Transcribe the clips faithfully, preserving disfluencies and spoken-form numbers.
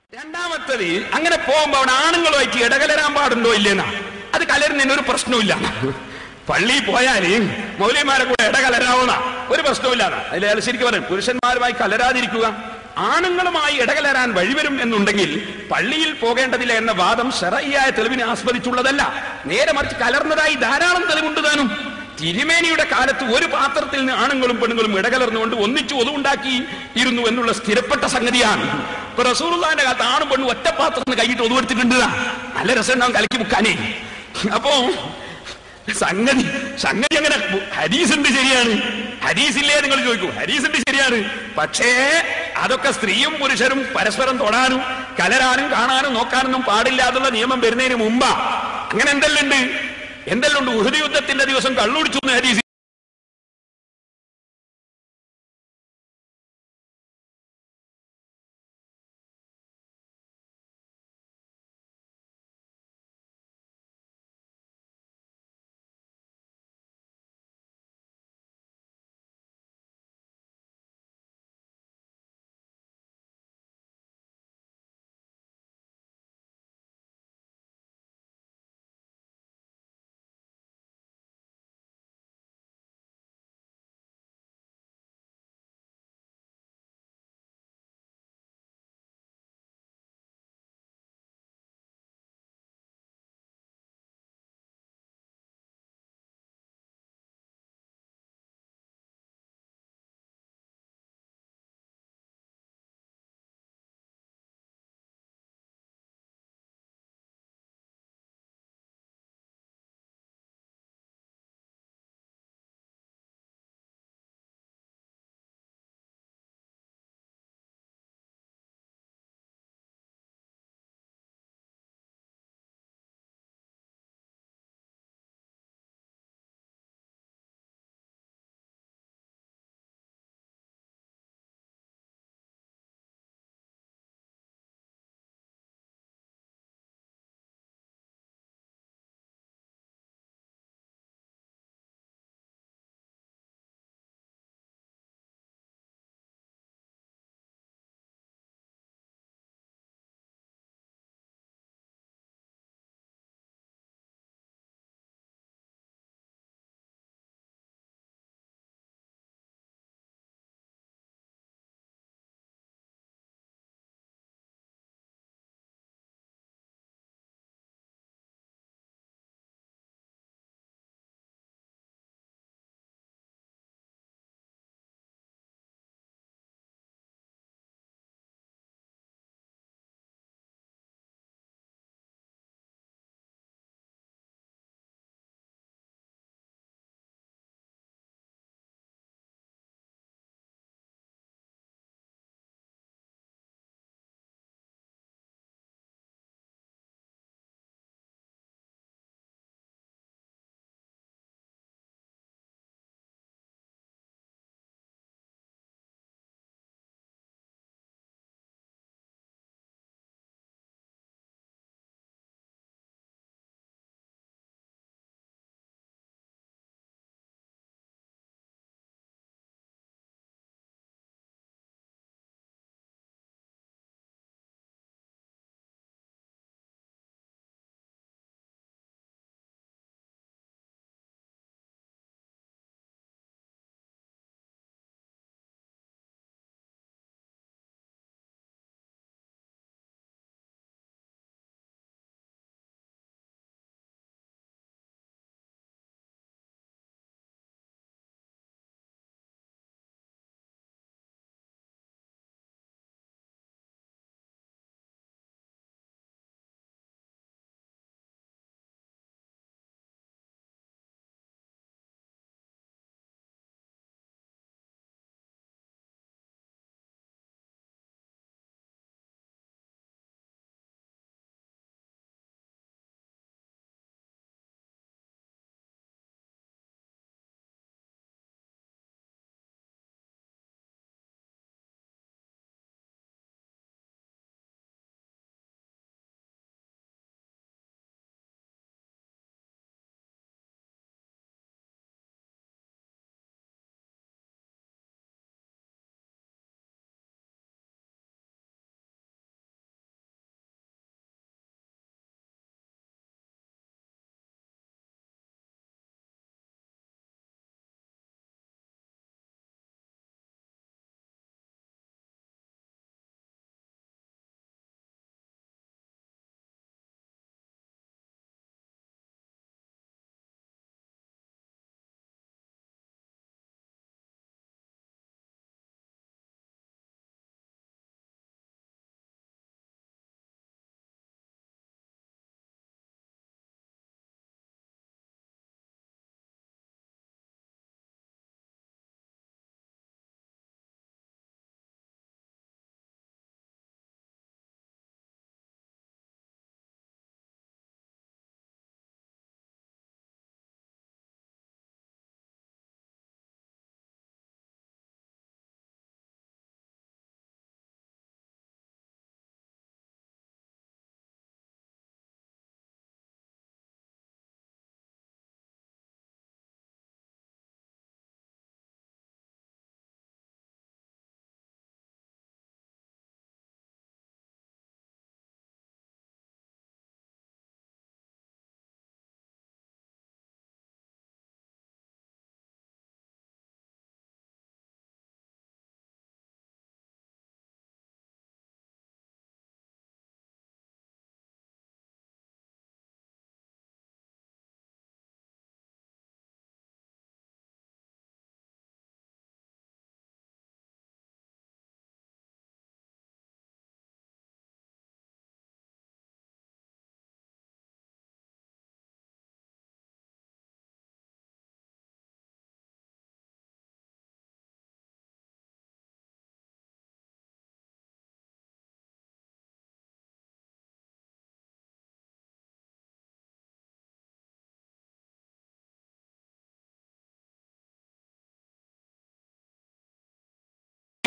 രണ്ടാമത്തത് അങ്ങനെ പോകുമ്പോ അവിടെ ആണുങ്ങളുമായിട്ട് ഇടകലരാൻ പാടുണ്ടോ ഇല്ലെന്നാ. അത് കലരുന്നതിന് ഒരു പ്രശ്നമില്ല. പള്ളിയിൽ പോയാല് മൗലവിമാരെ കൂടെ ഇടകലരാവുന്ന ഒരു പ്രശ്നമില്ലാതെ അതിൽ അയാൾ ശരിക്കും പറയും പുരുഷന്മാരുമായി കലരാതിരിക്കുക, ആണുങ്ങളുമായി ഇടകലരാൻ വഴിവരും എന്നുണ്ടെങ്കിൽ പള്ളിയിൽ പോകേണ്ടതില്ല എന്ന വാദം ശറഈയായ തെളിവിനെ ആസ്പദിച്ചുള്ളതല്ല. നേരെ മറിച്ച് കലർന്നതായി ധാരാളം തെളിവുണ്ട് താനും. തിരുമേനിയുടെ കാലത്ത് ഒരു പാത്രത്തിൽ നിന്ന് ആണുങ്ങളും പെണ്ണുങ്ങളും ഇടകലർന്നുകൊണ്ട് ഒന്നിച്ചു ഒതുണ്ടാക്കി ഇരുന്നു എന്നുള്ള സ്ഥിരപ്പെട്ട സംഗതിയാണ്. ഇപ്പൊ റസൂലുള്ളാഹിന്റെ കാലത്ത് ആണും പെണ്ണും ഒറ്റ പാത്രത്തിന് കൈയിട്ട് ഒതുവെടുത്തിട്ടുണ്ട്. നല്ല രസം ഉണ്ടാവും കലക്കി മുക്കാനേ. അപ്പോ സംഗതി സംഗതി അങ്ങനെ ഹദീസ് ഉണ്ട്, ശരിയാണ്. ഹദീസില്ലേ നിങ്ങൾ ചോദിക്കൂ, ഹദീസ് ഉണ്ട്, ശരിയാണ്. പക്ഷേ അതൊക്കെ സ്ത്രീയും പുരുഷനും പരസ്പരം തൊടാനും കലരാനും കാണാനും നോക്കാനൊന്നും പാടില്ലാതുള്ള നിയമം വരുന്നതിന് മുമ്പാ. അങ്ങനെ എന്തെല്ലാം ഉണ്ട് എന്തെല്ലാം ഉണ്ട് ഉഹദ് യുദ്ധത്തിന്റെ ദിവസം കള്ളുടിച്ചു എന്ന് ഹദീസ്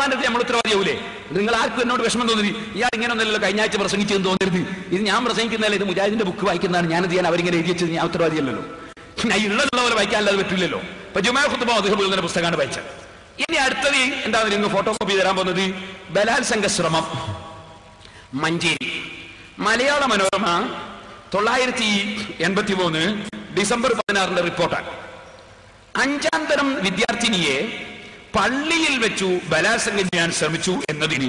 നമ്മൾ ഉത്തരവാദിയാവൂലേ? നിങ്ങൾ ആർക്കും എന്നോട് വിഷമം തോന്നി, ഇയാൾ ഇങ്ങനെ ഒന്നല്ലോ കഴിഞ്ഞ ആഴ്ച പ്രസംഗിച്ചെന്ന് തോന്നരുത്. ഇത് ഞാൻ പ്രസംഗിക്കുന്നതല്ല, ഇത് മുജാഹിദിന്റെ ബുക്ക് വായിക്കുന്നതാണ്. ഞാനത് ചെയ്യാൻ അവരിങ്ങനെ എഴുതി വെച്ചത് ഞാൻ ഉത്തരവാദിയല്ലോ. ഉള്ളതുള്ള പോലെ വായിക്കാനല്ലാതെ പറ്റില്ലല്ലോ. ഇപ്പൊ ജുമാ ഖുത്ബ എന്ന പുസ്തകമാണ് വായിച്ചത്. ഇനി അടുത്തത് എന്താ നിങ്ങൾ ഫോട്ടോ കോപ്പി തരാൻ പോകുന്നത്? ബലാത്സംഗ ശ്രമം മഞ്ചേരി. മലയാള മനോരമ തൊള്ളായിരത്തി എൺപത്തി മൂന്ന് ഡിസംബർ പതിനാറിന്റെ റിപ്പോർട്ടാണ്. അഞ്ചാം തരം വിദ്യാർത്ഥിനിയെ പള്ളിയിൽ വെച്ചു ബലാത്സംഗം ചെയ്യാൻ ശ്രമിച്ചു എന്നതിന്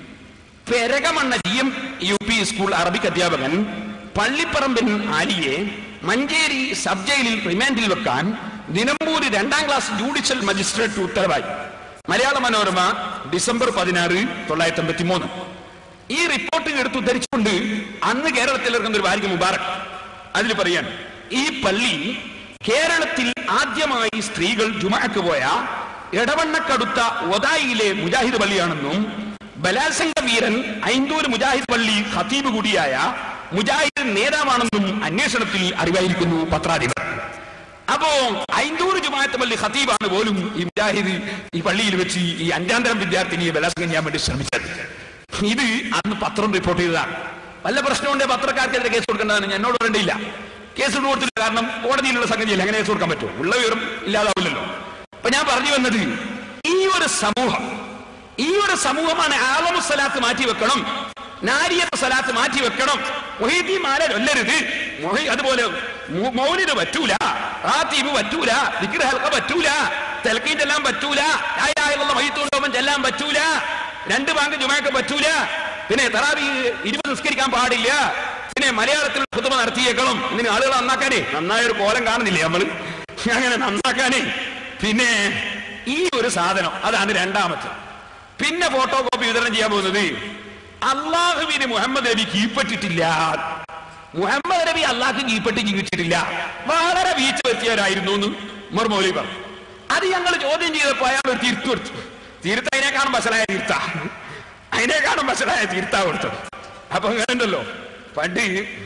Perakamanna G M U P school Arabic അധ്യാപകൻ പള്ളിപ്പറമ്പിൻ ആലിയെ മഞ്ചേരി സബ് ജയിലിൽ റിമാൻഡിൽ വെക്കാൻ നിലമ്പൂർ രണ്ടാം ക്ലാസ് ജുഡീഷ്യൽ മജിസ്ട്രേറ്റ് ഉത്തരവായി. മലയാള മനോരമ ഡിസംബർ പതിനാറ് തൊള്ളായിരത്തി എൺപത്തി മൂന്ന്. ഈ റിപ്പോർട്ട് എടുത്തുദ്ധരിച്ചുകൊണ്ട് അന്ന് കേരളത്തിൽ ഇറങ്ങുന്ന ഒരു വാരിക മുബാറക് അതിൽ പറയാൻ, ഈ പള്ളി കേരളത്തിൽ ആദ്യമായി സ്ത്രീകൾ ജുമാക്ക് പോയ എടവണ്ണക്കടുത്ത ഒതായിലെ മുജാഹിദ് പള്ളിയാണെന്നും ബലാത്സംഗ വീരൻ ഐന്തൂർ മുജാഹിദ് പള്ളി ഖതീബ് കൂടിയായ മുജാഹിദ് നേതാവാണെന്നും അന്വേഷണത്തിൽ അറിവായിരിക്കുന്നു പത്രാധിപർ. അപ്പോ ഐന്തൂർ ജുമാഅത്ത് പള്ളി ഖതീബാണ് പോലും ഈ മുജാഹിദ് ഈ പള്ളിയിൽ വെച്ച് ഈ അഞ്ചാം തരം വിദ്യാർത്ഥിനിയെ ബലാത്സംഗം ചെയ്യാൻ വേണ്ടി ശ്രമിച്ചത്. ഇത് അന്ന് പത്രം റിപ്പോർട്ട് ചെയ്തതാണ്. വല്ല പ്രശ്നമുണ്ടേ പത്രക്കാർക്കെതിരെ കേസ് കൊടുക്കേണ്ടതാണ്. എന്നോട് പറയേണ്ടിയില്ല, കേസ് കൊടുത്തില്ല. കാരണം കോടതിയിലുള്ള സംഗതിയില്ല, അങ്ങനെ കേസ് കൊടുക്കാൻ പറ്റുമോ? ഉള്ള വിവരം ഇല്ലാതാവില്ലല്ലോ. അപ്പൊ ഞാൻ പറഞ്ഞു വന്നത്, ഈ ഒരു സമൂഹം ഈ ഒരു സമൂഹമാണ് ആലമു സ്വലാത്ത് മാറ്റി വെക്കണം, നാരിയത്ത് സ്വലാത്ത് മാറ്റി വെക്കണം, മൊഹീദി മാല ചൊല്ലരുത്, അതുപോലെ മൗലിദ് പറ്റൂല, റാത്തീബ് പറ്റൂല, ദിക്ർ ഹൽഖ പറ്റൂല, തൽഖീൻ ചെല്ലാൻ പറ്റൂല, ലാ ഇലാഹ ഇല്ലല്ലാഹ് മയ്യിത്തുൽ ചെല്ലാൻ പറ്റൂല, രണ്ട് ബാങ്ക് ജുമാക്ക് പറ്റൂല, പിന്നെ തറാവീഹ് ഇരുപത് നിസ്കരിക്കാൻ പാടില്ല, പിന്നെ മലയാളത്തിൽ ഖുതുബ നടത്തിയേക്കണം. ഇതിന് ആളുകൾ നന്നാക്കാനേ, നന്നായ ഒരു കോലം കാണുന്നില്ലേ നമ്മൾ, അങ്ങനെ നന്നാക്കാനേ. പിന്നെ ഈ ഒരു സാധനം അതാണ് രണ്ടാമത്തെ. പിന്നെ ഫോട്ടോ കോപ്പി വിതരണം ചെയ്യാൻ പോകുന്നത്, അള്ളാഹുവിന് മുഹമ്മദ് നബി കീഴ്പ്പെട്ടിട്ടില്ല, മുഹമ്മദ് നബി അള്ളാഹ്ക്ക് കീഴ്പ്പെട്ട് ജീവിച്ചിട്ടില്ല, വളരെ വീഴ്ച വരുത്തിയവരായിരുന്നു എന്ന് ഉമർ മൗലവി പറഞ്ഞു. അത് ഞങ്ങൾ ചോദ്യം ചെയ്തപ്പോ അയാൾ ഒരു തീർത്തു കൊടുത്തു. തീർത്ത അതിനേക്കാളും ബസലായ തീർത്ത അതിനേക്കാളും ബസലായ തീർത്ത കൊടുത്തു. അപ്പൊ അങ്ങനെ ഉണ്ടല്ലോ, പണ്ട്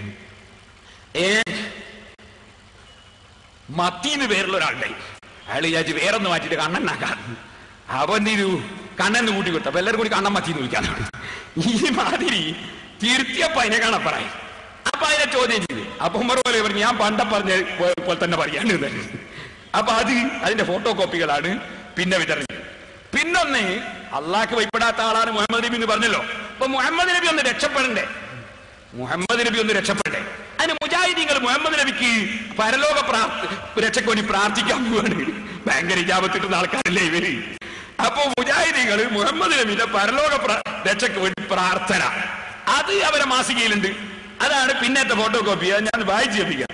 ഏ മത്തീന്ന് പേരുള്ള ഒരാളുണ്ടായി. അയാൾ വിചാരിച്ച് വേറൊന്ന് മാറ്റിട്ട് കണ്ണനാക്കാൻ. അവൻ തിരു കണ്ണെന്ന് കൂട്ടി കൊടുത്തു. അപ്പൊ എല്ലാവരും കൂടി കണ്ണൻ മത്തീന്ന് വിളിക്കാനാണ്. ഈ മാതിരി തിരുത്തിയപ്പോ അതിനെ കാണാൻ പറയും. അപ്പൊ അതിനെ ചോദ്യം ചെയ്തു. അപ്പൊ ഉമർ പോലെ പറഞ്ഞു, ഞാൻ പണ്ട പറഞ്ഞ പോലെ തന്നെ പറയാണ്ട്. അപ്പൊ അത് അതിന്റെ ഫോട്ടോ കോപ്പികളാണ് പിന്നെ വിതരണം. പിന്നൊന്ന്, അള്ളാഹ്ക്ക് ഭയപ്പെടാത്ത ആളാണ് മുഹമ്മദ് നബി എന്ന് പറഞ്ഞല്ലോ. അപ്പൊ മുഹമ്മദ് നബി ഒന്ന് രക്ഷപ്പെടണ്ടേ, മുഹമ്മദ് നബി ഒന്ന് രക്ഷപ്പെടണ്ടേ. അതിന് മുജാഹിദീങ്ങൾ മുഹമ്മദ് നബിക്ക് പരലോക രക്ഷയ്ക്ക് വേണ്ടി പ്രാർത്ഥിക്കാൻ പോവാണ്. ഭയങ്കര ഇജാബത്ത് കിട്ടുന്ന ആൾക്കാരല്ലേ ഇവര്. അപ്പൊ മുജാഹിദീങ്ങൾ മുഹമ്മദ് നബിയുടെ പരലോക രക്ഷയ്ക്ക് വേണ്ടി പ്രാർത്ഥന, അത് അവരെ മാസികയിലുണ്ട്. അതാണ് പിന്നത്തെ ഫോട്ടോ കോപ്പി. ഞാൻ വായിച്ചു കേൾപ്പിക്കാം.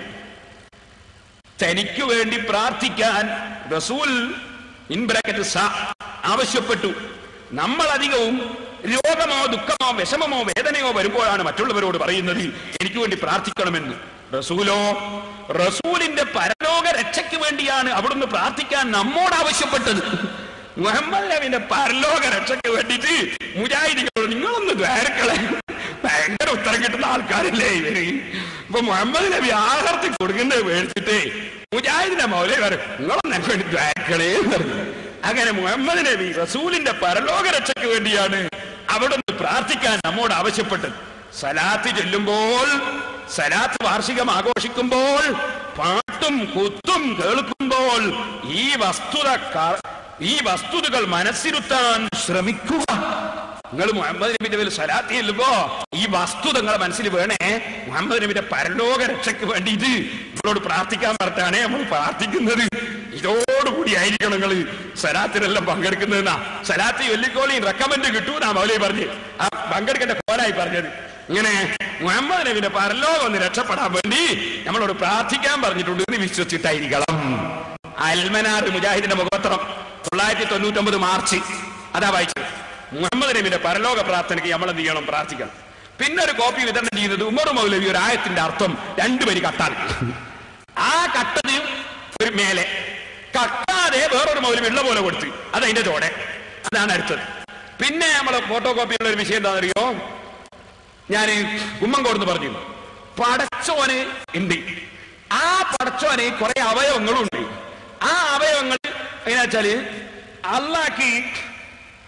തനിക്ക് വേണ്ടി പ്രാർത്ഥിക്കാൻ റസൂൽ ഇൻ ബ്രാക്കറ്റ് സ ആവശ്യപ്പെട്ടു. നമ്മൾ അധികവും രോഗമോ ദുഃഖമോ വിഷമമോ വേദനയോ വരുമ്പോഴാണ് മറ്റുള്ളവരോട് പറയുന്നത് എനിക്ക് വേണ്ടി പ്രാർത്ഥിക്കണമെന്ന്. റസൂലോ, റസൂലിന്റെ പരലോക രക്ഷയ്ക്ക് വേണ്ടിയാണ് അവിടുന്ന് പ്രാർത്ഥിക്കാൻ നമ്മോട് ആവശ്യപ്പെട്ടത്. മുഹമ്മദ് നബിന്റെ പരലോക രക്ഷയ്ക്ക് വേണ്ടിയിട്ട് മുജാഹിദീങ്ങളോട് നിങ്ങളൊന്ന് ദ്വാരക്കളെ. ഭയങ്കര ഉത്തരം കിട്ടുന്ന ആൾക്കാരല്ലേ ഇവര്. ഇപ്പൊ മുഹമ്മദ് നബി ആഹർത്തി കൊടുക്കുന്നത് മേടിച്ചിട്ട് മുജാഹിദിന്റെ മൗലവി പറയും നിങ്ങളൊന്ന് എനിക്ക് വേണ്ടി ദ്വാരക്കളേ എന്ന് പറഞ്ഞു. അങ്ങനെ മുഹമ്മദ് നബി റസൂലിന്റെ പരലോക രക്ഷയ്ക്ക് വേണ്ടിയാണ് അവിടെ നിന്ന് പ്രാർത്ഥിക്കാൻ നമ്മോട് ആവശ്യപ്പെട്ടത്. സലാത്ത് ചൊല്ലുമ്പോൾ, സലാത്ത് വാർഷികം ആഘോഷിക്കുമ്പോൾ, പാട്ടും കുത്തും കേൾക്കുമ്പോൾ ഈ വസ്തുത ഈ വസ്തുതകൾ മനസ്സിരുത്താൻ ശ്രമിക്കുക. നിങ്ങൾ മുഹമ്മദ് നബിന്റെ പേരിൽ സലാത്ത് ചെല്ലുമ്പോ ഈ വസ്തുത നിങ്ങളെ മനസ്സിൽ വേണേ. മുഹമ്മദ് നബിന്റെ പരലോക രക്ഷയ്ക്ക് വേണ്ടിയിട്ട് നിങ്ങളോട് പ്രാർത്ഥിക്കാൻ പറഞ്ഞാണ് നമ്മൾ പ്രാർത്ഥിക്കുന്നത്. ഇതോടുകൂടി ആയിരിക്കണം നിങ്ങൾ സലാത്തിനെല്ലാം പങ്കെടുക്കുന്നതെന്നാ. സലാത്ത് ചൊല്ലിക്കോളിയും റെക്കമെന്റ് കിട്ടൂന്നാ മൗലവി പറഞ്ഞ് ആ പങ്കെടുക്കേണ്ട കോലായി പറഞ്ഞത്. ഇങ്ങനെ മുഹമ്മദ് നബിന്റെ പരലോകം ഒന്ന് രക്ഷപ്പെടാൻ വേണ്ടി നമ്മളോട് പ്രാർത്ഥിക്കാൻ പറഞ്ഞിട്ടുണ്ട് എന്ന് വിശ്വസിച്ചിട്ടായിരിക്കണം. അൽമനാർ മുജാഹിദിന്റെ മുഖപത്രം തൊള്ളായിരത്തി തൊണ്ണൂറ്റി ഒമ്പത് മാർച്ച് അതാ വായിച്ചത്. മുഹമ്മദ് നബിയുടെ പരലോക പ്രാർത്ഥനയ്ക്ക് നമ്മൾ എന്ത് ചെയ്യണം? പ്രാർത്ഥിക്കണം. പിന്നെ ഒരു കോപ്പി വിതരണം ചെയ്യുന്നത് ഉമർ മൗലവി ഒരു ആയത്തിന്റെ അർത്ഥം രണ്ടുപേര് കട്ടാണ്. ആ കട്ടത് ഒരു മേലെ കട്ടാതെ വേറൊരു മൗലവി ഉള്ള പോലെ കൊടുത്ത് അതതിന്റെ ചോടെ. അതാണ് അടുത്തത്. പിന്നെ നമ്മളെ ഫോട്ടോ കോപ്പിയുള്ള ഒരു വിഷയം എന്താണെന്നറിയോ? ഞാൻ ഉമ്മൻകോടെന്ന് പറഞ്ഞു, പടച്ചോന് ഉണ്ട്. ആ പടച്ചോന് കുറെ അവയവങ്ങളും ഉണ്ട്. ആ അവയവങ്ങൾ എങ്ങനെയാ വെച്ചാല് അള്ളാഹ്ക്ക്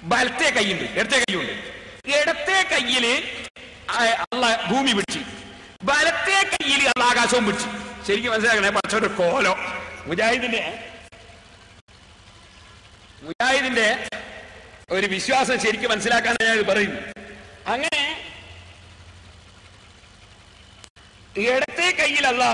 വലത്തെ കൈയുണ്ട്, ഇടത്തെ കൈയുണ്ട്. ഇടത്തെ കയ്യില് അള്ള ഭൂമി പിടിച്ചു, വലത്തെ കയ്യിൽ അള്ള ആകാശവും പിടിച്ചു. ശരിക്കും മനസ്സിലാക്കണേ, പടച്ചോന്റെ കോലോ. മുജാഹിദിന്റെ മുജാഹിദിന്റെ ഒരു വിശ്വാസം ശരിക്കും മനസ്സിലാക്കാനാണ് ഞാൻ പറയുന്നു. അങ്ങനെ ഇടത്തെ കയ്യിൽ അല്ല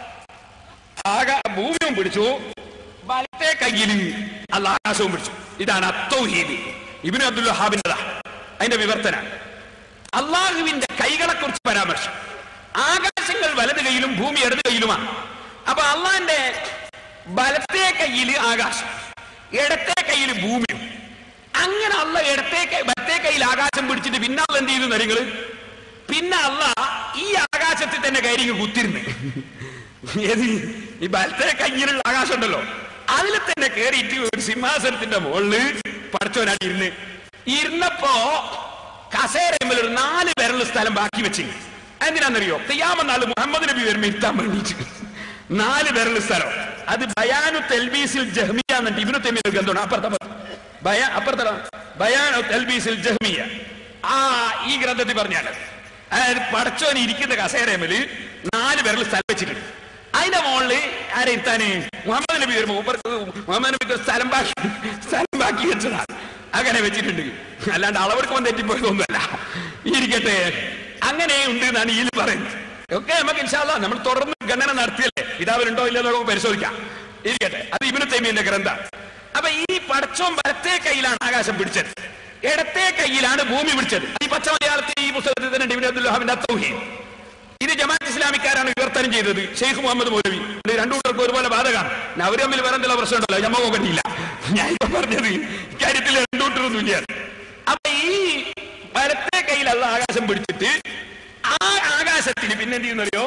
ആകാ ഭൂമിയും പിടിച്ചു, വലത്തെ കയ്യിൽ അല്ല ആകാശവും പിടിച്ചു. ഇതാണ് അത്തൗഹീദ്. ഇബ്നു അബ്ദുൽ വഹാബിന്റെ അതിന്റെ വിവർത്തന. അള്ളാഹുവിന്റെ കൈകളെ കുറിച്ച് പരാമർശം. ആകാശങ്ങൾ വലത് കൈയിലും ഭൂമി ഇടത് കൈയിലുമാണ്. അപ്പൊ അള്ളാന്റെ വലത്തെ കയ്യിൽ ആകാശം, ഇടത്തെ കയ്യിൽ ഭൂമിയും. അങ്ങനെ അള്ള ഇടത്തെ വലത്തെ കയ്യിൽ ആകാശം പിടിച്ചിട്ട് പിന്നെ അള്ള എന്ത് ചെയ്തു നിങ്ങള്? പിന്നെ അള്ള ഈ ആകാശത്തിൽ തന്നെ കയറി കുത്തിരുന്ന്, ഏത് ഈ വലത്തെ കയ്യിലുള്ള ആകാശം ഉണ്ടല്ലോ അതിൽ തന്നെ കയറിയിട്ട് ഒരു സിംഹാസനത്തിന്റെ മുകളില് പടച്ചോനായിട്ട് ഇരുന്ന് ഇരുന്നപ്പോ കസേരയിൽ ഒരു നാല് പേരുള്ള സ്ഥലം ബാക്കി വെച്ച്. എന്തിനാന്നറിയോ? ഖിയാമത്ത് നാൾ മുഹമ്മദ് നബി വരുമ്പോ ഇരുത്താൻ വേണ്ടിട്ട് നാല് പേരുള്ള സ്ഥലം. അത് ബയാനു തൽബീസിൽ ജഹ്മിയ എന്നിട്ട് ഇബ്നു തൈമിയ്യ ഗ്രന്ഥമാണ്. അപ്പുറത്തെ ബയാ അപ്പുറത്തെ ബയാനു തൽബീസിൽ ജഹ്മിയ, ആ ഈ ഗ്രന്ഥത്തിൽ പറഞ്ഞാൽ അതായത് പടച്ചോന് ഇരിക്കുന്ന കസേരമേല് നാല് പേരുള്ള സ്ഥലം വെച്ചിട്ടുണ്ട്. അതിന്റെ മുകളില് ആരെ ഇരുത്താന്? മുഹമ്മദ് നബി വരുമ്പോ മുഹമ്മദ് നബിക്ക് സ്ഥലം ബാക്കി സ്ഥലം ബാക്കി വെച്ചതാണ്. അങ്ങനെ വെച്ചിട്ടുണ്ട്. അല്ലാണ്ട് അളവെടുക്കുമ്പോൾ തെറ്റിപ്പോയതൊന്നുമല്ല. ഇരിക്കട്ടെ, അങ്ങനെ ഉണ്ട് എന്നാണ് ഇതിൽ പറയുന്നത്. ഒക്കെ നമുക്ക് ഇൻഷാ അല്ലാഹ് നമ്മൾ തുടർന്ന് ഗണന നടത്തിയല്ലേ, കിതാബിലുണ്ടോ ഇല്ലെന്നോ നമുക്ക് പരിശോധിക്കാം. ഇരിക്കട്ടെ, അത് ഇബ്നു തൈമിയ്യന്റെ ഗ്രന്ഥം. അപ്പൊ ഈ പടച്ചോൻ വലത്തെ കയ്യിലാണ് ആകാശം പിടിച്ചത്, ഇടത്തെ കയ്യിലാണ് ഭൂമി പിടിച്ചത്. ഈ പച്ച മലയാളത്തിൽ ഈ പുസ്തകത്തിൽ തന്നെ ഇബ്നു അബ്ദുൽ വഹാബിന്റെ തൗഹീദ്. ഇത് ജമാഅത്ത് ഇസ്ലാമിക്കാരാണ് വിവർത്തനം ചെയ്തത്, ഷെയ്ഖ് മുഹമ്മദ് മൗലവി. രണ്ടു കൂട്ടർക്കും ഒരുപോലെ ബാധകമാണ്. അവർ തമ്മിൽ വേറെ എന്തെല്ലാം പ്രശ്നം ഉണ്ടല്ലോ, ഞമ്മ നോക്കണ്ടില്ല. ഞാൻ ഇപ്പൊ പറഞ്ഞത് ഇക്കാര്യത്തിൽ രണ്ടു കൂട്ടരൊന്നുമില്ല. അപ്പൊ ഈ വലത്തെ കയ്യിലുള്ള ആകാശം പിടിച്ചിട്ട് ആ ആകാശത്തിന് പിന്നെ എന്ത് ചെയ്യുന്നറിയോ?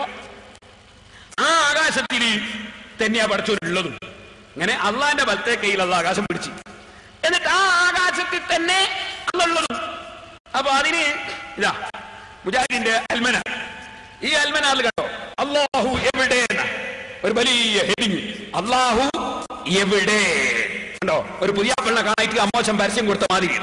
ആ ആകാശത്തിന് തന്നെയാ പടച്ചോനുള്ളതും. അങ്ങനെ അള്ളാന്റെ വലത്തെ കയ്യിലുള്ള ആകാശം പിടിച്ചു, എന്നിട്ട് ആ ആകാശത്തിൽ തന്നെ അള്ളുള്ളതും. അപ്പൊ അതിന് ഇതാ മുജാഹിദിന്റെ അൽമന, ഈ അൽമനാൽ കണ്ടോ അല്ലാഹു എവിടെ ഒരു വലിയ ഹെഡിങ്, അല്ലാഹു എവിടെ കണ്ടോ? ഒരു പുതിയ പെണ്ണ കാണായിട്ട് അമ്മോശം പരസ്യം കൊടുത്ത മാതിരി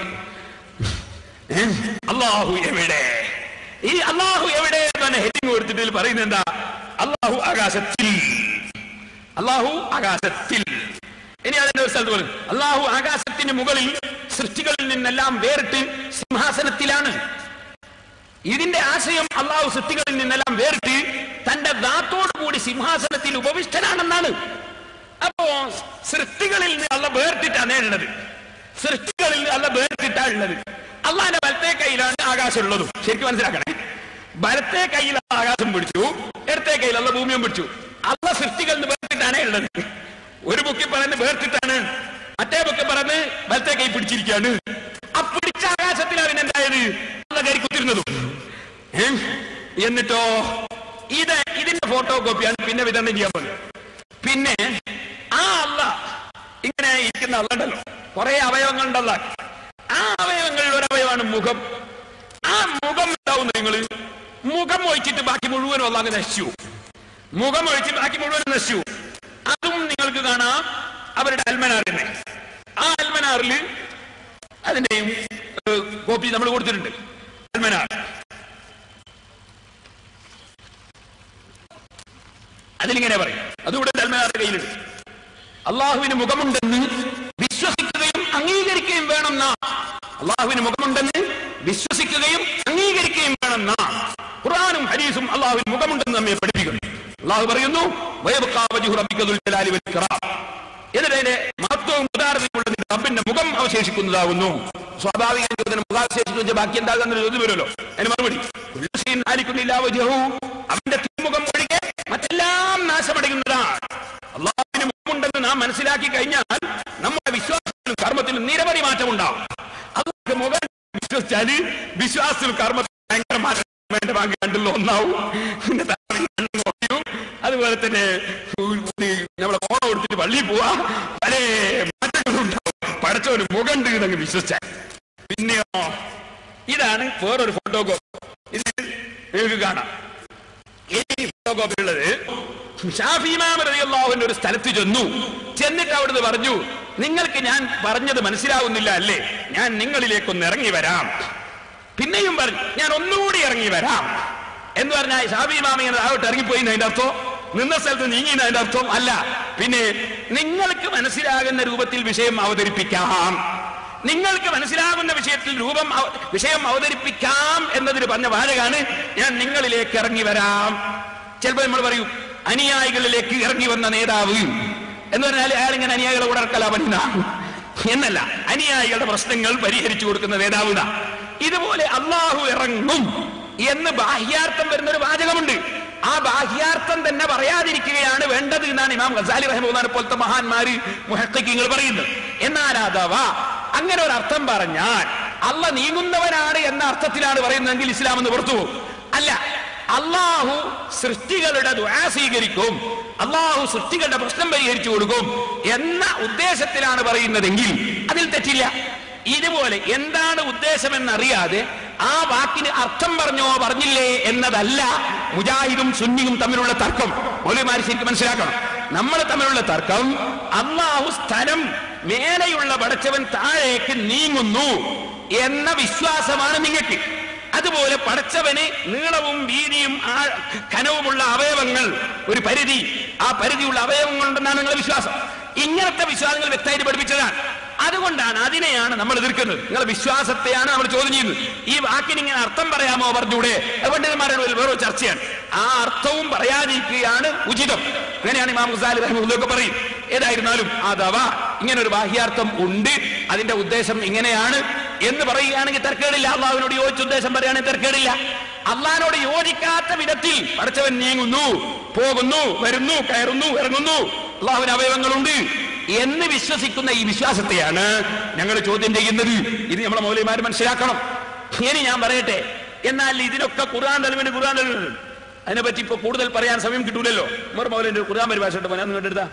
അല്ലാഹു എവിടെ. ഈ അല്ലാഹു എവിടെ തന്നെ ഹെഡിങ് കൊടുത്തിട്ട് പറയുന്നത് എന്താ? അല്ലാഹു ആകാശത്തിൽ, അല്ലാഹു ആകാശത്തിൽ. ഇനി അതിന്റെ ഒരു സ്ഥലത്ത് പറയും അല്ലാഹു ആകാശത്തിന് മുകളിൽ സൃഷ്ടികളിൽ നിന്നെല്ലാം വേറിട്ട് സിംഹാസനത്തിലാണ്. ഇതിന്റെ ആശയം അള്ളാഹു സൃഷ്ടികളിൽ നിന്നെല്ലാം വേറിട്ട് തന്റെ ദാത്തോടു കൂടി സിംഹാസനത്തിൽ ഉപവിഷ്ടനാണെന്നാണ്. അപ്പോ സൃഷ്ടികളിൽ നിന്ന് അള്ള വേർത്തിട്ടാണ് ഉള്ളത്, സൃഷ്ടികളിൽ അള്ള വേർത്തിട്ടാ ഉള്ളത്. അള്ളാന്റെ വലത്തെ കയ്യിലാണ് ആകാശം ഉള്ളതും. ശരിക്കും മനസ്സിലാക്കണേ, വലത്തെ കയ്യിൽ ആകാശം പിടിച്ചു, ഇടത്തെ കയ്യിൽ അള്ള ഭൂമിയും പിടിച്ചു. അള്ള സൃഷ്ടികളിൽ നിന്ന് വേർത്തിട്ടാണ് ഉള്ളത്. ഒരു ബുക്കിൽ പറയുന്നത് വേർത്തിട്ടാണ്, മറ്റേ ബുക്കിൽ പറയുന്നത് വലത്തെ കൈ പിടിച്ചിരിക്കുകയാണ്. ആ പിടിച്ച ആകാശത്തിലാണ് പിന്നെന്തായത്? അള്ള കയറി കുത്തിരുന്നതും. എന്നിട്ടോ ഇത് ഇതിന്റെ ഫോട്ടോ കോപ്പിയാണ് പിന്നെ വിതരണം ചെയ്യാൻ പോകുന്നത്. പിന്നെ ആ അള്ള ഇങ്ങനെ ഇരിക്കുന്ന അള്ളണ്ടല്ലോ, കുറെ അവയവങ്ങൾ ഉണ്ടല്ലോ. ആ അവയവങ്ങളിൽ ഒരവയവാണ് മുഖം. ആ മുഖം ഉണ്ടാവും. നിങ്ങൾ മുഖം ഒഴിച്ചിട്ട് ബാക്കി മുഴുവനും അള്ളാഹ് നശിച്ചു. മുഖം ഒഴിച്ച് ബാക്കി മുഴുവനും നശിച്ചു. അതും നിങ്ങൾക്ക് കാണാം അവരുടെ അൽമനാറിനെ. ആ അൽമനാറിൽ അതിന്റെയും കോപ്പി നമ്മൾ കൊടുത്തിട്ടുണ്ട്. അൽമനാർ അതിലിങ്ങനെ പറയും, അതുകൂടെ അൽമനാറിന്റെ കയ്യിലുണ്ട്. അള്ളാഹുവിന് മുഖമുണ്ടെന്ന് വിശ്വസിക്കുകയും അംഗീകരിക്കുകയും വേണം നാം. അള്ളാഹുവിന് മുഖമുണ്ടെന്ന് വിശ്വസിക്കുകയും അംഗീകരിക്കുകയും വേണം നാം. ഖുർആനും ഹദീസും അള്ളാഹുവിന് മുഖമുണ്ടെന്ന് നമ്മെ പഠിപ്പിക്കുന്നു. അള്ളാഹു പറയുന്നു എന്നതിന്റെ മഹത്വവും ഉദാഹരണമുള്ള റബ്ബിന്റെ മുഖം അവശേഷിക്കുന്നതാകുന്നു. സ്വാഭാവിക മുഖാവശേഷിക്കുന്ന ബാക്കി എന്താകുന്ന ചോദ്യം വരുമല്ലോ. അതിന് മറുപടി അവന്റെ തിരുമുഖം ഒഴികെ മറ്റെല്ലാം നാശമടയുന്നതാണ്. അള്ളാഹുവിന് മുഖമുണ്ടെന്ന് നാം മനസ്സിലാക്കി കഴിഞ്ഞാൽ നമ്മുടെ വിശ്വാസത്തിലും കർമ്മത്തിലും നിരവധി മാറ്റം ഉണ്ടാവും. അള്ളാഹുവിന്റെ മുഖം വിശ്വസിച്ചാല് വിശ്വാസത്തിലും കർമ്മത്തിലും ഭയങ്കര മാറ്റം വേണ്ട ഭാഗ്യം കണ്ടുള്ള ഒന്നാവും. അതുപോലെ തന്നെ നമ്മളെ ഫോൺ കൊടുത്തിട്ട് പള്ളിയിൽ പോവാ, പല മാറ്റങ്ങളും ഉണ്ടാവും. പടച്ചോന് മുഖണ്ട് എന്നങ്ങ് വിശ്വസിച്ചാൽ. പിന്നെയോ ഇതാണ് വേറൊരു ഫോട്ടോ കോപ്പി. ഇത് നിങ്ങൾക്ക് കാണാം. ഈ ഫോട്ടോ കോപ്പി ഉള്ളത് ഷാഫി ഇമാം റളിയല്ലാഹു അൻഹു ഒരു സ്ഥലത്ത് ചെന്നു. ചെന്നിട്ട് അവിടുന്ന് പറഞ്ഞു, നിങ്ങൾക്ക് ഞാൻ പറഞ്ഞത് മനസ്സിലാവുന്നില്ല അല്ലേ? ഞാൻ നിങ്ങളിലേക്കൊന്ന് ഇറങ്ങി വരാം. പിന്നെയും പറഞ്ഞു, ഞാൻ ഒന്നുകൂടി ഇറങ്ങി വരാം എന്ന് പറഞ്ഞാൽ ഷാഫി ഇമാം ഇങ്ങനെ താഴോട്ട് ഇറങ്ങിപ്പോയി അതിന്റെ അർത്ഥം, നിന്ന സ്ഥലത്ത് നീങ്ങി അതിന്റെ അർത്ഥം അല്ല. പിന്നെ നിങ്ങൾക്ക് മനസ്സിലാകുന്ന രൂപത്തിൽ വിഷയം അവതരിപ്പിക്കാം, നിങ്ങൾക്ക് മനസ്സിലാകുന്ന വിഷയത്തിൽ രൂപം വിഷയം അവതരിപ്പിക്കാം എന്നതിന് പറഞ്ഞ വാചകാണ് ഞാൻ നിങ്ങളിലേക്ക് ഇറങ്ങി വരാം. ചിലപ്പോൾ നമ്മൾ പറയും അനുയായികളിലേക്ക് ഇറങ്ങി വന്ന നേതാവ് എന്ന് പറഞ്ഞാൽ അയാൾ ഇങ്ങനെ അനുയായികളെ കൂടെ ഇറക്കലാപന എന്നല്ല, അനുയായികളുടെ പ്രശ്നങ്ങൾ പരിഹരിച്ചു കൊടുക്കുന്ന നേതാവ്. ഇതുപോലെ അള്ളാഹു ഇറങ്ങും എന്ന് ബാഹ്യാർത്ഥം വരുന്ന ഒരു വാചകമുണ്ട്. ആ ബാഹ്യാർത്ഥം തന്നെ പറയാതിരിക്കുകയാണ് വേണ്ടത് എന്നാണ് ഇമാം ഗസാലി റഹിമഹുല്ലാഹിനെ പോലത്തെ മഹാന്മാര് മുഹഖ്ഖിഖീങ്ങൾ പറയുന്നത്. എന്നാൽ അഥവാ അങ്ങനെ ഒരു അർത്ഥം പറഞ്ഞാൽ അള്ള നീങ്ങുന്നവനാണ് എന്ന അർത്ഥത്തിലാണ് പറയുന്നതെങ്കിൽ ഇസ്ലാം എന്ന് പുറത്തു പോകും. അല്ല, അള്ളാഹു സൃഷ്ടികളുടെ ദുആ സ്വീകരിക്കും, അള്ളാഹു സൃഷ്ടികളുടെ പ്രശ്നം പരിഹരിച്ചു കൊടുക്കും എന്ന ഉദ്ദേശത്തിലാണ് പറയുന്നതെങ്കിൽ അതിൽ തെറ്റില്ല. ഇതുപോലെ എന്താണ് ഉദ്ദേശമെന്നറിയാതെ ആ വാക്കിന് അർത്ഥം പറഞ്ഞോ പറഞ്ഞില്ലേ എന്നതല്ല മുജാഹിദും സുന്നിയും തമ്മിലുള്ള തർക്കം. മൗലവിമാര് ശരിക്കും മനസ്സിലാക്കണം, നമ്മൾ തമ്മിലുള്ള തർക്കം അള്ളാഹു സ്ഥലം മേലെയുള്ള പടച്ചവൻ താഴേക്ക് നീങ്ങുന്നു എന്ന വിശ്വാസമാണ് നിങ്ങൾക്ക്. അതുപോലെ പടച്ചവന് നീളവും വീതിയും കനവുമുള്ള അവയവങ്ങൾ, ഒരു പരിധി, ആ പരിധിയുള്ള അവയവങ്ങൾ ഉണ്ടെന്നാണ് നിങ്ങളുടെ വിശ്വാസം. ഇങ്ങനത്തെ വിശ്വാസങ്ങൾ വ്യക്തമായിട്ട് പഠിപ്പിച്ചതാണ്. അതുകൊണ്ടാണ് അതിനെയാണ് നമ്മൾ എതിർക്കുന്നത്. നിങ്ങളുടെ വിശ്വാസത്തെയാണ് നമ്മൾ ചോദ്യം ചെയ്യുന്നത്. ഈ വാക്കിന് ഇങ്ങനെ അർത്ഥം പറയാമോ പറഞ്ഞൂടെ? പണ്ഡിതന്മാരുടെ വേറെ ചർച്ചയാണ്. ആ അർത്ഥവും പറയാതിരിക്കുകയാണ് ഉചിതം. അങ്ങനെയാണ് ഇമാം ഗസാലി റഹിമഹുല്ലാഹ് പറയും. ഏതായിരുന്നാലും അഥവാ ഇങ്ങനെ ഒരു ബാഹ്യാർത്ഥം ഉണ്ട്, അതിന്റെ ഉദ്ദേശം ഇങ്ങനെയാണ് എന്ന് പറയുകയാണെങ്കിൽ തർക്കേടില്ല. അള്ളാഹുവിനോട് യോജിച്ച ഉദ്ദേശം പറയുകയാണെങ്കിൽ തർക്കേടില്ല. അള്ളാഹിനോട് യോജിക്കാത്ത വിധത്തിൽ പടച്ചവൻ നീങ്ങുന്നു, പോകുന്നു, വരുന്നു, കയറുന്നു, ഇറങ്ങുന്നു, അള്ളാഹുവിന് അവയവങ്ങളുണ്ട് എന്ന് വിശ്വസിക്കുന്ന ഈ വിശ്വാസത്തെയാണ് ഞങ്ങൾ ചോദ്യം ചെയ്യുന്നത്. ഇത് നമ്മളെ മൗലവിമാർ മനസ്സിലാക്കണം. ഇനി ഞാൻ പറയട്ടെ, എന്നാൽ ഇതിനൊക്കെ ഖുർആൻ തലവിന് ഖുർആൻ തലവിന് അതിനെപ്പറ്റി ഇപ്പൊ കൂടുതൽ പറയാൻ സമയം കിട്ടൂലല്ലോ. ഉമർ മൗലവിന്റെ ഖുർആൻ പരിഭാഷ ഉണ്ട്, ഞാൻ കണ്ടെടുത്ത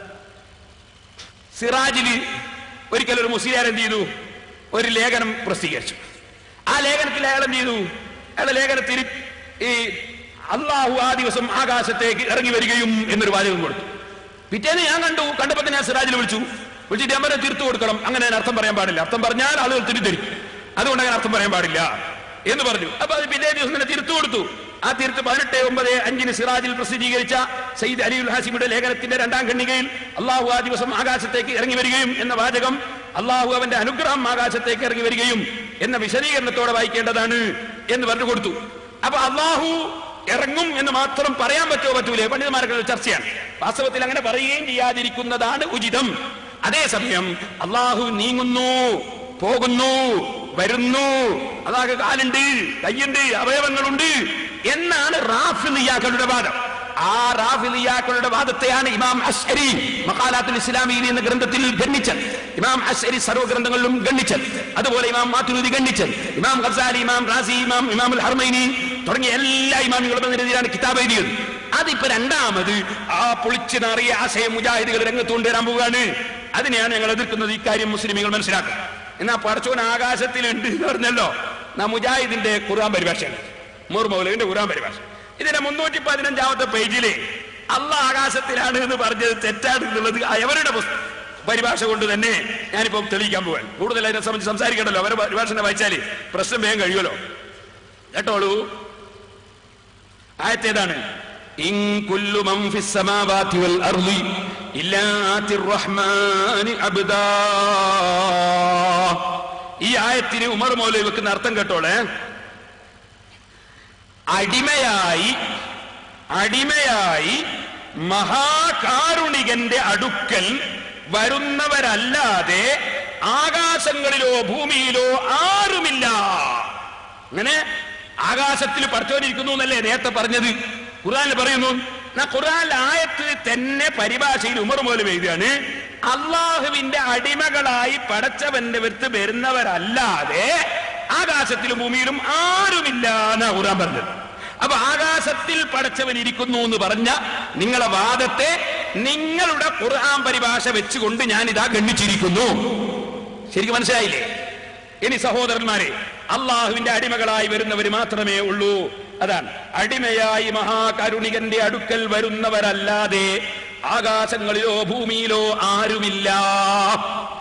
സിറാജില് ഒരിക്കലും ഒരു മുസ്ലിയാർ എന്ത് ചെയ്തു, ഒരു ലേഖനം പ്രസിദ്ധീകരിച്ചു. ആ ലേഖനത്തിൽ അയാൾ എന്ത് ചെയ്തു, അയാളുടെ ലേഖനത്തിൽ ഈ അള്ളാഹു ആ ദിവസം ആകാശത്തേക്ക് ഇറങ്ങി വരികയും എന്നൊരു വാചകം കൊടുത്തു. പിറ്റേന്ന് ഞാൻ കണ്ടു, കണ്ടപ്പോ ഞാൻ സിറാജിൽ വിളിച്ചു, വിളിച്ചിട്ട് ഞാൻ പറയാൻ തീർത്തു കൊടുക്കണം, അങ്ങനെ അർത്ഥം പറയാൻ പാടില്ല, അർത്ഥം പറഞ്ഞാൽ ആളുകൾ തിരിതരും, അതുകൊണ്ട് അങ്ങനെ അർത്ഥം പറയാൻ പാടില്ല എന്ന് പറഞ്ഞു. അപ്പൊ അത് പിറ്റേ ദിവസം തന്നെ തിരുത്തു കൊടുത്തു. ആ തിരുത്ത് പതിനെട്ട് ഒമ്പത് അഞ്ചിന് സിറാജിൽ പ്രസിദ്ധീകരിച്ച സയ്യിദ് അലിഉൽ ഹാസിമിയുടെ ലേഖനത്തിന്റെ രണ്ടാം ഖണ്ഡികയിൽ അള്ളാഹു ആ ദിവസം ആകാശത്തേക്ക് ഇറങ്ങി വരികയും എന്ന വാചകം അള്ളാഹു അവന്റെ അനുഗ്രഹം ആകാശത്തേക്ക് ഇറങ്ങി വരികയും എന്ന വിശദീകരണത്തോടെ വായിക്കേണ്ടതാണ് എന്ന് പറഞ്ഞു കൊടുത്തു. അപ്പൊ അള്ളാഹു ഇറങ്ങും എന്ന് മാത്രം പറയാൻ പറ്റുമോ പറ്റൂലേ? പണ്ഡിതന്മാരുടെ ചർച്ചയാണ്. വാസ്തവത്തിൽ അങ്ങനെ പറയുകയും ചെയ്യാതിരിക്കുന്നതാണ് ഉചിതം. അതേസമയം അള്ളാഹു നീങ്ങുന്നു, പോകുന്നു, വരുന്നു, അതാകെ കാലുണ്ട്, കയ്യുണ്ട്, അവയവങ്ങളുണ്ട് എന്നാണ് റാഫിളിയാക്കളുടെ വാദം. ആ റാഫിളിയാക്കളുടെ വാദത്തെയാണ് ഇമാം അശ്അരി മഖാലാത്തുൽ ഇസ്ലാമിയിൽ എന്ന ഗ്രന്ഥത്തിൽ ഗണ്ണിച്ചത്. ഇമാം അശ്അരി സർവ്വ ഗ്രന്ഥങ്ങളിലും ഗണ്ണിച്ചത്. അതുപോലെ ഇമാം മാതുരിദി ഗണ്ണിച്ചത്. ഇമാം ഗസാലി, ഇമാം റാസി, ഇമാം ഇമാമുൽ ഹർമൈനി തുടങ്ങിയ എല്ലാ ഇമാമികളും എതിരാണ് കിതാബ് എഴുതിയത്. അതിപ്പോ രണ്ടാമത് ആ പൊളിച്ചു നാറിയ ആശയം മുജാഹിദുകൾ രംഗത്ത് കൊണ്ടുവരാൻ പോവുകയാണ്. അതിനെയാണ് ഞങ്ങൾ എതിർക്കുന്നത്. ഇക്കാര്യം മുസ്ലിമീങ്ങൾ മനസ്സിലാക്കുക. എന്നാ പടച്ചോൻ ആകാശത്തിലുണ്ട് എന്ന് പറഞ്ഞല്ലോ, നാ മുജാഹിദിന്റെ ഖുർആൻ പരിഭാഷയാണ്, ഉമർ മൗലവിന്റെ ഖുർആൻ പരിഭാഷ. ഇതിന്റെ മുന്നൂറ്റി പതിനഞ്ചാമത്തെ പേജില് അള്ളാഹ് ആകാശത്തിലാണ് എന്ന് പറഞ്ഞത് തെറ്റാണ് എന്നുള്ളത് അവരുടെ പരിഭാഷ കൊണ്ട് തന്നെ ഞാനിപ്പോ തെളിയിക്കാൻ പോവാൻ. കൂടുതൽ അതിനെ സംബന്ധിച്ച് സംസാരിക്കണ്ടല്ലോ, അവരുടെ പരിഭാഷ വായിച്ചാല് പ്രശ്നം വേഗം കഴിയുമല്ലോ. കേട്ടോളൂ, ആയത്തേതാണ്? ഇൻ കുല്ലു മൻ ഫിസ് സമാവാതി വൽ അർളി ഇല്ലാ ആതിർ റഹ്മാനി അബ്ദാ. ഈ ആയത്തിന് ഉമർ മൗലവി വെക്കുന്ന അർത്ഥം കേട്ടോളെ. അടിമയായി അടിമയായി മഹാകാരുണികന്റെ അടുക്കൽ വരുന്നവരല്ലാതെ ആകാശങ്ങളിലോ ഭൂമിയിലോ ആരുമില്ല. അങ്ങനെ ആകാശത്തിൽ പടച്ചോനിരിക്കുന്നു എന്നല്ലേ നേരത്തെ പറഞ്ഞത്? ഖുർആനിൽ പറയുന്നു. ഖുർആനിലെ ആയത്ത് തന്നെ പരിഭാഷയിൽ ഉമർ മൗലവി എഴുതുകയാണ്, അള്ളാഹുവിന്റെ അടിമകളായി പടച്ചവന്റെ അടുത്ത് വരുന്നവരല്ലാതെ ആകാശത്തിലും ഭൂമിയിലും ആരുമില്ല എന്നാ ഖുർആൻ പറഞ്ഞത്. അപ്പൊ ആകാശത്തിൽ പടച്ചവൻ ഇരിക്കുന്നു എന്ന് പറഞ്ഞ നിങ്ങളെ വാദത്തെ നിങ്ങളുടെ ഖുർആൻ പരിഭാഷ വെച്ചുകൊണ്ട് ഞാൻ ഇതാ ഗണ്ണിച്ചിരിക്കുന്നു. ശരിക്കും മനസ്സിലായില്ലേ? ഇനി സഹോദരന്മാരെ, അള്ളാഹുവിന്റെ അടിമകളായി വരുന്നവർ മാത്രമേ ഉള്ളൂ. അതാണ്, അടിമയായി മഹാകരുണികന്റെ അടുക്കൽ വരുന്നവരല്ലാതെ ആകാശങ്ങളിലോ ഭൂമിയിലോ ആരുമില്ല.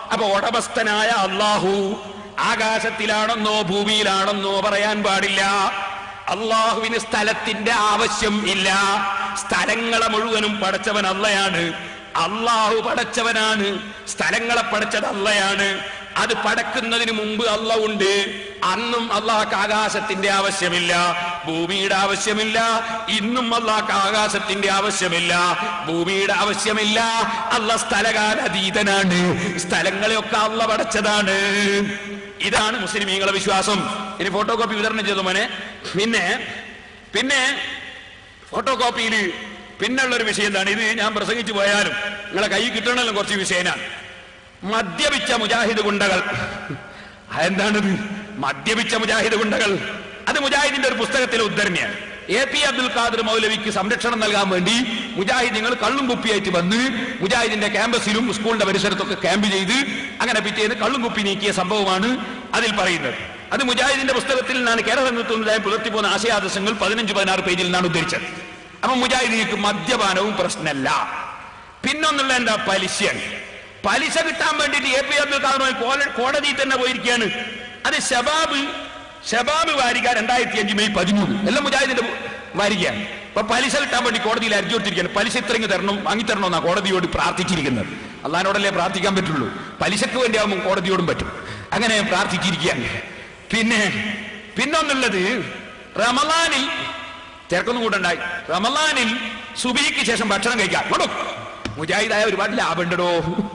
അപ്പൊ ഉടമസ്ഥനായ അള്ളാഹു ആകാശത്തിലാണെന്നോ ഭൂമിയിലാണെന്നോ പറയാൻ പാടില്ല. അള്ളാഹുവിന് സ്ഥലത്തിന്റെ ആവശ്യം ഇല്ല. സ്ഥലങ്ങളെ മുഴുവനും പടച്ചവൻ അള്ളയാണ്. അള്ളാഹു പടച്ചവനാണ്. സ്ഥലങ്ങളെ പടച്ചത് അള്ളയാണ്. അത് പടക്കുന്നതിന് മുമ്പ് അള്ള ഉണ്ട്. അന്നും അള്ളാഹ്ക്ക് ആകാശത്തിന്റെ ആവശ്യമില്ല, ഭൂമിയുടെ ആവശ്യമില്ല. ഇന്നും അള്ളാഹ്ക്ക് ആകാശത്തിന്റെ ആവശ്യമില്ല, ഭൂമിയുടെ ആവശ്യമില്ല. അള്ള സ്ഥലകാലാതീതനാണ്. സ്ഥലങ്ങളെയൊക്കെ അള്ള പടച്ചതാണ്. ഇതാണ് മുസ്ലിമീങ്ങളുടെ വിശ്വാസം. ഇനി ഫോട്ടോ കോപ്പി വിതരണം ചെയ്തു മോനെ. പിന്നെ പിന്നെ ഫോട്ടോ കോപ്പിയിൽ പിന്നുള്ളൊരു വിഷയം എന്താണ്? ഇത് ഞാൻ പ്രസംഗിച്ചു പോയാലും നിങ്ങളെ കൈ കിട്ടണമല്ലോ കുറച്ച് വിഷയനാണ്. മദ്യപിച്ച മുജാഹിദ് ഗുണ്ടകൾ. അതെന്താണിത്? മദ്യപിച്ച മുജാഹിദ് ഗുണ്ടകൾ. അത് മുജാഹിദിന്റെ ഒരു പുസ്തകത്തിലെ ഉദ്ധരണിയാണ്. എ പി അബ്ദുൽ ഖാദർ മൗലവിക്ക് സംരക്ഷണം നൽകാൻ വേണ്ടി മുജാഹിദീങ്ങൾ കള്ളും കുപ്പിയായിട്ട് വന്ന് മുജാഹിദിന്റെ ക്യാമ്പസിലും സ്കൂളിന്റെ പരിസരത്തൊക്കെ ക്യാമ്പ് ചെയ്ത് അങ്ങനെ പിറ്റേന്ന് കള്ളും കുപ്പി നീക്കിയ സംഭവമാണ് അതിൽ പറയുന്നത്. അത് മുജാഹിദിന്റെ പുസ്തകത്തിൽ നിന്നാണ് കേരള നേതൃത്വം പുലർത്തി പോകുന്ന ആശയാദർശങ്ങൾ പതിനഞ്ച് പതിനാറ് പേജിൽ നിന്നാണ് ഉദ്ധരിച്ചത്. അപ്പൊ മുജാഹിദീങ്ങൾക്ക് മദ്യപാനവും പ്രശ്നമല്ല. പിന്നൊന്നുള്ള എന്താ? പലിശയാണ്. പലിശ കിട്ടാൻ വേണ്ടിയിട്ട് എ പി അബ്ദുൽ ഖാദർ കോടതിയിൽ തന്നെ പോയിരിക്കുകയാണ്. അത് ഷബാബ് ഷബാബ് വാരിക രണ്ടായിരത്തി അഞ്ച് മെയ് പതിമൂന്ന് എല്ലാം മുജാഹിദിന്റെ വാരികയാണ്. അപ്പൊ പലിശ കിട്ടാൻ വേണ്ടി കോടതിയിൽ അരിച്ചു കൊടുത്തിരിക്കുകയാണ്. പലിശ ഇത്രയും തരണം വാങ്ങിത്തരണമെന്നാണ് കോടതിയോട് പ്രാർത്ഥിച്ചിരിക്കുന്നത്. അള്ളാഹിനോടല്ലേ പ്രാർത്ഥിക്കാൻ പറ്റുള്ളൂ. പലിശക്ക് വേണ്ടി ആവുമ്പോൾ കോടതിയോടും പറ്റും. അങ്ങനെ പ്രാർത്ഥിച്ചിരിക്കുകയാണ്. പിന്നെ പിന്നൊന്നുള്ളത്, റമളാനിൽ തിരക്കൊന്നും കൂട്ടുണ്ടായി. റമളാനിൽ സുബഹിക്ക് ശേഷം ഭക്ഷണം കഴിക്കാം. മുജാഹിദായ ഒരുപാട് ലാഭമുണ്ടോ?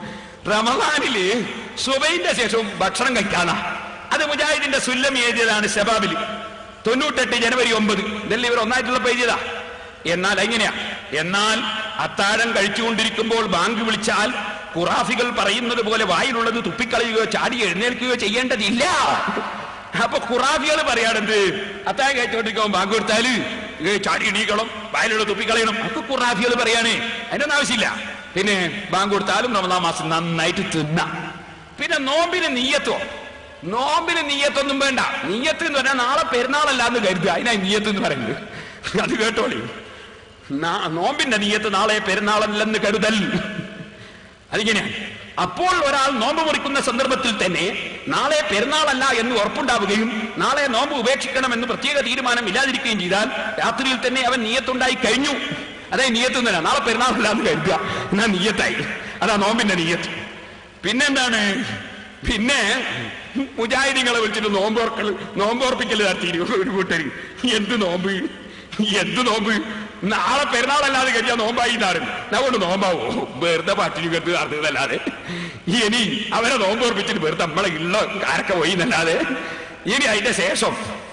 റമളാനില് സുബഹിന്റെ ശേഷം ഭക്ഷണം കഴിക്കാനാ. അത് മുജാഹിദിന്റെ സുല്ലം എഴുതിയതാണ് ഷബാബിൽ തൊണ്ണൂറ്റെട്ട് ജനുവരി ഒമ്പത്. ഇതെല്ലാം ഇവർ ഒന്നായിട്ടുള്ള എഴുതിയതാ. എന്നാൽ എങ്ങനെയാ? എന്നാൽ അത്താഴം കഴിച്ചുകൊണ്ടിരിക്കുമ്പോൾ ബാങ്ക് വിളിച്ചാൽ ഖുറാഫികൾ പറയുന്നത് പോലെ വായിലുള്ളത് തുപ്പിക്കളയുകയോ ചാടി എഴുന്നേൽക്കുകയോ ചെയ്യേണ്ടതില്ല. അപ്പൊ ഖുറാഫികൾ പറയാറുണ്ട് അത്താഴം കഴിച്ചുകൊണ്ടിരിക്കുമ്പോൾ ബാങ്ക് കൊടുത്താല് ചാടി എണീക്കണം, വായിലുള്ള തുപ്പിക്കളയണം. അപ്പൊ ഖുറാഫികൾ പറയാണ് അതിനൊന്നും ആവശ്യമില്ല. പിന്നെ ബാങ്ക് കൊടുത്താലും റമളാൻ മാസം നന്നായിട്ട് തിന്ന. പിന്നെ നോമ്പിന് നീയത്തോ? നോമ്പിന് നീയത്തൊന്നും വേണ്ട. നീയത്ത് എന്ന് പറഞ്ഞാൽ നാളെ പെരുന്നാളല്ലാന്ന് കരുതുക. അതിനായി നീയത്ത് എന്ന് പറയുന്നത്. അത് കേട്ടോളി. നോമ്പിന്റെ നീയത്ത് നാളെ പെരുന്നാളല്ലെന്ന് കരുതൽ. അതിങ്ങനെയാണ്. അപ്പോൾ ഒരാൾ നോമ്പ് മുറിക്കുന്ന സന്ദർഭത്തിൽ തന്നെ നാളെ പെരുന്നാളല്ല എന്ന് ഉറപ്പുണ്ടാവുകയും നാളെ നോമ്പ് ഉപേക്ഷിക്കണമെന്ന് പ്രത്യേക തീരുമാനം ഇല്ലാതിരിക്കുകയും ചെയ്താൽ രാത്രിയിൽ തന്നെ അവൻ നീയത്തുണ്ടായി കഴിഞ്ഞു. അതായത് നീയത്ത് തന്നെ നാളെ പെരുന്നാളല്ല എന്ന് കരുതുക. എന്നാ നീയത്തായി. അതാ നോമ്പിന്റെ നീയത്ത്. പിന്നെന്താണ്? പിന്നെ മുജാഹിദീങ്ങളെ വിളിച്ചിട്ട് നോമ്പോർക്കൽ നോമ്പോർപ്പിക്കൽ നടത്തിയിരുന്നു ഒരു കൂട്ടര്. എന്ത് നോമ്പ്? എന്ത് നോമ്പ്? നാളെ പെരുന്നാളല്ലാതെ കഴിയാൻ നോമ്പായി എന്നാണ്. അതുകൊണ്ട് നോമ്പാവോ? വെറുതെ പട്ടിണി കെട്ട് നടന്നതല്ലാതെ. ഇനി അവരെ നോമ്പോർപ്പിച്ചിട്ട് വെറുതെ നമ്മളെ ഉള്ള കാരക്ക പോയി എന്നല്ലാതെ. ഇനി അതിന്റെ ശേഷം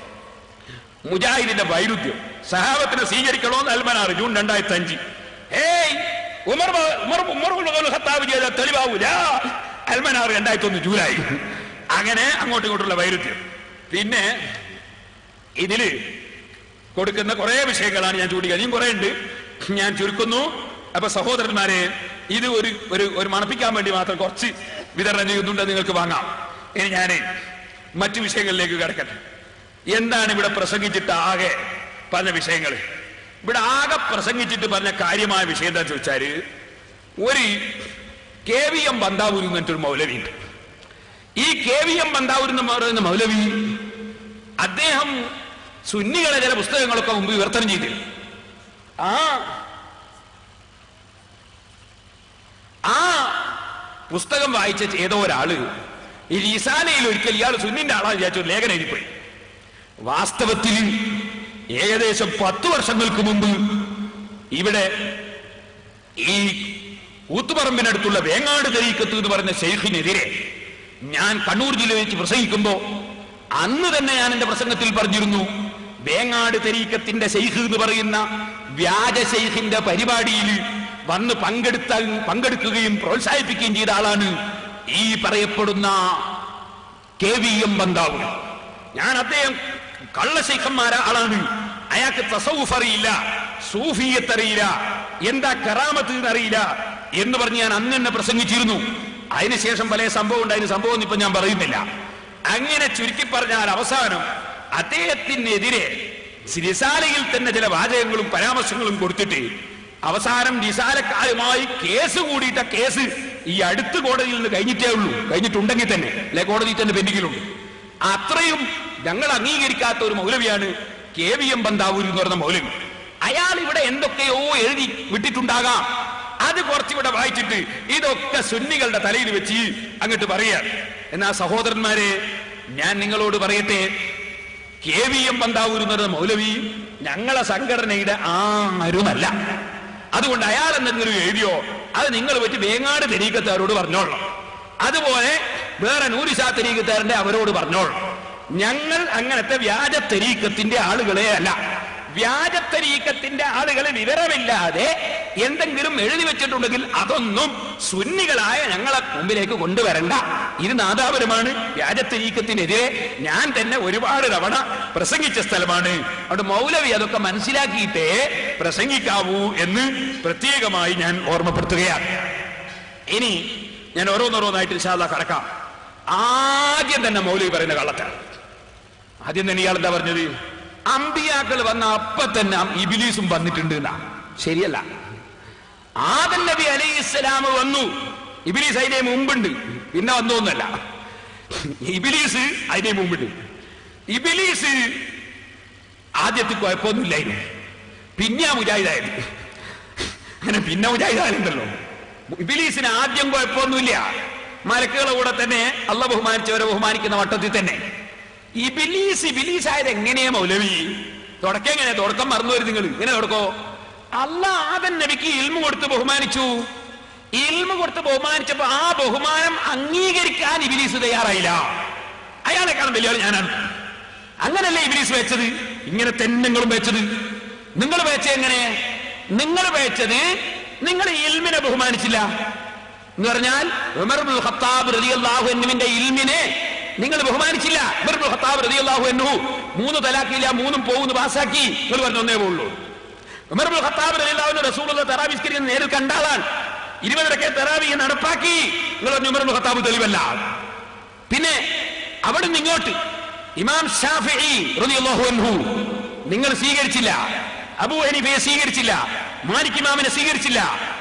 മുജാഹിദിന്റെ വൈരുദ്ധ്യം. സഹാബത്തിനെ സ്വീകരിക്കണോന്ന് അൽമനാർ ജൂൺ രണ്ടായിരത്തി അഞ്ച്. ഏയ് ഉമർ ഉമർ ഖത്താബ് ചെയ്ത തെളിവാവൂല. അൽമനാർ രണ്ടായിരത്തി ഒന്ന് ജൂലൈ. അങ്ങനെ അങ്ങോട്ടും ഇങ്ങോട്ടുള്ള വൈരുദ്ധ്യം. പിന്നെ ഇതില് കൊടുക്കുന്ന കുറെ വിഷയങ്ങളാണ് ഞാൻ ചൂണ്ടിക്കുക. ഇനിയും കുറെ ഉണ്ട്, ഞാൻ ചുരുക്കുന്നു. അപ്പൊ സഹോദരന്മാരെ, ഇത് ഒരു ഒരു മണപ്പിക്കാൻ വേണ്ടി മാത്രം കുറച്ച് വിതരണം ചെയ്യുന്നുണ്ട്, നിങ്ങൾക്ക് വാങ്ങാം. ഇനി ഞാൻ മറ്റു വിഷയങ്ങളിലേക്ക് കിടക്കട്ടെ. എന്താണ് ഇവിടെ പ്രസംഗിച്ചിട്ട് ആകെ പറഞ്ഞ വിഷയങ്ങൾ? ഇവിടെ ആകെ പ്രസംഗിച്ചിട്ട് പറഞ്ഞ കാര്യമായ വിഷയം എന്താ ചോദിച്ചാല്, ഒരു കെ വി എം ബന്താവൂർ എന്നിട്ടൊരു മൗലവി ഉണ്ട്. ഈ കെ വി എം ബന്താവൂർ എന്ന് പറയുന്ന മൗലവി അദ്ദേഹം സുന്നികളെ ചില പുസ്തകങ്ങളൊക്കെ മുമ്പ് വിവർത്തനം ചെയ്തു. ആ ആ പുസ്തകം വായിച്ച ഏതോ ഒരാള് ഈ റിസാലയിൽ ഒരിക്കൽ ഇയാൾ സുന്നിന്റെ ആളാന്ന് വിചാരിച്ചു ലേഖനം എഴുതിപ്പോയി. വാസ്തവത്തിൽ ഏകദേശം പത്തു വർഷങ്ങൾക്ക് മുമ്പ് ഇവിടെ ഈ ഊത്തുപറമ്പിനടുത്തുള്ള വേങ്ങാട് തരീക്കത്ത് എന്ന് പറഞ്ഞ ശൈഖിനെതിരെ ഞാൻ കണ്ണൂർ ജില്ലയിൽ വെച്ച് പ്രസംഗിക്കുമ്പോ അന്ന് തന്നെ ഞാൻ എന്റെ പ്രസംഗത്തിൽ പറഞ്ഞിരുന്നു, വേങ്ങാട് തരീക്കത്തിന്റെ ശൈഖ് എന്ന് പറയുന്ന വ്യാജ ശൈഖിന്റെ പരിപാടിയിൽ വന്ന് പങ്കെടുത്ത പങ്കെടുക്കുകയും പ്രോത്സാഹിപ്പിക്കുകയും ചെയ്ത ആളാണ് ഈ പറയപ്പെടുന്ന കെ വി എം ബന്താവൂർ. ഞാൻ അദ്ദേഹം കള്ള ശൈഖന്മാര ആളാണ്, അയാൾക്ക് തസവുഫ് അറിയില്ല, സൂഫിയത്ത് അറിയില്ല, എന്താ കറാമത്ത് എന്നറിയില്ല എന്ന് പറഞ്ഞ് ഞാൻ അന്ന് തന്നെ പ്രസംഗിച്ചിരുന്നു. അതിനുശേഷം പല സംഭവം ഉണ്ടായ സംഭവം ഇപ്പൊ ഞാൻ പറയുന്നില്ല. അങ്ങനെ ചുരുക്കി പറഞ്ഞാൽ അവസാനം അദ്ദേഹത്തിനെതിരെ റിസാലയിൽ തന്നെ ചില വാചകങ്ങളും പരാമർശങ്ങളും കൊടുത്തിട്ട് അവസാനം റിസാലക്കാരുമായി കേസ് കൂടിയിട്ട കേസ് ഈ അടുത്ത കോടതിയിൽ നിന്ന് കഴിഞ്ഞിട്ടേ ഉള്ളൂ, കഴിഞ്ഞിട്ടുണ്ടെങ്കിൽ തന്നെ അല്ലെ കോടതിയിൽ തന്നെ പെൻഡിങ്ങിലുണ്ട്. അത്രയും ഞങ്ങൾ അംഗീകരിക്കാത്ത ഒരു മൗലവിയാണ് കെ വി എം ബന്താവൂർ എന്ന് പറഞ്ഞ മൗലവി. അയാൾ ഇവിടെ എന്തൊക്കെയോ എഴുതി വിട്ടിട്ടുണ്ടാകാം, അത് കുറച്ചിവിടെ വായിച്ചിട്ട് ഇതൊക്കെ സുന്നികളുടെ തലയിൽ വെച്ച് അങ്ങോട്ട് പറയാൻ. എന്നാ സഹോദരന്മാരെ, ഞാൻ നിങ്ങളോട് പറയട്ടെ, കെ വി എം ബന്താവൂർ എന്ന് പറഞ്ഞ മൗലവി ഞങ്ങളെ സംഘടനയുടെ ആരുമല്ല. അതുകൊണ്ട് അയാൾ എന്തെങ്കിലും എഴുതിയോ അത് നിങ്ങൾ വെച്ച് വേങ്ങാട് തെരീക്കത്താരോട് പറഞ്ഞോളാം. അതുപോലെ വേറെ നൂരിശാ തെരീക്കത്താരന്റെ അവരോട് പറഞ്ഞോളാം. ഞങ്ങൾ അങ്ങനത്തെ വ്യാജ തെരീക്കത്തിന്റെ ആളുകളെ അല്ല. വ്യാജ തെരീക്കത്തിന്റെ ആളുകൾ വിവരമില്ലാതെ എന്തെങ്കിലും എഴുതി വെച്ചിട്ടുണ്ടെങ്കിൽ അതൊന്നും സുന്നികളായ ഞങ്ങളെ മുമ്പിലേക്ക് കൊണ്ടുവരണ്ട. ഇത് നാദാപുരമാണ്. വ്യാജ തെരീക്കത്തിനെതിരെ ഞാൻ തന്നെ ഒരുപാട് തവണ പ്രസംഗിച്ച സ്ഥലമാണ്. അവിടെ മൗലവി അതൊക്കെ മനസ്സിലാക്കിയിട്ടേ പ്രസംഗിക്കാവൂ എന്ന് പ്രത്യേകമായി ഞാൻ ഓർമ്മപ്പെടുത്തുകയാണ്. ഇനി ഞാൻ ഓരോന്നോരോന്നായിട്ട് ഇൻഷാ അല്ലാഹ് കടക്കാം. ആദ്യം തന്നെ മൗലവി പറയുന്ന കള്ളത്തരം. ആദ്യം തന്നെ ഇയാൾ എന്താ പറഞ്ഞത്? അമ്പിയാക്കൾ വന്ന അപ്പൊ തന്നെ ഇബിലീസും വന്നിട്ടുണ്ട് എന്നാ. ശരിയല്ല. ആദം നബി അലൈഹിസ്സലാം വന്നു, ഇബിലീസ് അതിനെ മുമ്പുണ്ട്, പിന്നെ വന്നോന്നല്ല. ഇബിലീസ് അതിനെ മുമ്പുണ്ട്. ഇബിലീസ് ആദ്യത്തിൽ കുഴപ്പമൊന്നുമില്ലായിരുന്നു, പിന്നെ മുജാഹിദായത്. അങ്ങനെ പിന്നെ മുജാഹിദാലുണ്ടല്ലോ. ഇബിലീസിന് ആദ്യം കുഴപ്പമൊന്നുമില്ല, മലക്കുകളെ കൂടെ തന്നെ അള്ളാഹ് ബഹുമാനിച്ചവരെ ബഹുമാനിക്കുന്ന വട്ടത്തിൽ തന്നെ. ഇബിലീസ് ഇബിലീസ് ആയത് എങ്ങനെയാ മൗലവി? തുടക്കം എങ്ങനെയാ? തുടക്കം മറന്നു വരും നിങ്ങൾ. ഇങ്ങനെ തുടക്കോ? അള്ളാഹ് ആദം നബിക്ക് ഇൽമു കൊടുത്ത് ബഹുമാനിച്ചു. ഇൽമു കൊടുത്ത് ബഹുമാനിച്ചപ്പോ ആ ബഹുമാനം അംഗീകരിക്കാൻ ഇബിലീസ് തയ്യാറായില്ല. അയാളെക്കാളും വലിയ ഞാനാണ്. അങ്ങനല്ലേ ഇബിലീസ് വെച്ചത്? ഇങ്ങനെ തന്നെ നിങ്ങളും വെച്ചത്. നിങ്ങൾ വെച്ച എങ്ങനെ? നിങ്ങൾ വെച്ചത് നിങ്ങൾ ഇൽമിനെ ബഹുമാനിച്ചില്ല എന്ന് പറഞ്ഞാൽ ഉമർ ഇബ്നുൽ ഖത്താബ് റളിയല്ലാഹു അൻഹുവിന്റെ ഇൽമിനെ നിങ്ങൾ ബഹുമാനിച്ചില്ല. ഉമർ ഇബ്നുൽ ഖത്താബ് റളിയല്ലാഹു അൻഹു മൂന്ന് തലാഖില്ല, മൂന്നും പോകുന്നു പാസാക്കി. നിങ്ങൾ പറഞ്ഞു ഒന്നേ പോകുള്ളൂ. ഉമർ ഇബ്നുൽ ഖത്താബ് റളിയല്ലാഹു അൻഹു റസൂലുള്ളാഹി തറാവീഹ് നിസ്കരിക്കുന്ന നേരിൽ കണ്ടാളാണ്. ഇരുപത് റക്അത്ത് തറാവീഹ് നടപ്പാക്കി. നിങ്ങൾ പറഞ്ഞു ഉമർ ഇബ്നുൽ ഖത്താബ് തെളിവല്ല. പിന്നെ അവിടെ നിന്ന് ഇങ്ങോട്ട് ഇമാം ശാഫിഈ റളിയല്ലാഹു അൻഹു നിങ്ങൾ സ്വീകരിച്ചില്ല, അബൂ ഹനീഫയെ സ്വീകരിച്ചില്ല, മാലിക് ഇമാമിനെ സ്വീകരിച്ചില്ല,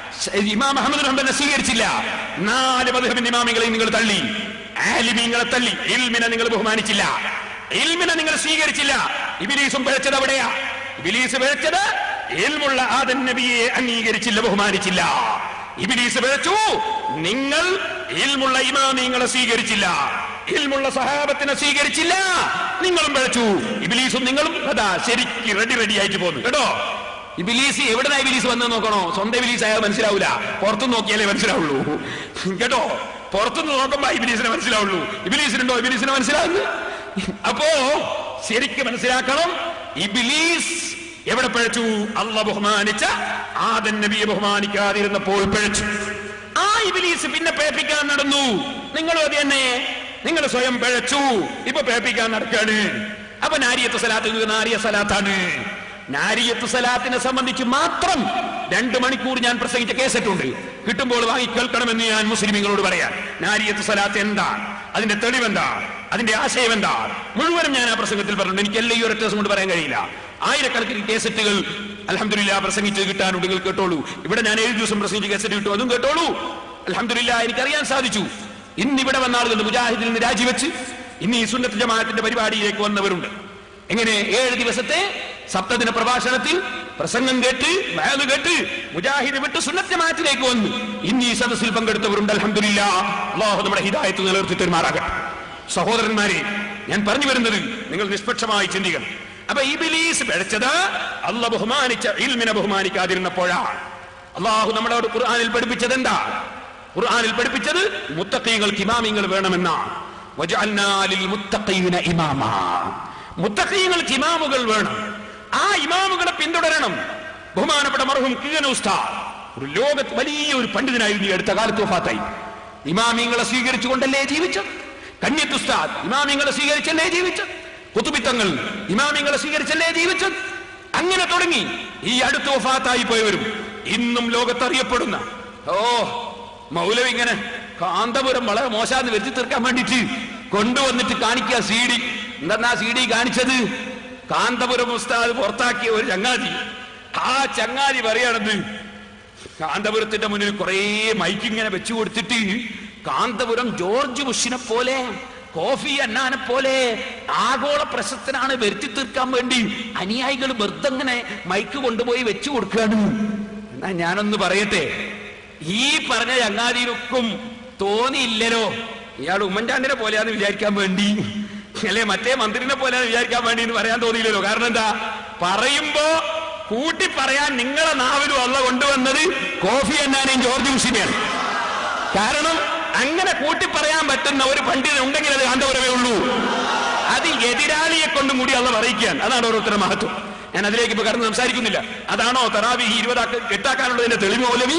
ഇമാം അഹ്മദ് ഹംബലിനെ സ്വീകരിച്ചില്ല. നാല് മദ്ഹബിന്റെ ഇമാമികളെയും നിങ്ങൾ തള്ളി, ആലിമീങ്ങളെ തള്ളി. ഇൽമിനെ നിങ്ങൾ ബഹുമാനിച്ചില്ല, ഇൽമിനെ നിങ്ങൾ സ്വീകരിച്ചില്ല. ഇബ്ലീസും പിഴച്ചത് അവിടെയാ. ഇബ്ലീസ് പിഴച്ചത് ഇൽമുള്ള ആദം നബിയെ അംഗീകരിച്ചില്ല, ബഹുമാനിച്ചില്ല. ഇബ്ലീസ് പിഴച്ചു, നിങ്ങൾ ഇൽമുള്ള ഇമാമിങ്ങളെ സ്വീകരിച്ചില്ല, ഇൽമുള്ള സഹാബത്തിനെ സ്വീകരിച്ചില്ല, നിങ്ങളും പിഴച്ചു. ഇബ്ലീസും നിങ്ങളും അതാ ശരിക്ക് റെഡി റെഡി ആയിട്ട് പോന്നു കേട്ടോ. ഇബ്ലീസ് എവിടുന്നാ ഇബ്ലീസ് വന്ന് നോക്കണോ? സ്വന്തം ഇബ്ലീസ് ആയാൽ മനസ്സിലാവൂല, പുറത്തു നോക്കിയാലേ മനസ്സിലാവുള്ളൂ കേട്ടോ. പുറത്തുനിന്ന് നോക്കുമ്പോ ഇബ്ലീസിനെ മനസ്സിലാവുള്ളൂ. ഇബ്ലീസിനുണ്ടോ ഇബ്ലീസിനെ മനസ്സിലാവുന്നു? അപ്പോ ശരിക്ക് മനസ്സിലാക്കണം, ഇബ്ലീസ് എവിടെ പിഴച്ചു? അള്ളാഹ് ബഹുമാനിച്ച ആദം നബിയെ ബഹുമാനിക്കാതിരുന്നപ്പോൾ പിഴച്ചു. ആ ഇബ്ലീസ് പിന്നെ പേപ്പിക്കാൻ നടന്നു. നിങ്ങളും അത് തന്നെ, നിങ്ങൾ സ്വയം പിഴച്ചു, ഇപ്പൊ പേപ്പിക്കാൻ നടക്കാണ്. അപ്പൊ നാരിയത്ത് സലാത്ത് നാരിയ സലാത്താണ്. നാരിയത്ത് സലാത്തിനെ സംബന്ധിച്ച് മാത്രം രണ്ടു മണിക്കൂർ ഞാൻ പ്രസംഗിച്ച കേസറ്റുണ്ട്, കിട്ടുമ്പോൾ വാങ്ങി കേൾക്കണമെന്ന് ഞാൻ മുസ്ലിമീങ്ങളോട് പറയാൻ. നാരിയത്ത് സലാത്ത് എന്താ, അതിന്റെ തെളിവെന്താ, അതിന്റെ ആശയം എന്താ, മുഴുവനും ഞാൻ ആ പ്രസംഗത്തിൽ പറഞ്ഞു. എനിക്ക് എല്ലാ ഈ ഒരൊറ്റ ദിവസം കൊണ്ട് പറയാൻ കഴിയില്ല. ആയിരക്കണക്കിന് കേസറ്റുകൾ അൽഹംദുലില്ലാഹ് പ്രസംഗിച്ച് കിട്ടാനുണ്ട്, നിങ്ങൾ കേട്ടോളൂ. ഇവിടെ ഞാൻ ഏഴ് ദിവസം പ്രസംഗിച്ച് കേസറ്റ് കിട്ടും, അതും കേട്ടോളൂ. അൽഹംദുലില്ലാഹ് എനിക്കറിയാൻ സാധിച്ചു. ഇന്നിവിടെ വന്ന ആളുകൾ മുജാഹിദിൽ നിന്ന് രാജിവെച്ച് ഇന്ന് ഈ സുന്നത്ത് ജമാഅത്തിന്റെ പരിപാടിയിലേക്ക് വന്നവരുണ്ട്. എങ്ങനെ? ഏഴ് ദിവസത്തെ സപ്തദിന പ്രഭാഷണത്തിൽ പ്രസംഗം കേട്ട് വഅദ് കേട്ട് മുജാഹിദ് വിട്ട് സുന്നത്ത് ജമാഅത്തിലേക്ക് വന്നു. ഇന്ന് ഈ സദസ്സിൽ പങ്കെടുത്തവരുണ്ട്. അൽഹംദുലില്ലാഹ്, അല്ലാഹു നമ്മുടെ ഹിദായത്ത് നിലനിർത്തി തരുമാറാകട്ടെ. സഹോദരന്മാരെ, ഞാൻ പറഞ്ഞു വരുന്നത് നിങ്ങൾ നിഷ്പക്ഷമായി ചിന്തിക്കണം. അപ്പൊ ഇബ്ലീസ് പിഴച്ചത് അല്ലാഹ് ബഹുമാനിച്ച ഇൽമിനെ ബഹുമാനിക്കാതിരുന്നപ്പോഴാണ്. അല്ലാഹു നമ്മളോട് ഖുർആനിൽ പഠിപ്പിച്ചത് എന്താ? ഖുർആനിൽ പഠിപ്പിച്ചത് മുത്തഖീങ്ങൾക്ക് ഇമാമിങ്ങൾ വേണമെന്നാണ്. വജഅൽനാ ലിൽ മുത്തഖീന ഇമാമാ. മുത്തഖീങ്ങൾക്ക് ഇമാമുകൾ വേണം, ആ ഇമാമുകളെ പിന്തുടരണം. ബഹുമാനപ്പെട്ട മർഹൂം കിഴന ഉസ്താദ് ഒരു ലോകത്ത് വലിയ ഒരു പണ്ഡിതനായിരുന്നു, ഈ അടുത്ത കാലത്ത് വഫാത്തായി. ഇമാമിങ്ങളെ സ്വീകരിച്ചുകൊണ്ടല്ലേ ജീവിച്ചത്. കന്യത്ത് ഉസ്താദ് ഇമാമിങ്ങളെ സ്വീകരിച്ചല്ലേ ജീവിച്ചത്. ഖുതുബിത്തങ്ങൾ ഇമാമിങ്ങളെ സ്വീകരിച്ചല്ലേ ജീവിച്ചത്. അങ്ങനെ തുടങ്ങി ഈ അടുത്ത് വഫാത്തായി പോയവരും ഇന്നും ലോകത്തറിയപ്പെടുന്ന ഓ മൗലവി ഇങ്ങനെ കാന്തപുരം വളരെ മോശാന്ന് വരുത്തി തീർക്കാൻ വേണ്ടിട്ട് കൊണ്ടുവന്നിട്ട് കാണിക്കുക സി ഡി. എന്താ സി ഡി കാണിച്ചത്? കാന്തപുരം ഉസ്താദ് പുറത്താക്കിയ ഒരു ചങ്ങാതി. ആ ചങ്ങാതി പറയണത് കാന്തപുരത്തിന്റെ മുന്നിൽ കുറെ മൈക്ക് ഇങ്ങനെ വെച്ചു കൊടുത്തിട്ട് കാന്തപുരം ജോർജ് ബുഷിനെ പോലെ കോഫി അന്നാനെ പോലെ ആഗോള പ്രശസ്തനാണ് വരുത്തി തീർക്കാൻ വേണ്ടി അനുയായികൾ വെറുതെ ഇങ്ങനെ മൈക്ക് കൊണ്ടുപോയി വെച്ചു കൊടുക്കുകയാണ്. എന്നാ ഞാനൊന്ന് പറയട്ടെ, ഈ പറഞ്ഞ ചങ്ങാതിയിലൊക്കും തോന്നിയില്ലല്ലോ ഇയാൾ ഉമ്മൻചാണ്ടിനെ പോലെയാന്ന് വിചാരിക്കാൻ വേണ്ടി, അല്ലെ മറ്റേ മന്ത്രിനെ പോലെയാന്ന് വിചാരിക്കാൻ വേണ്ടി എന്ന് പറയാൻ തോന്നിയില്ലല്ലോ. കാരണം എന്താ, പറയുമ്പോ കൂട്ടി പറയാൻ നിങ്ങളെ നാവിലും അള്ള കൊണ്ടുവന്നത് കോഫി അന്നാനെയും ജോർജ് ബുഷിനെയാണ്. കാരണം അങ്ങനെ കൂട്ടി പറയാൻ പറ്റുന്ന ഒരു പണ്ഡിതൻ ഉണ്ടെങ്കിൽ അത് കാന്തപുരമേ ഉള്ളൂ. അത് എതിരാളിയെ കൊണ്ടും കൂടി അള്ള പറയിക്കാൻ. അതാണ് ഓരോരുത്തരുടെ മഹത്വം. ഞാൻ അതിലേക്ക് ഇപ്പൊ കടന്ന് സംസാരിക്കുന്നില്ല. അതാണോ തറാവീഹ് ഇരുപതാക്ക എട്ടാക്കാനുള്ളതിന്റെ തെളിവ് മൗലവി?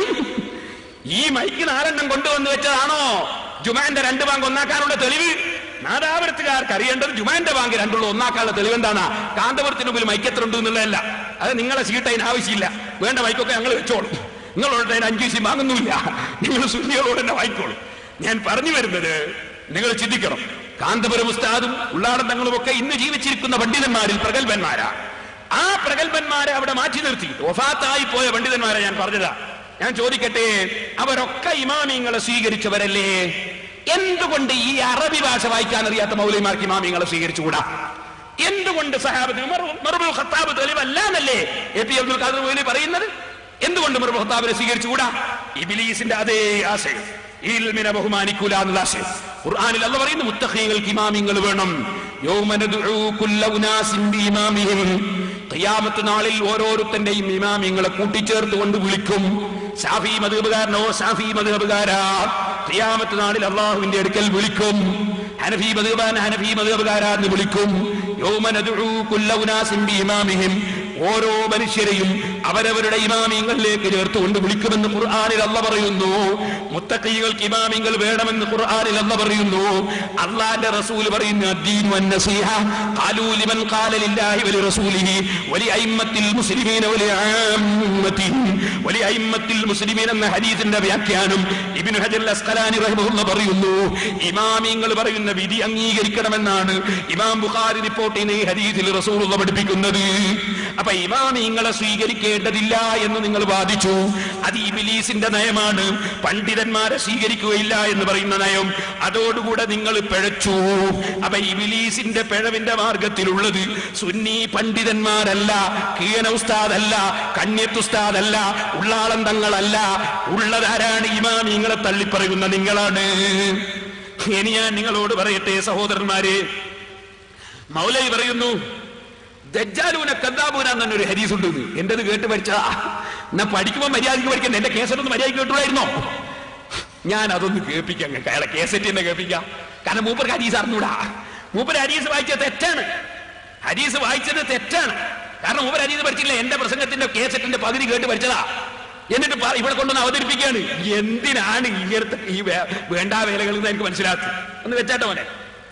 ഈ മൈക്ക് നാലെണ്ണം കൊണ്ടുവന്ന് വെച്ചതാണോ ജുമാന്റെ രണ്ട് ബാങ്ക് ഒന്നാക്കാനുള്ള തെളിവ്? നാദാപുരത്തുകാർക്ക് അറിയേണ്ടത് ജുമാന്റെ ബാങ്ക് രണ്ടുള്ള ഒന്നാക്കാനുള്ള തെളിവ് എന്താണ്? കാന്തപുരത്തിന് മുമ്പിൽ മൈക്ക് എത്ര ഉണ്ട് എന്നുള്ളതല്ല. അത് നിങ്ങളെ സീട്ട് അതിന് ആവശ്യമില്ല. വേണ്ട മൈക്കൊക്കെ ഞങ്ങൾ വെച്ചോളും. നിങ്ങളോട് അതിന് അഞ്ചു ദിവസം വാങ്ങുന്നില്ല. നിങ്ങൾ സുന്നികളോട് തന്നെ വാങ്ങിക്കോളും. ഞാൻ പറഞ്ഞു വരുന്നത്, നിങ്ങൾ ചിന്തിക്കണം. കാന്തപുരം ഉസ്താദും ഉള്ളാടൻ തങ്ങളും ഒക്കെ ഇന്ന് ജീവിച്ചിരിക്കുന്ന പണ്ഡിതന്മാരിൽ പ്രഗത്ഭന്മാരാ. ആ പ്രഗത്ഭന്മാരെ അവിടെ മാറ്റി നിർത്തി വഫാത്തായി പോയ പണ്ഡിതന്മാരെ ഞാൻ പറഞ്ഞതാ. ഞാൻ ചോദിക്കട്ടെ, അവരൊക്കെ ഇമാമിങ്ങളെ സ്വീകരിച്ചവരല്ലേ? എന്തുകൊണ്ട് ഈ അറബി ഭാഷ വായിക്കാൻ അറിയാത്ത മൗലവിമാർക്ക് ഇമാമിങ്ങളെ സ്വീകരിച്ചുകൂടാ? എന്തുകൊണ്ട് സഹാബത്ത് ഉമറുൽ ഖത്താബ് തെളിവല്ല എന്നല്ലേ എ പി അബ്ദുൽ ഖാദർ മൗലവി പറയുന്നത്? എന്തുകൊണ്ട് ഉമറുൽ ഖത്താബിനെ സ്വീകരിച്ചുകൂടാ? ഇബ്ലീസിന്റെ അതേ ആശയം, ഇൽമിനെ ബഹുമാനിക്കൂല എന്നുള്ള ആശയം. ഖുർആനിൽ അല്ലാഹു പറയുന്നു, മുത്തഖീങ്ങൾക്ക് ഇമാമിങ്ങൾ വേണം. യൗമ നദ്ഉ കുല്ല ഉനാസിൻ ബിഇമാമിഹിം, ഖിയാമത്ത് നാളിൽ ഓരോരുത്തന്റെയും ഇമാമിങ്ങളെ കൂട്ടിച്ചേർത്തുകൊണ്ട് വിളിക്കും. ശാഫി മദ്ഹബുകാരനോ ശാഫി മദ്ഹബുകാരാ, ഖിയാമത്ത് നാളിൽ അല്ലാഹുവിന്റെ അടുക്കൽ വിളിക്കും. ഹനഫി മദ്ഹബാൻ ഹനഫി മദ്ഹബുകാരാ എന്ന് വിളിക്കും. യൗമ നദ്ഉ കുല്ല ഉനാസിൻ ബിഇമാമിഹിം, ഓരോ മനുഷ്യരെയും അവരവരുടെ ഇമാമിങ്ങളിലേക്ക് ചേർത്തുകൊണ്ട് വിളിക്കുമെന്ന് ഖുർആനിൽ അല്ലാഹു പറയുന്നു. മുത്തഖീകൾക്ക് ഇമാമിങ്ങൾ വേണമെന്ന് ഖുർആനിൽ അല്ലാഹു പറയുന്നു. അല്ലാഹുവിന്റെ റസൂൽ പറയുന്നു, അദ്ദീനു വന്നസീഹ ഖാലൂ ലിമൻ ഖാല ലില്ലാഹി വലി റസൂലിഹി വലി അയിമ്മത്തിൽ മുസ്ലിമീന വലി ആമ്മത്തിഹിം വലി അയിമ്മത്തിൽ മുസ്ലിമീൻ എന്ന ഹദീസിന്റെ വ്യാഖ്യാനം ഇബ്നു ഹജർ അസ്ഖലാനി റഹിമഹുല്ലാഹ് പറയുന്നു, ഇമാമിങ്ങൾ പറയുന്ന വിധി അംഗീകരിക്കണമെന്നാണ് ഇമാം ബുഖാരി റിപ്പോർട്ട് ചെയ്യുന്ന ഈ ഹദീസിൽ റസൂലുള്ളാഹി പഠിപ്പിക്കുന്നത്. അപ്പൊ ഇമാമിങ്ങളെ സ്വീകരിക്കേണ്ടതില്ല എന്ന് നിങ്ങൾ വാദിച്ചു. അത് ഇബ്ലീസിന്റെ നയമാണ്. പണ്ഡിതന്മാരെ സ്വീകരിക്കുകയില്ല എന്ന് പറയുന്ന നയം, അതോടുകൂടെ നിങ്ങൾ പിഴച്ചു. അപ്പൊ ഇബ്ലീസിന്റെ പിഴവിന്റെ മാർഗത്തിലുള്ളത് സുന്നി പണ്ഡിതന്മാരല്ല, കീഴന ഉസ്താദല്ല, കണ്യത്ത് ഉസ്താദല്ല, ഉള്ളാളം തങ്ങളല്ല. ഉള്ളതാരാണ്? ഇമാമിങ്ങളെ തള്ളിപ്പറയുന്ന നിങ്ങളാണ്. ഇനി ഞാൻ നിങ്ങളോട് പറയട്ടെ സഹോദരന്മാരെ, മൗലവി പറയുന്നു ദജ്ജാലൂന കദ്ദാബൂന എന്നൊരു ഹദീസ് ഉണ്ട്. എന്റേത് കേട്ട് പഠിച്ചതാ. എന്നാ പഠിക്കുമ്പോ മര്യാദയ്ക്ക് പഠിക്കണ്ട. എന്റെ കേസറ്റൊന്ന് മര്യാദയ്ക്ക് കേട്ടുകൂടായിരുന്നോ? ഞാൻ അതൊന്ന് കേൾപ്പിക്കാം, അയാളെ കേസറ്റ് തന്നെ കേൾപ്പിക്കാം. കാരണം മൂപ്പർക്ക് ഹദീസ് അറിഞ്ഞൂടാ. മൂപ്പര് ഹദീസ് വായിച്ചത് തെറ്റാണ്. ഹദീസ് വായിച്ചത് തെറ്റാണ്. കാരണം മൂപ്പര് ഹദീസ് പഠിച്ചില്ല. എന്റെ പ്രസംഗത്തിന്റെ കേസറ്റിന്റെ പകുതി കേട്ട് പഠിച്ചതാ. എന്നിട്ട് ഇവിടെ കൊണ്ടുവന്ന് അവതരിപ്പിക്കുകയാണ്. എന്തിനാണ് ഇങ്ങനത്തെ ഈ വേണ്ടാ വേലകൾ എന്ന് എനിക്ക് മനസ്സിലാക്കി. ഒന്ന് വെച്ചാട്ടോ മോനെ.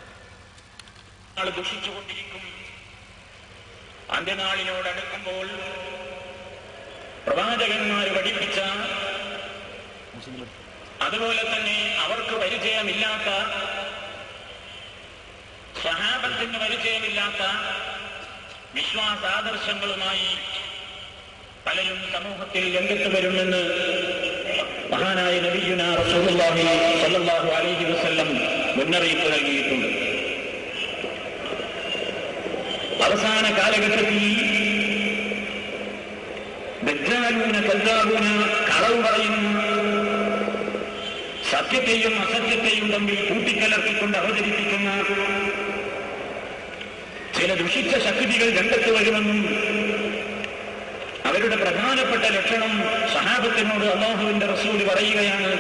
അന്ത്യനാളിനോടടുക്കുമ്പോൾ പ്രവാചകന്മാർ പഠിപ്പിച്ച, അതുപോലെ തന്നെ അവർക്ക് പരിചയമില്ലാത്ത, സ്വഹാബത്തിന് പരിചയമില്ലാത്ത വിശ്വാസാദർശങ്ങളുമായി പലരും സമൂഹത്തിൽ രംഗത്ത് വരുമെന്ന് മഹാനായ നബിയുനാ റസൂലുള്ളാഹി സ്വല്ലല്ലാഹു അലൈഹി വസല്ലം മുന്നറിയിപ്പ് നൽകിയിട്ടുണ്ട്. അവസാന കാലഘട്ടത്തിൽ ദജ്ജാലൂന കദ്ദാബൂന, കളവ് പറയുന്നു, സത്യത്തെയും അസത്യത്തെയും തമ്മിൽ കൂട്ടിക്കലർത്തിക്കൊണ്ട് അവതരിപ്പിക്കുന്ന ചില ദുഷിച്ച ശക്തികൾ രംഗത്ത് വരുമെന്നും അവരുടെ പ്രധാനപ്പെട്ട ലക്ഷണം സഹാബത്തിനോട് അല്ലാഹുവിന്റെ റസൂൽ പറയുകയാണ്,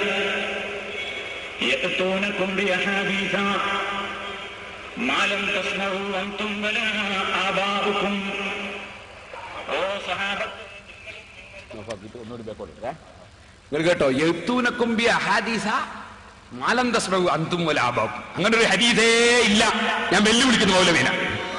യഅ്തൂനകും ബിഅഹാദീസ മാലം തസ്മഉ അൻതും വലാ ആബാഉകും. ഓ സഹാബത്ത്, നിങ്ങൾ കേട്ടോ, യഅ്തൂനകും ബിഅഹാദീസ മാലം തസ്മഉ അൻതും വലാ ആബാഉകും. അങ്ങനെ ഒരു ഹദീസേ ഇല്ല. ഞാൻ വെല്ലുവിളിക്കുന്നു മൗലവീനെ.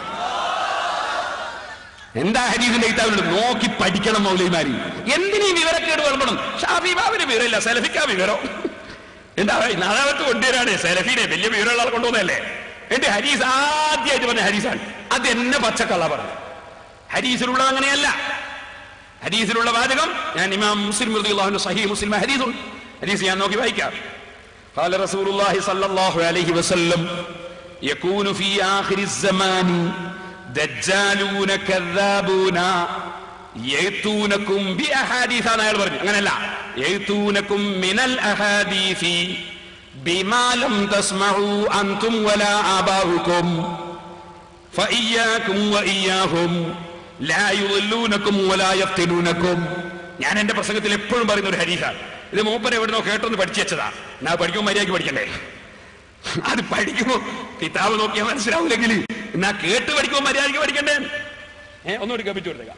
എന്താ ഹദീസിന്റെ കിതാബിലുണ്ട്? നോക്കി പഠിക്കണം മൗലവിമാരി. എന്തിനീ വിവരക്കേട് വളർത്തണം? ഷാഫി ബാബിന് വിവരമില്ല, സലഫിക്കാ വിവരം. എന്താ നാദാവത്ത് കൊണ്ടുവരാണ് സലഫീനെ വലിയ വിവരമുള്ള ആൾ കൊണ്ടുവന്നല്ലേ. എന്റെ ഹദീസ് ആദ്യമായിട്ട് പറഞ്ഞ ഹദീസാണ്. അത് എന്നെ പച്ചക്കള്ള പറഞ്ഞു. ഹദീസിലുള്ളത് അങ്ങനെയല്ല. ഹദീസിലുള്ള വാചകം ഞാൻ ഇമാം മുസ്ലിം റളിയല്ലാഹു അൻഹു സഹീഹ് മുസ്ലിം ഹദീസുണ്ട്. ഹദീസ് ഞാൻ നോക്കി വായിക്കാം. ഖാല റസൂലുള്ളാഹി സ്വല്ലല്ലാഹു അലൈഹി വസല്ലം യകൂനു ഫീ ആഖിരിസ് സമാനി ദജ്ജാലൂന കദ്ദാബൂന യഅതൂനകും ബി അഹാദീസ അയാൾ പറഞ്ഞു. അങ്ങനെയല്ല, യഅതൂനകും മിനൽ അഹാദീസി ബിമാ ലം തസ്മഉ അൻതും വലാ ആബാഉകും ഫഇയ്യാകും വഇയ്യാഹും ലാ യുളൂനകും വലാ യഫ്തിനൂനകും. ഞാൻ എന്റെ പ്രസംഗത്തിൽ എപ്പോഴും പറയുന്ന ഒരു ഹദീസാണ്. ഇത് മൂപ്പർ എവിടുന്നോ കേട്ടൊന്ന് പഠിച്ചു വെച്ചതാണ്. ഞാൻ പഠിക്കുമ്പോൾ മര്യാദയ്ക്ക് പഠിക്കണ്ടേ? അത് പഠിക്കുമ്പോ കിതാബ് നോക്കിയാൽ മനസ്സിലാവില്ലെങ്കിൽ എന്നാ കേട്ട് പഠിക്കുമ്പോൾ മര്യാദയ്ക്ക് പഠിക്കണ്ടേ? ഏഹ് ഒന്നുകൂടി കപ്പിച്ചു കൊടുത്തേക്കാം.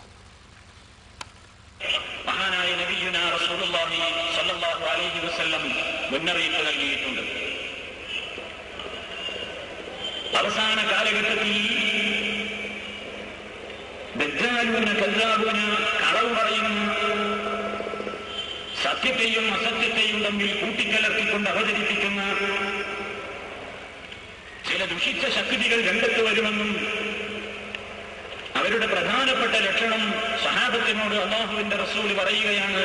മഹാനായ നബിയുനാ റസൂലുള്ളാഹി സ്വല്ലല്ലാഹു അലൈഹി വസല്ലം മുന്നറിയിപ്പ് നൽകിയിട്ടുണ്ട്. അവസാന കാലഘട്ടത്തിൽ ദജ്ജാലൂന കദ്ദാബൂന, കളവ് പറയുന്ന, സത്യത്തെയും അസത്യത്തെയും തമ്മിൽ കൂട്ടിക്കലർത്തിക്കൊണ്ട് അവതരിപ്പിക്കുന്ന ചില ദുഷിച്ച ശക്തികൾ രംഗത്ത് വരുമെന്നും അവരുടെ പ്രധാനപ്പെട്ട ലക്ഷണം സഹാബത്തിനോട് അല്ലാഹുവിന്റെ റസൂൽ പറയുകയാണ്,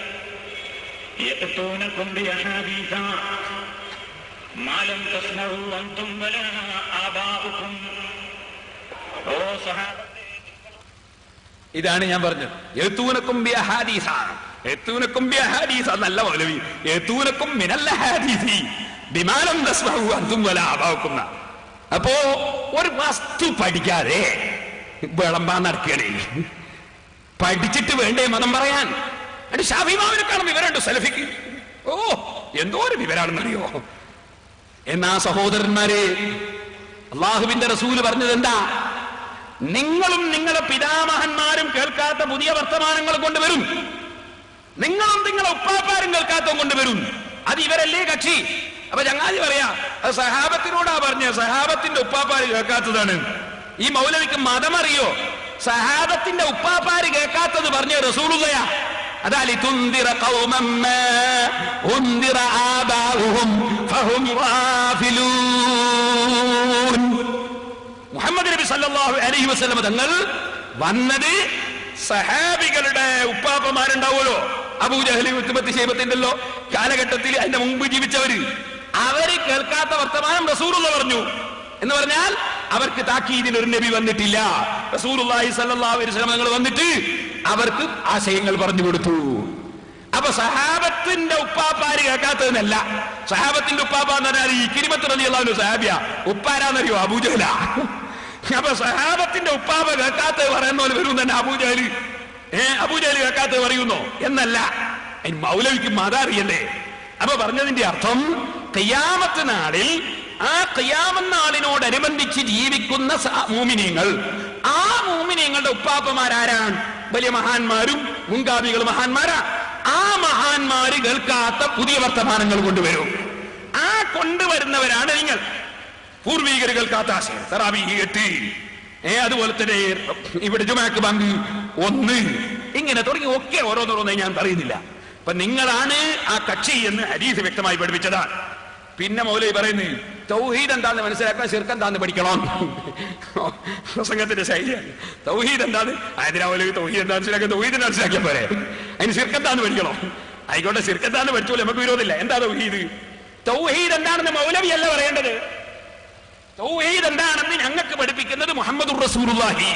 യഅതൂനകും ബിഅഹാദീസ മാ ലം തസ്മഉ അൻതും വലാ ആബാഉകും. ഓ സഹാബത്തെ, ഇതാണ് ഞാൻ പറഞ്ഞത്. യഅതൂനകും ബിഅഹാദീസ, യഅതൂനകും ബിഅഹാദീസ നല്ല മൗലവി, യഅതൂനകും മിനൽ അഹാദീസി ബിമാ ലം തസ്മഉ അൻതും വലാ ആബാഉകും. അപ്പോ ഒരു വസ്തു പഠിക്കാതെ വിളമ്പാൻ നടക്കണേ, പഠിച്ചിട്ട് വേണ്ടേ മതം പറയാൻ? അത് ഷാഫിമാവിനെക്കാളും വിവരമുണ്ട് സലഫിക്ക്. ഓ എന്തോ ഒരു വിവരാണെന്നറിയോ? എന്നാ സഹോദരന്മാരെ, അള്ളാഹുവിന്റെ റസൂല് പറഞ്ഞത് എന്താ? നിങ്ങളും നിങ്ങളുടെ പിതാമഹന്മാരും കേൾക്കാത്ത പുതിയ വർത്തമാനങ്ങൾ കൊണ്ടുവരും, നിങ്ങളും നിങ്ങളുടെ ഉപ്പാപ്പാരും കേൾക്കാത്ത കൊണ്ടുവരും. അത് ഇവരല്ലേ കക്ഷി. അപ്പൊ ചങ്ങാതി പറയാ അത് സഹാബത്തിനോടാ പറഞ്ഞ, സഹാബത്തിന്റെ ഉപ്പാപ്പാര് കേൾക്കാത്തതാണ്. ഈ മൗലവിക്ക് മതമറിയോ? സഹാബത്തിന്റെ ഉപ്പാപ്പാര് കേൾക്കാത്തത് പറഞ്ഞ റസൂലുള്ളയാ. അതാലി തുന്ദിറ ഖൗമൻ മാ ഉന്ദിറ ആബാഉഹും ഫഹും ഗാഫിലൂൻ. മുഹമ്മദ് നബി സല്ലല്ലാഹു അലൈഹി വസല്ലം തങ്ങൾ വന്നത് സഹാബികളുടെ ഉപ്പാപ്പമാരുണ്ടാവുമല്ലോ, അബൂജഹലി ഉത്ബത്ത് ശൈബത്തിന്റെല്ലോ കാലഘട്ടത്തിൽ അതിന്റെ മുമ്പ് ജീവിച്ചവര്, അവര് കേൾക്കാത്ത വർത്തമാനം റസൂലുള്ള പറഞ്ഞു എന്ന് പറഞ്ഞാൽ അവർക്ക് താക്കീദിന് ഒരു നബി വന്നിട്ടില്ല. റസൂലുള്ളാഹി സ്വല്ലല്ലാഹു അലൈഹി വസല്ലം തങ്ങൾ വന്നിട്ട് അവർക്ക് ആശയങ്ങൾ പറഞ്ഞു കൊടുത്തു. അപ്പൊ സഹാബത്തിന്റെ ഉപ്പാപ്പാര് കേൾക്കാത്തതിനല്ല. സഹാബത്തിന്റെ ഉപ്പാപ്പ എന്ന് പറഞ്ഞാൽ ഈ ഇക്രിമത്ത് റളിയല്ലാഹു അൻഹു സഹാബിയ, ഉപ്പാരാന്നറിയോ? അബൂജഹല. അപ്പൊ സഹാബത്തിന്റെ ഉപ്പാപ്പ കേൾക്കാത്തത് പറയുന്ന പോലെ വരും തന്നെ അബൂജഹല്. ഏഹ് അബൂജഹല് കേൾക്കാത്തത് പറയുന്നോ എന്നല്ല, മൗലവിക്ക് മതം അറിയണ്ടേ? അപ്പൊ പറഞ്ഞതിന്റെ അർത്ഥം ഖിയാമത്ത് നാളിൽ, ആ ഖിയാമത്ത് നാളിനോടനുബന്ധിച്ച് ജീവിക്കുന്ന മൂമിനീങ്ങൾ, ആ മൂമിനീങ്ങളുടെ ഉപ്പാപ്പമാരാരാണ്? വലിയ മഹാന്മാരും മുൻഗാമികൾ മഹാന്മാരാ. ആ മഹാന്മാര് കേൾക്കാത്ത പുതിയ വർത്തമാനങ്ങൾ കൊണ്ടുവരും. ആ കൊണ്ടുവരുന്നവരാണ് നിങ്ങൾ. പൂർവീകർ കേൾക്കാത്ത ആശയം തറാവീഹ് എട്ട്, ഏ അതുപോലെ തന്നെ ഇവിടെ ജുമാക്ക് ബാങ്ക് ഒന്ന്, ഇങ്ങനെ തുടങ്ങി ഒക്കെ ഓരോന്നോരോന്നേ ഞാൻ പറയുന്നില്ല. അപ്പൊ നിങ്ങളാണ് ആ കക്ഷി എന്ന് ഹദീസ് വ്യക്തമായി പഠിപ്പിച്ചതാണ്. പിന്നെ മൗലവി പറയുന്നത് തൗഹീദ് എന്താന്ന് മനസ്സിലാക്കാൻ ശിർക്ക് എന്താന്ന് പഠിക്കണം. പ്രസംഗത്തിന്റെ ശൈലിയാണ്. തൗഹീദ് എന്താന്ന് അതിനാ മൗലവി തൗഹീദ് എന്താ മനസ്സിലാക്കാൻ തൗഹീദിനെ മനസ്സിലാക്കിയാൽ പോരെ, അതിന് ശിർക്ക് എന്താന്ന് പഠിക്കണം. ആയിക്കോട്ടെ, ശിർക്ക് എന്താന്ന് പഠിച്ചോളൂ, നമുക്ക് വിരോധമില്ല. എന്താ തൗഹീദ്? തൗഹീദ് എന്താണെന്ന് മൗലവി അല്ല പറയേണ്ടത്. തൗഹീദ് എന്താണെന്ന് ഞങ്ങൾക്ക് പഠിപ്പിക്കുന്നത് മുഹമ്മദുർ റസൂലുള്ളാഹി.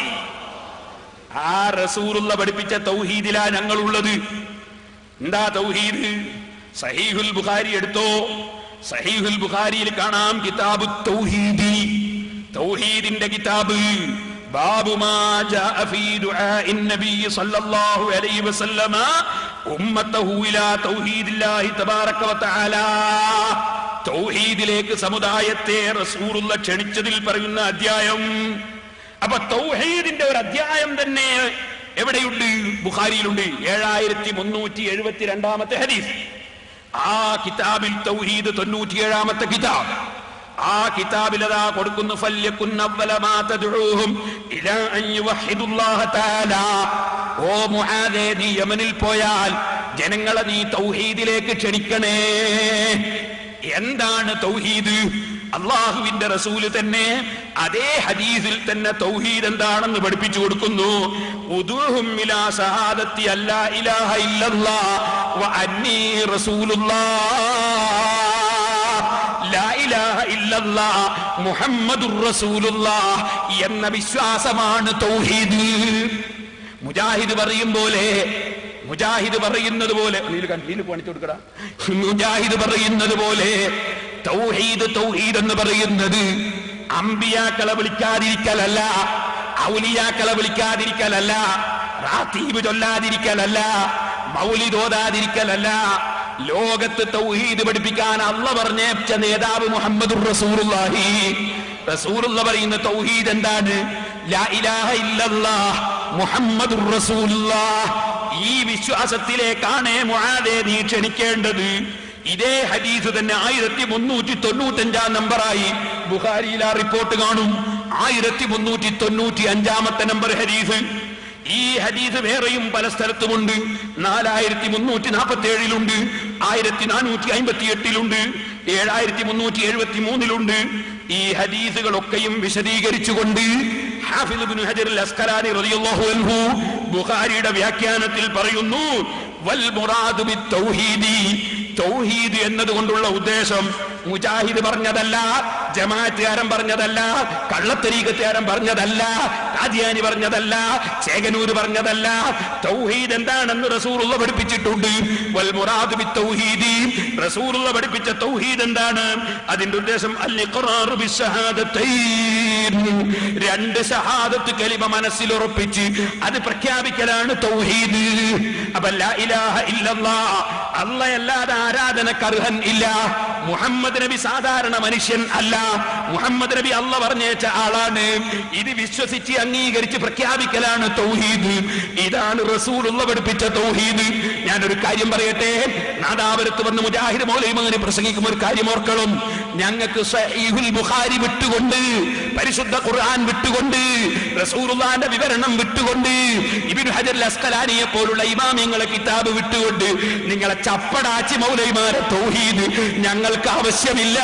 ആ റസൂലുള്ള പഠിപ്പിച്ച തൗഹീദിലാ ഞങ്ങളുള്ളത്. എന്താ തൗഹീദ്? സഹീഹുൽ ബുഖാരി എടുത്തോ, സഹീഹുൽ ബുഖാരിയിൽ കാണാം കിതാബു തൗഹീദി, തൗഹീദിന്റെ കിതാബ്. ബാബു മാ ജാഅ ഫീ ദുആഇൻ നബി സല്ലല്ലാഹു അലൈഹി വസല്ലമ ഉമ്മത്തഹു ഇലാ തൗഹീദില്ലാഹി തബാറക വ തആല. തൗഹീദിലേക്ക് സമുദായത്തെ റസൂലുള്ള ക്ഷണിച്ചതിൽ പറയുന്ന അധ്യായം. അപ്പൊ തൗഹീദിന്റെ ഒരു അധ്യായം തന്നെ എവിടെയുണ്ട്? ബുഖാരിയിലുണ്ട്. ഏഴായിരത്തി മുന്നൂറ്റി എഴുപത്തി രണ്ടാമത്തെ ഹദീസ്. ആ കിതാബിൽ തൗഹീദ് തൊണ്ണൂറ്റിയേഴാമത്തെ കിതാബ്. ആ കിതാബിൽ അതാ കൊടുക്കുന്നു, ഫല്യകുൻ അവ്വല മാ തദ്ഉഹും ഇലാ അൻ യുവഹിദുല്ലാഹ തആല. ഓ മുആദേ, നീ യമനിൽ പോയാൽ ജനങ്ങളെ നീ തൗഹീദിലേക്ക് ക്ഷണിക്കണേ. എന്താണ് തൗഹീദ്? അള്ളാഹുവിന്റെ റസൂല് തന്നെ അതേ ഹദീസിൽ തന്നെ തൗഹീദ് എന്താണെന്ന് പഠിപ്പിച്ചു കൊടുക്കുന്നു. ഉദൂഹും ഇലാ ശഹാദത്തി അല്ലാ ഇലാഹ ഇല്ലല്ലാഹ് വ അന്നീ റസൂലുള്ളാഹ്, ലാ ഇലാഹ ഇല്ലല്ലാഹ് മുഹമ്മദുർ റസൂലുള്ളാഹ് എന്ന വിശ്വാസമാണ് തൗഹീദ്. മുജാഹിദ് പറയും പോലെ, മുജാഹിദ് പറയുന്നത് പോലെ കൊടുക്കടാ മുജാഹിദ് പറയുന്നത് പോലെ തൗഹീദ് തൗഹീദ് എന്ന് പറയുന്നത് അമ്പിയാക്കളെ വിളിക്കാതിരിക്കലല്ല, ഔലിയാക്കളെ വിളിക്കാതിരിക്കലല്ല, റാത്തീബ് ചൊല്ലാതിരിക്കലല്ല, മൗലിദ് ഓതാതിരിക്കലല്ല. ലോകത്ത് തൗഹീദ് പഠിപ്പിക്കാൻ അള്ള പറഞ്ഞേച്ച നേതാവ് മുഹമ്മദുർ റസൂലുള്ളാഹി. റസൂലുള്ള പറയുന്ന തൗഹീദ് എന്താണ്? ലാ ഇലാഹ ഇല്ലല്ലാഹ് മുഹമ്മദുർ റസൂലുള്ളാഹ്. ഈ വിശ്വാസത്തിലേക്കാണ് മുആദേ നീ ക്ഷണിക്കേണ്ടത്. ഇതേ ഹദീസ് തന്നെ ആയിരത്തി മുന്നൂറ്റി തൊണ്ണൂറ്റി അഞ്ചാം നമ്പറായി ബുഖാരിയിൽ ആ റിപ്പോർട്ട് കാണും. ആയിരത്തി മുന്നൂറ്റി തൊണ്ണൂറ്റി അഞ്ചാമത്തെ നമ്പർ ഹദീസ്. ഈ ഹദീസ് വേറെയും പല സ്ഥലത്തുമുണ്ട്. നാലായിരത്തി മുന്നൂറ്റി നാൽപ്പത്തി ഏഴിലുണ്ട്, ആയിരത്തി നാനൂറ്റി അമ്പത്തി എട്ടിലുണ്ട്, ഏഴായിരത്തി മുന്നൂറ്റി എഴുപത്തി മൂന്നിലുണ്ട്. ഈ ഹദീസുകളൊക്കെയും വിശദീകരിച്ചുകൊണ്ട് ഹാഫിദ് ഇബ്നു ഹജർ അൽ അസ്ഖലാനി റളിയല്ലാഹു അൻഹു ബുഖാരിയുടെ വ്യാഖ്യാനത്തിൽ പറയുന്നു, വൽ മുറാദു ബിത് തൗഹീദി, തൗഹീദ് എന്നതുകൊണ്ടുള്ള ഉദ്ദേശം മുജാഹിദ് പറഞ്ഞതല്ല, ജമാഅത്തുകാരൻ പറഞ്ഞതല്ല, കള്ളത്തരീഖത്തുകാരൻ പറഞ്ഞതല്ല, ഖാദിയാനി പറഞ്ഞതല്ല, ചേകനൂർ പറഞ്ഞതല്ല. തൗഹീദ് എന്താണെന്ന് റസൂലുള്ള പഠിപ്പിച്ചിട്ടുണ്ട്. വൽ മുറാദു ബിത് തൗഹീദി, റസൂലുള്ള പഠിപ്പിച്ച തൗഹീദ് എന്താണ്? അതിന്റെ ഉദ്ദേശം അൽ ഇഖ്റാറു ബിശ്ശഹാദത്തൈൻ, രണ്ട് ഷഹാദത്ത് കലിമ മനസ്സിൽ ഉറപ്പിച്ച് അത് പ്രഖ്യാപിക്കലാണ് തൗഹീദ്. അപ്പൊ ലാ ഇലാഹ ഇല്ലല്ലാഹ്, അല്ലാഹുവല്ലാതെ ആരാധനക്ക് അർഹൻ ഇല്ല. മുഹമ്മദ് നബി സാധാരണ മനുഷ്യൻ അല്ല, മുഹമ്മദ് നബി അള്ളാഹ് പറഞ്ഞേച്ച ആളാണ്. ഇത് വിശ്വസിച്ച് അംഗീകരിച്ച് പ്രഖ്യാപിക്കലാണ് തൗഹീദ്. ഇതാണ് റസൂലുള്ള പഠിപ്പിച്ച തൗഹീദ്. ഞാനൊരു കാര്യം പറയട്ടെ, നാദാപുരത്ത് വന്ന് മുജാഹിദ് മൗലവിമാര് പ്രസംഗിക്കുമ്പോൾ ഒരു കാര്യം ഓർക്കണം. ഞങ്ങൾക്ക് സഹീഹുൽ ബുഖാരി വിട്ടുകൊണ്ട്, പരിശുദ്ധ ഖുർആൻ വിട്ടുകൊണ്ട്, റസൂലുള്ളാഹിന്റെ വിവരണം വിട്ടുകൊണ്ട്, ഇബ്നു ഹജർ അൽ അസ്ഖലാനിയെ പോലുള്ള ഇമാമിയങ്ങളെ കിതാബ് വിട്ടുകൊണ്ട് നിങ്ങളെ ചപ്പടാച്ചി മൗലവിമാരെ തൗഹീദ് ഞങ്ങൾക്ക് ആവശ്യമില്ല.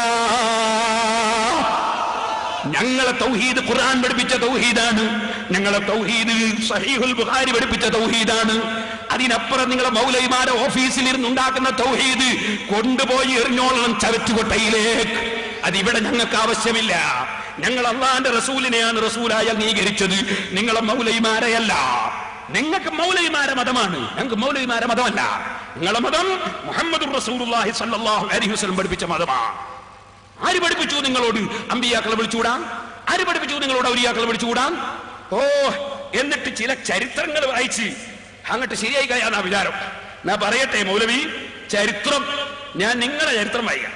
ഞങ്ങളെ തൗഹീദ് ഖുർആൻ പഠിപ്പിച്ച തൗഹീദാണ്. ഞങ്ങളെ തൗഹീദ് സഹീഹുൽ ബുഖാരി പഠിപ്പിച്ച തൗഹീദാണ്. അതിനപ്പുറം നിങ്ങളെ മൗലവിമാരെ ഓഫീസിൽ ഇരുന്ന് ഉണ്ടാക്കുന്ന തൗഹീദ് കൊണ്ടുപോയി എറിഞ്ഞോളണം ചവറ്റുകൊട്ടയിലേക്ക്. അതിവിടെ ഞങ്ങൾക്ക് ആവശ്യമില്ല. ഞങ്ങൾ അള്ളാന്റെ റസൂലിനെയാണ് റസൂലായി അംഗീകരിച്ചത്, നിങ്ങളെ മൗലവിമാരെയല്ല. നിങ്ങൾക്ക് മൗലവിമാരെ മതമാണ്, ഞങ്ങൾക്ക് മൗലവിമാരെ മതമല്ല. നിങ്ങളുടെ മതം മുഹമ്മദുർ റസൂലുള്ളാഹി സ്വല്ലല്ലാഹു അലൈഹി വസല്ലം പഠിപ്പിച്ച മതമാണ്. ആര് പഠിപ്പിച്ചു നിങ്ങളോട് അമ്പിയാക്കളെ വിളിച്ചുകൂടാൻ? ആര് പഠിപ്പിച്ചു നിങ്ങളോട് ഔലിയാക്കളെ വിളിച്ചുകൂടാൻ? ഓ, എന്നിട്ട് ചില ചരിത്രങ്ങൾ വായിച്ച് അങ്ങോട്ട് ശരിയായി കഴിയാന്നാ വിചാരം. ഞാൻ പറയട്ടെ മൗലവി, ചരിത്രം ഞാൻ നിങ്ങളെ ചരിത്രം വായിക്കാം.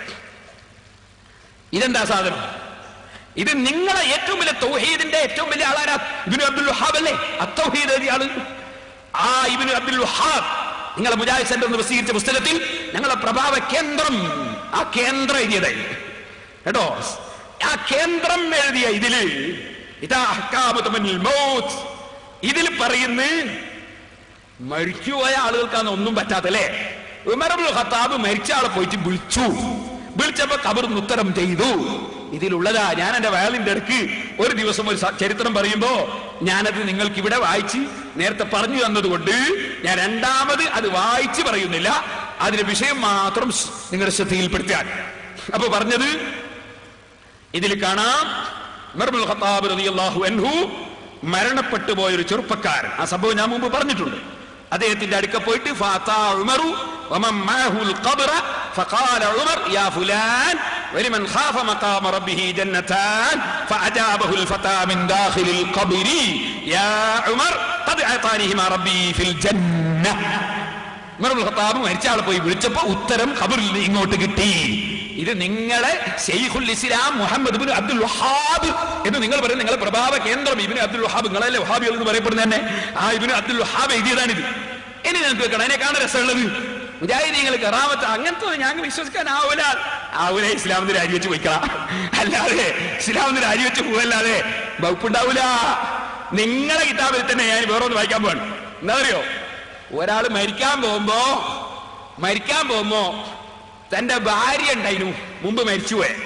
ഇതെന്താ സാധനം? ഇത് നിങ്ങളെ ഏറ്റവും വലിയ തൗഹീദിന്റെ ഏറ്റവും വലിയ ആളാരാ? ഇബ്നു അബ്ദുൽ വഹാബ് അല്ലേ അത്തൗഹീദ് എഴുതിയ ആള്. ആ ഇബ്നു അബ്ദുൽ വഹാബ് നിങ്ങളെ മുജാഹിദ് സെന്റർ എന്ന് പ്രസിദ്ധീകരിച്ച പുസ്തകത്തിൽ ഞങ്ങളെ പ്രഭാവ കേന്ദ്രം, ആ കേന്ദ്രം എഴുതിയതായി കേട്ടോ. ആ കേന്ദ്രം എഴുതിയ ഇതില് ഇതാ അഹ്കാമുൽ മൗത്ത്, ഇതിൽ പറയുന്ന മരിച്ചുപോയ ആളുകൾക്കാണ് ഒന്നും പറ്റാത്തല്ലേ. ഉമർ ഇബ്നുൽ ഖത്താബ് മരിച്ച ആളെ പോയിട്ട് വിളിച്ചു, വിളിച്ചപ്പോ ഖബറിന് ഉത്തരം ചെയ്തു. ഇതിലുള്ളതാ. ഞാൻ എന്റെ വയലിന്റെ ഇടയ്ക്ക് ഒരു ദിവസം ഒരു ചരിത്രം പറയുമ്പോ ഞാനത് നിങ്ങൾക്ക് ഇവിടെ വായിച്ച് നേരത്തെ പറഞ്ഞു തന്നതുകൊണ്ട് ഞാൻ രണ്ടാമത് അത് വായിച്ച് പറയുന്നില്ല. അതിന്റെ വിഷയം മാത്രം നിങ്ങളുടെ ശ്രദ്ധയിൽപ്പെടുത്താൻ. അപ്പൊ പറഞ്ഞത് ഇതിൽ കാണാം, ഉമർ ഇബ്നുൽ ഖത്താബ് റളിയല്ലാഹു അൻഹു മരണപ്പെട്ടു പോയൊരു ചെറുപ്പക്കാരൻ. ആ സംഭവം ഞാൻ മുമ്പ് പറഞ്ഞിട്ടുണ്ട്. അദ്ദേഹത്തിന്റെ അടുക്ക പോയിട്ട് ഫാതാ ഉമറു വമൻ മഅഹുൽ ഖബ്റ ഫഖാല ഉമർ യാ ഫുലാൻ വലിമൻ ഖാഫ മഖാമ റബ്ബിഹി ജന്നതാൻ ഫഅജാബഹു الفتى من داخل القبر യാ ഉമർ ഖദ് അതാനിഹിമാ റബ്ബി ഫിൽ ജന്ന. ഉമർ ഇബ്നുൽ ഖത്താബ് മരിച്ച ആളെ പോയി വിളിച്ചപ്പോ ഉത്തരം ഖബറിൽ നിന്ന് ഇങ്ങോട്ട് കിട്ടി. ഇത് നിങ്ങളെ ശൈഖുൽ ഇസ്ലാം മുഹമ്മദ് ഇബ്നു അബ്ദുൽ വഹാബ് എന്ന് നിങ്ങൾ പറയുന്നത് നിങ്ങളെ പ്രഭാവ കേന്ദ്രം ഇബ്നു അബ്ദുൽ വഹാബ്, നിങ്ങളല്ലേ വഹാബികൾ എന്ന് പറയപ്പെടുന്ന തന്നെ. ആ ഇബ്നു അബ്ദുൽ വഹാബ് എഴുതിയതാണിത്. ഇനി നിങ്ങൾക്ക് വെക്കണം, അതിനെ കാണാൻ രസമുള്ളത് മുജാഹിദീങ്ങൾ കറാമത്ത് അങ്ങനത്തെ ഞങ്ങൾ വിശ്വസിക്കാൻ ആവൂല. ആവൂല, ഇസ്ലാമിന് രാജിവെച്ച് പോയിക്കളാം, അല്ലാതെ ഇസ്ലാമിന് രാജിവെച്ച് പോവല്ലാതെ വകുപ്പുണ്ടാവൂല. നിങ്ങളെ കിതാബിൽ തന്നെ ഞാൻ വേറൊന്ന് വായിക്കാൻ പോകണം. എന്താ അറിയോ, ഒരാൾ മരിക്കാൻ പോകുമ്പോ മരിക്കാൻ പോകുമ്പോ തന്റെ ഭാര്യ ഉണ്ടായിരുന്നു, മുമ്പ് മരിച്ചുപോയെ.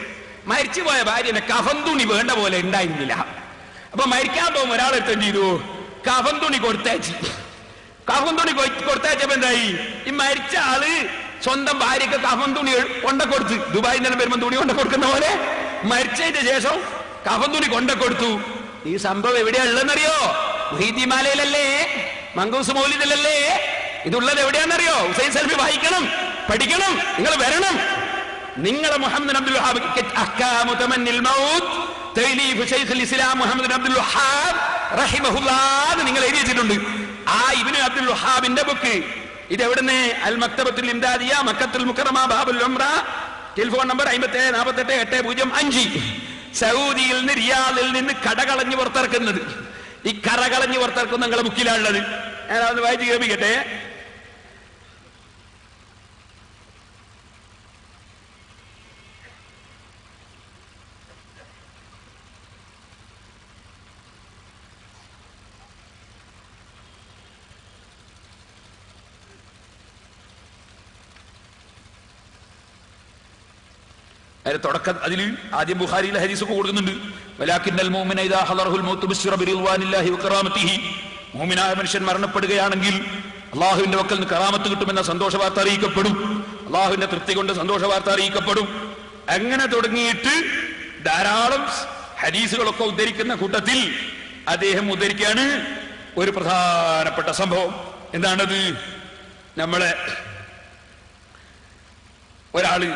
മരിച്ചുപോയ ഭാര്യനെ കഫൻ തുണി വേണ്ട പോലെ ഉണ്ടായിരുന്നില്ല. അപ്പൊ മരിക്കാൻ പോകും ഒരാളെടുത്ത് എന്ത് ചെയ്തു? കഫൻ തുണി കൊടുത്തയച്ചു. കഫൻ തുണി കൊടുത്തയച്ചപ്പോ എന്തായി? ഈ മരിച്ച ആള് സ്വന്തം ഭാര്യക്ക് കഫൻ തുണി കൊണ്ട കൊടുത്ത്, ദുബായിൽ നിന്നും വരുമ്പോ തുണി കൊണ്ട കൊടുക്കുന്ന പോലെ മരിച്ചതിന്റെ ശേഷം കഫൻ തുണി കൊണ്ട കൊടുത്തു. ഈ സംഭവം എവിടെയാ ഉള്ളതെന്നറിയോ? മുഹീദ്ദീൻമാലയിലല്ലേ, മങ്കൂസ് മൗലിദിലല്ലേ ഇതുള്ളത്? എവിടെയാണെന്നറിയോ? ഹുസൈൻ സൽഫി വായിക്കണം, പഠിക്കണം, നിങ്ങൾ വരണം. നിങ്ങളെ മുഹമ്മദ് അബ്ദുൽ വഹാബ് അഹ്കാമു തമന്നിൽ മൗത്ത് തഅലീഫ് ശൈഖുൽ ഇസ്ലാം മുഹമ്മദ് അബ്ദുൽ വഹാബ് റഹിമഹുല്ലാഹ് നിങ്ങൾ എഴുതി വെച്ചിട്ടുണ്ട്. ആ ഇബ്നു അബ്ദുൽ വഹാബിന്റെ ബുക്ക് ഇത് എവിടുന്ന്? അൽ മക്തബത്തുൽ ഇംദാദിയ മക്കത്തുൽ മുക്കറമ ബാബുൽ ഉംറ, ടെലിഫോൺ നമ്പർ അമ്പത്തേഴ് നാൽപ്പത്തെട്ട് എട്ട് പൂജ്യം അഞ്ച്. സൗദിയിൽ നിന്ന് റിയാദിൽ നിന്ന് കടകളഞ്ഞ് പുറത്തിറക്കുന്നത്, ഈ കറകളഞ്ഞ് പുറത്തിറക്കുന്ന നിങ്ങളെ ബുക്കിലാണുള്ളത്. ഞാൻ അതൊന്ന് വായിച്ച് കേൾപ്പിക്കട്ടെ. അതിന്റെ തുടക്കം അതിൽ ആദ്യം ബുഖാരിയിലെ ഹദീസൊക്കെ കൊടുക്കുന്നുണ്ട്. വലാകിന്നൽ മുഅ്മിന ഇദാ ഹളറഹുൽ മൗതു ബിശ്റ ബിറിദ്വാനില്ലാഹി വകറാമത്തിഹി. മുഅ്മിനായ മനുഷ്യൻ മരണപ്പെടുകയാണെങ്കിൽ അള്ളാഹുവിന്റെ വക്കൽ നിന്ന് കറാമത്ത് കിട്ടുമെന്ന സന്തോഷ വാർത്ത അറിയിക്കപ്പെടും. അള്ളാഹുവിന്റെ തൃപ്തി കൊണ്ട് സന്തോഷ വാർത്ത അറിയിക്കപ്പെടും. അങ്ങനെ തുടങ്ങിയിട്ട് ധാരാളം ഹദീസുകളൊക്കെ ഉദ്ധരിക്കുന്ന കൂട്ടത്തിൽ അദ്ദേഹം ഉദ്ധരിക്കുകയാണ് ഒരു പ്രധാനപ്പെട്ട സംഭവം. എന്താണത്? നമ്മളെ ഒരാള്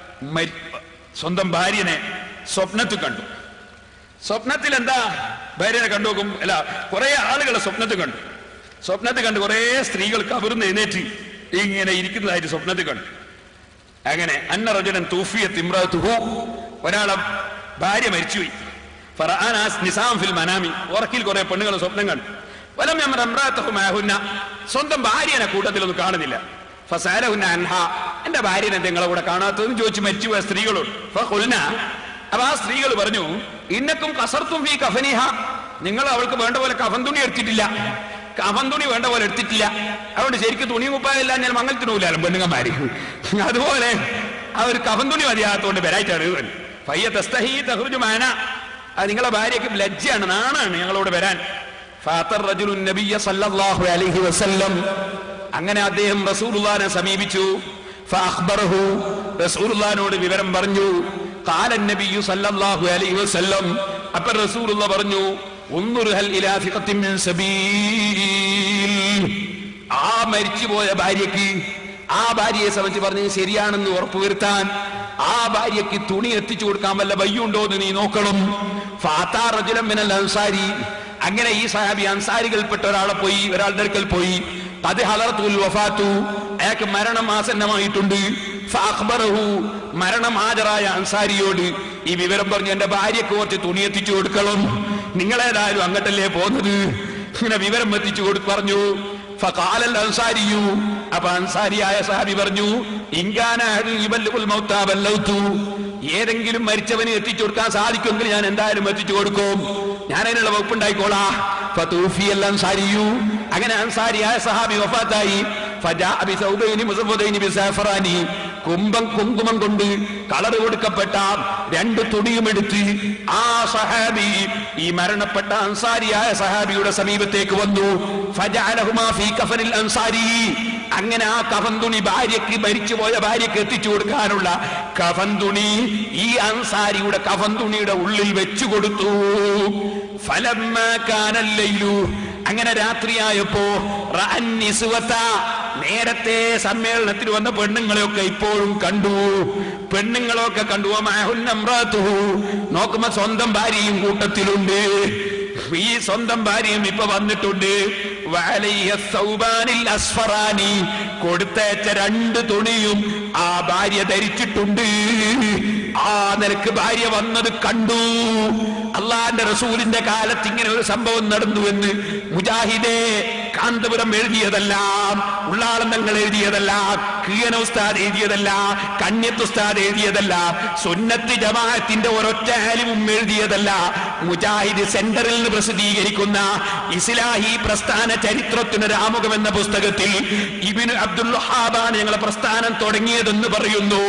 സ്വന്തം ഭാര്യനെ സ്വപ്നത്തിൽ കണ്ടു. സ്വപ്നത്തിൽ എന്താ? ഭാര്യനെ കണ്ടു നോക്കും, അല്ല കുറെ ആളുകളെ സ്വപ്നത്തിൽ കണ്ടു. സ്വപ്നത്തിൽ കണ്ട് കുറെ സ്ത്രീകൾ കബറിന്ന് എഴുന്നേറ്റ് ഇങ്ങനെ ഇരിക്കുന്നതായിട്ട് സ്വപ്നത്തിൽ കണ്ടു. അങ്ങനെ അന്ന റജുലൻ തൂഫിയത്ത് ഇംറഅതുഹു, ഒരാളെ ഭാര്യ മരിച്ചുപോയി. ഫറഅന നിസാം ഫിൽ മനാമി, ഉറക്കിൽ കുറെ പെണ്ണുങ്ങളെ സ്വപ്നം കണ്ടു. വലം യമറ ഇംറഅതുഹു മഅഹുന്ന, സ്വന്തം ഭാര്യനെ കൂട്ടത്തിലൊന്നും കാണുന്നില്ല. ഫസഅലഹുന്ന അൻഹ, എന്റെ ഭാര്യനെ നിങ്ങളെ കൂടെ കാണാത്തതെന്ന് ചോദിച്ചു മരിച്ചുപോയ സ്ത്രീകളോട്. ഫഖുൽന, അപ്പൊ ആ സ്ത്രീകൾ പറഞ്ഞു, ഇന്നക്കും കസർത്തും ഫീ കഫനിഹ, നിങ്ങൾ അവൾക്ക് വേണ്ട പോലെ കഫൻ തുണി എടുത്തിട്ടില്ല, കഫൻ തുണി വേണ്ട പോലെ എടുത്തിട്ടില്ല. അതുകൊണ്ട് ശരിക്കും തുണി മുപ്പായില്ല ഞാൻ മംഗലത്തിനൂലാലും പെണ്ണുങ്ങന്മാര്. അതുപോലെ അവർ കഫൻ തുണി മതിയാകത്തോണ്ട് വരായിട്ടാണ്. ഫയ്യ തസ്തഹീ തഖ്റുജു മഅന, അത് നിങ്ങളെ ഭാര്യയ്ക്ക് ലജ്ജയാണ്, നാണാണ് ഞങ്ങളോട് വരാൻ. ഫഅതർ റജുലുൻ നബിയ്യ സല്ലല്ലാഹു അലൈഹി വസല്ലം, അങ്ങനെ അദ്ദേഹം റസൂലുള്ളാഹിനെ സമീപിച്ചു. ഫഅഖ്ബറഹു, റസൂലുള്ളാഹിനോട് വിവരം പറഞ്ഞു. ഖാല നബിയ്യു സല്ലല്ലാഹു അലൈഹി വസല്ലം, അപ്പോൾ റസൂലുള്ളാഹി പറഞ്ഞു, ഉൻദുർ ഹൽ ഇലാ ഫിഖത്തിൻ മിൻ സബീൽ, ആ മരിച്ചുപോയ ഭാര്യയ്ക്ക്, ആ ഭാര്യയെ സംബന്ധിച്ച് പറഞ്ഞത് ശരിയാണെന്ന് ഉറപ്പുവരുത്താൻ ആ ഭാര്യയ്ക്ക് തുണി എത്തിച്ചു കൊടുക്കാൻ വല്ല വയ്യുണ്ടോ എന്ന് നീ നോക്കണം. ഫഅതാ റജുലൻ മിനൽ അൻസാരി, അങ്ങനെ ഈ സഹാബി അൻസാരികൾപ്പെട്ട ഒരാളെ പോയി, ഒരാളുടെ അടുക്കൽ പോയി. ഖദ് ഹളറത്തുൽ വഫാത്തു, അയാൾക്ക് മരണം ആസന്നമായിട്ടുണ്ട്. ഫഅഖ്ബറഹു, മരണം ഹാജരായ അൻസാരിയോട് ഈ വിവരം പറഞ്ഞു, എന്റെ ഭാര്യയ്ക്ക് കുറച്ച് തുണി എത്തിച്ചു കൊടുക്കണം, നിങ്ങളേതായാലും അങ്ങോട്ടല്ലേ പോകുന്നത്, ഇങ്ങനെ വിവരം എത്തിച്ചു കൊടുത്തു പറഞ്ഞു. ഫഖാലൽ അൻസാരിയു, അപ്പൊ അൻസാരിയായ സഹാബി പറഞ്ഞു, ഇൻകാന യുബല്ലിഗുൽ മൗതാ ബല്ലൗതു, ഏതെങ്കിലും മരിച്ചവന് എത്തിച്ചു കൊടുക്കാൻ സാധിക്കുമെങ്കിൽ ഞാൻ എന്തായാലും എത്തിച്ചു കൊടുക്കും, ഞാൻ അതിനുള്ള വകുപ്പുണ്ടായിക്കോളാം. ഫതൂഫിയൽ അൻസാരിയു, അങ്ങനെ അൻസാരിയായ സഹാബി വഫാത്തായി. ഫജാഅ ബിസൗബൈനി മുസവ്വദൈനി ബിസഫറാനി, കുംഭം കുങ്കുമം കൊണ്ട് കളർ കൊടുക്കപ്പെട്ട രണ്ട് തുണിയും എടുത്ത് ആ സഹാബി ഈ മരണപ്പെട്ട അൻസാരിയായ സഹാബിയുടെ സമീപത്തേക്ക് വന്നു. ഫജഅലഹുമാ ഫീ കഫനിൽ അൻസാരി, അങ്ങനെ ആ കഫൻ തുണി ഭാര്യയ്ക്ക്, മരിച്ചുപോയ ഭാര്യയ്ക്ക് എത്തിച്ചു കൊടുക്കാനുള്ള കഫൻ തുണി ഈ അൻസാരിയുടെ കഫൻ തുണിയുടെ ഉള്ളിൽ വെച്ചു കൊടുത്തു. ഫലമ്മാ കാനൽ ലൈലു, അങ്ങനെ രാത്രിയായപ്പോ റഅൻ നിസ്വത, നേരത്തെ സമ്മേളനത്തിൽ വന്ന പെണ്ണുങ്ങളെയൊക്കെ ഇപ്പോഴും കണ്ടു, പെണ്ണുങ്ങളൊക്കെ കണ്ടു. നോക്കുമ്പോ സ്വന്തം ഭാര്യയും കൂട്ടത്തിലുണ്ട്. ഈ സ്വന്തം ഭാര്യയും ഇപ്പൊ വന്നിട്ടുണ്ട്. കൊടുത്തയച്ച രണ്ട് തുണിയും ആ ഭാര്യ ധരിച്ചിട്ടുണ്ട്. ആ നിലക്ക് ഭാര്യ വന്നത് കണ്ടു. അള്ളാന്റെ റസൂലിന്റെ കാലത്ത് ഇങ്ങനെ ഒരു സംഭവം നടന്നുവെന്ന് മുജാഹിദേ കാന്തപുരം എഴുതിയതല്ല, ഉള്ളാളം തങ്ങൾ എഴുതിയതല്ല, കീയന ഉസ്താദ് എഴുതിയതല്ല, കണ്യത്ത് ഉസ്താദ് എഴുതിയതല്ല, സുന്നത്ത് ജമാഅത്തിന്റെ ഒരൊറ്റ ആലിമും എഴുതിയതല്ല. മുജാഹിദ് സെന്ററിൽ നിന്ന് പ്രസിദ്ധീകരിക്കുന്ന ഇസ്ലാഹി പ്രസ്ഥാന ചരിത്രത്തിനൊരു ആമുഖം എന്ന പുസ്തകത്തിൽ ഇബ്നു അബ്ദുൽ വഹാബാണ് ഞങ്ങളെ പ്രസ്ഥാനം തുടങ്ങിയതെന്ന് പറയുന്നു.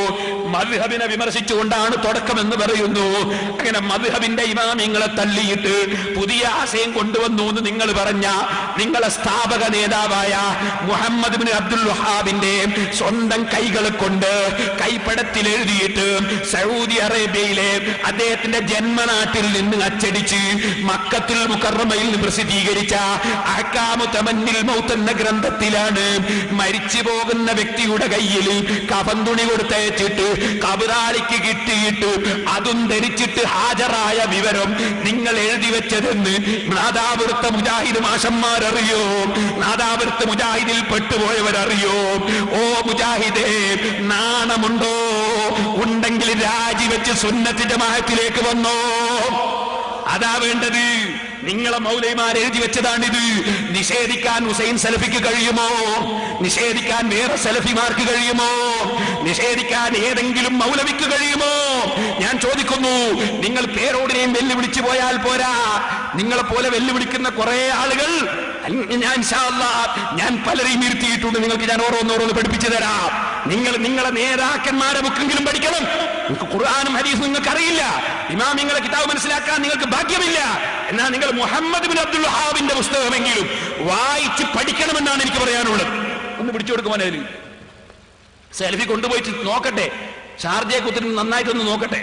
മദ്ഹബിനെ വിമർശിച്ചുകൊണ്ടാണ് തുടക്കമെന്ന് പറയുന്നു. അങ്ങനെ മദ്ഹബിന്റെ ഇമാമിങ്ങളെ തള്ളിയിട്ട് പുതിയ ആശയം കൊണ്ടുവന്നു എന്ന് നിങ്ങൾ പറഞ്ഞ നിങ്ങളെ സ്ഥാപക നേതാവായ മുഹമ്മദ് ബിൻ അബ്ദുൽ വഹാബിന്റെ സ്വന്തം കൈകളെ കൊണ്ട് കൈപ്പടത്തിൽ എഴുതിയിട്ട് സൗദി അറേബ്യയിലെ അദ്ദേഹത്തിന്റെ ജന്മനാട്ടിൽ നിന്ന് അച്ചടിച്ച് മക്കത്തുൽ മുകറമയിൽ പ്രസിദ്ധീകരിച്ച അഹ്കാമു തമന്നിൽ മൗത്ത് എന്ന ഗ്രന്ഥത്തിലാണ് മരിച്ചു പോകുന്ന വ്യക്തിയുടെ കയ്യിൽ കഫൻ തുണി കൊടുത്തയച്ചിട്ട് കബറാളിക്ക് കിട്ടിയിട്ട് അതും ധരിച്ചിട്ട് ഹാജരായ വിവരം നിങ്ങൾ എഴുതി വെച്ചതെന്ന് നാദാപുരത്തെ മുജാഹിദ് മാഷന്മാരറിയോ? നാദാപുരത്തെ മുജാഹിദിൽ പെട്ടുപോയവരറിയോ? ഓ മുജാഹിദേ, നാണമുണ്ടോ? ഉണ്ടെങ്കിൽ രാജിവെച്ച് സുന്നത്ത് ജമാഅത്തിലേക്ക് വന്നോ. അതാ വേണ്ടത്. നിങ്ങളെ മൗലവിമാർ എഴുതി വെച്ചതാണിത്. നിഷേധിക്കാൻ ഹുസൈൻ സലഫിക്ക് കഴിയുമോ? നിഷേധിക്കാൻ വേറെ സലഫിമാർക്ക് കഴിയുമോ? നിഷേധിക്കാൻ ഏതെങ്കിലും മൗലവിക്ക് കഴിയുമോ? ഞാൻ ചോദിക്കുന്നു, നിങ്ങൾ പേരോടിനെയും വെല്ലുവിളിച്ചു പോയാൽ പോരാ. നിങ്ങളെ പോലെ വെല്ലുവിളിക്കുന്ന കുറെ ആളുകൾ ഞാൻ ഇൻഷാ അല്ലാഹ് ഞാൻ പലരെയും ഇരുത്തിയിട്ടുണ്ട്. നിങ്ങൾക്ക് ഞാൻ ഓരോന്നോരോന്ന് പഠിപ്പിച്ചു തരാം. നിങ്ങൾ നിങ്ങളെ നേതാക്കന്മാരെ ബുക്കെങ്കിലും പഠിക്കണം. നിങ്ങൾക്ക് ഖുർആനും ഹദീസും നിങ്ങൾക്ക് അറിയില്ല, ഇമാമിങ്ങളെ കിതാബ് മനസ്സിലാക്കാൻ നിങ്ങൾക്ക് ഭാഗ്യമില്ല. എന്നാൽ നിങ്ങൾ മുഹമ്മദ് ബിൻ അബ്ദുൽ വഹാബിന്റെ പുസ്തകമെങ്കിലും വായിച്ച് പഠിക്കണമെന്നാണ് എനിക്ക് പറയാനുള്ളത്. ഒന്ന് പിടിച്ചു കൊടുക്കുവാൻ സെൽഫി കൊണ്ടുപോയിട്ട് നോക്കട്ടെ, ഷാർജയെ കുത്തിരി നന്നായിട്ടൊന്ന് നോക്കട്ടെ.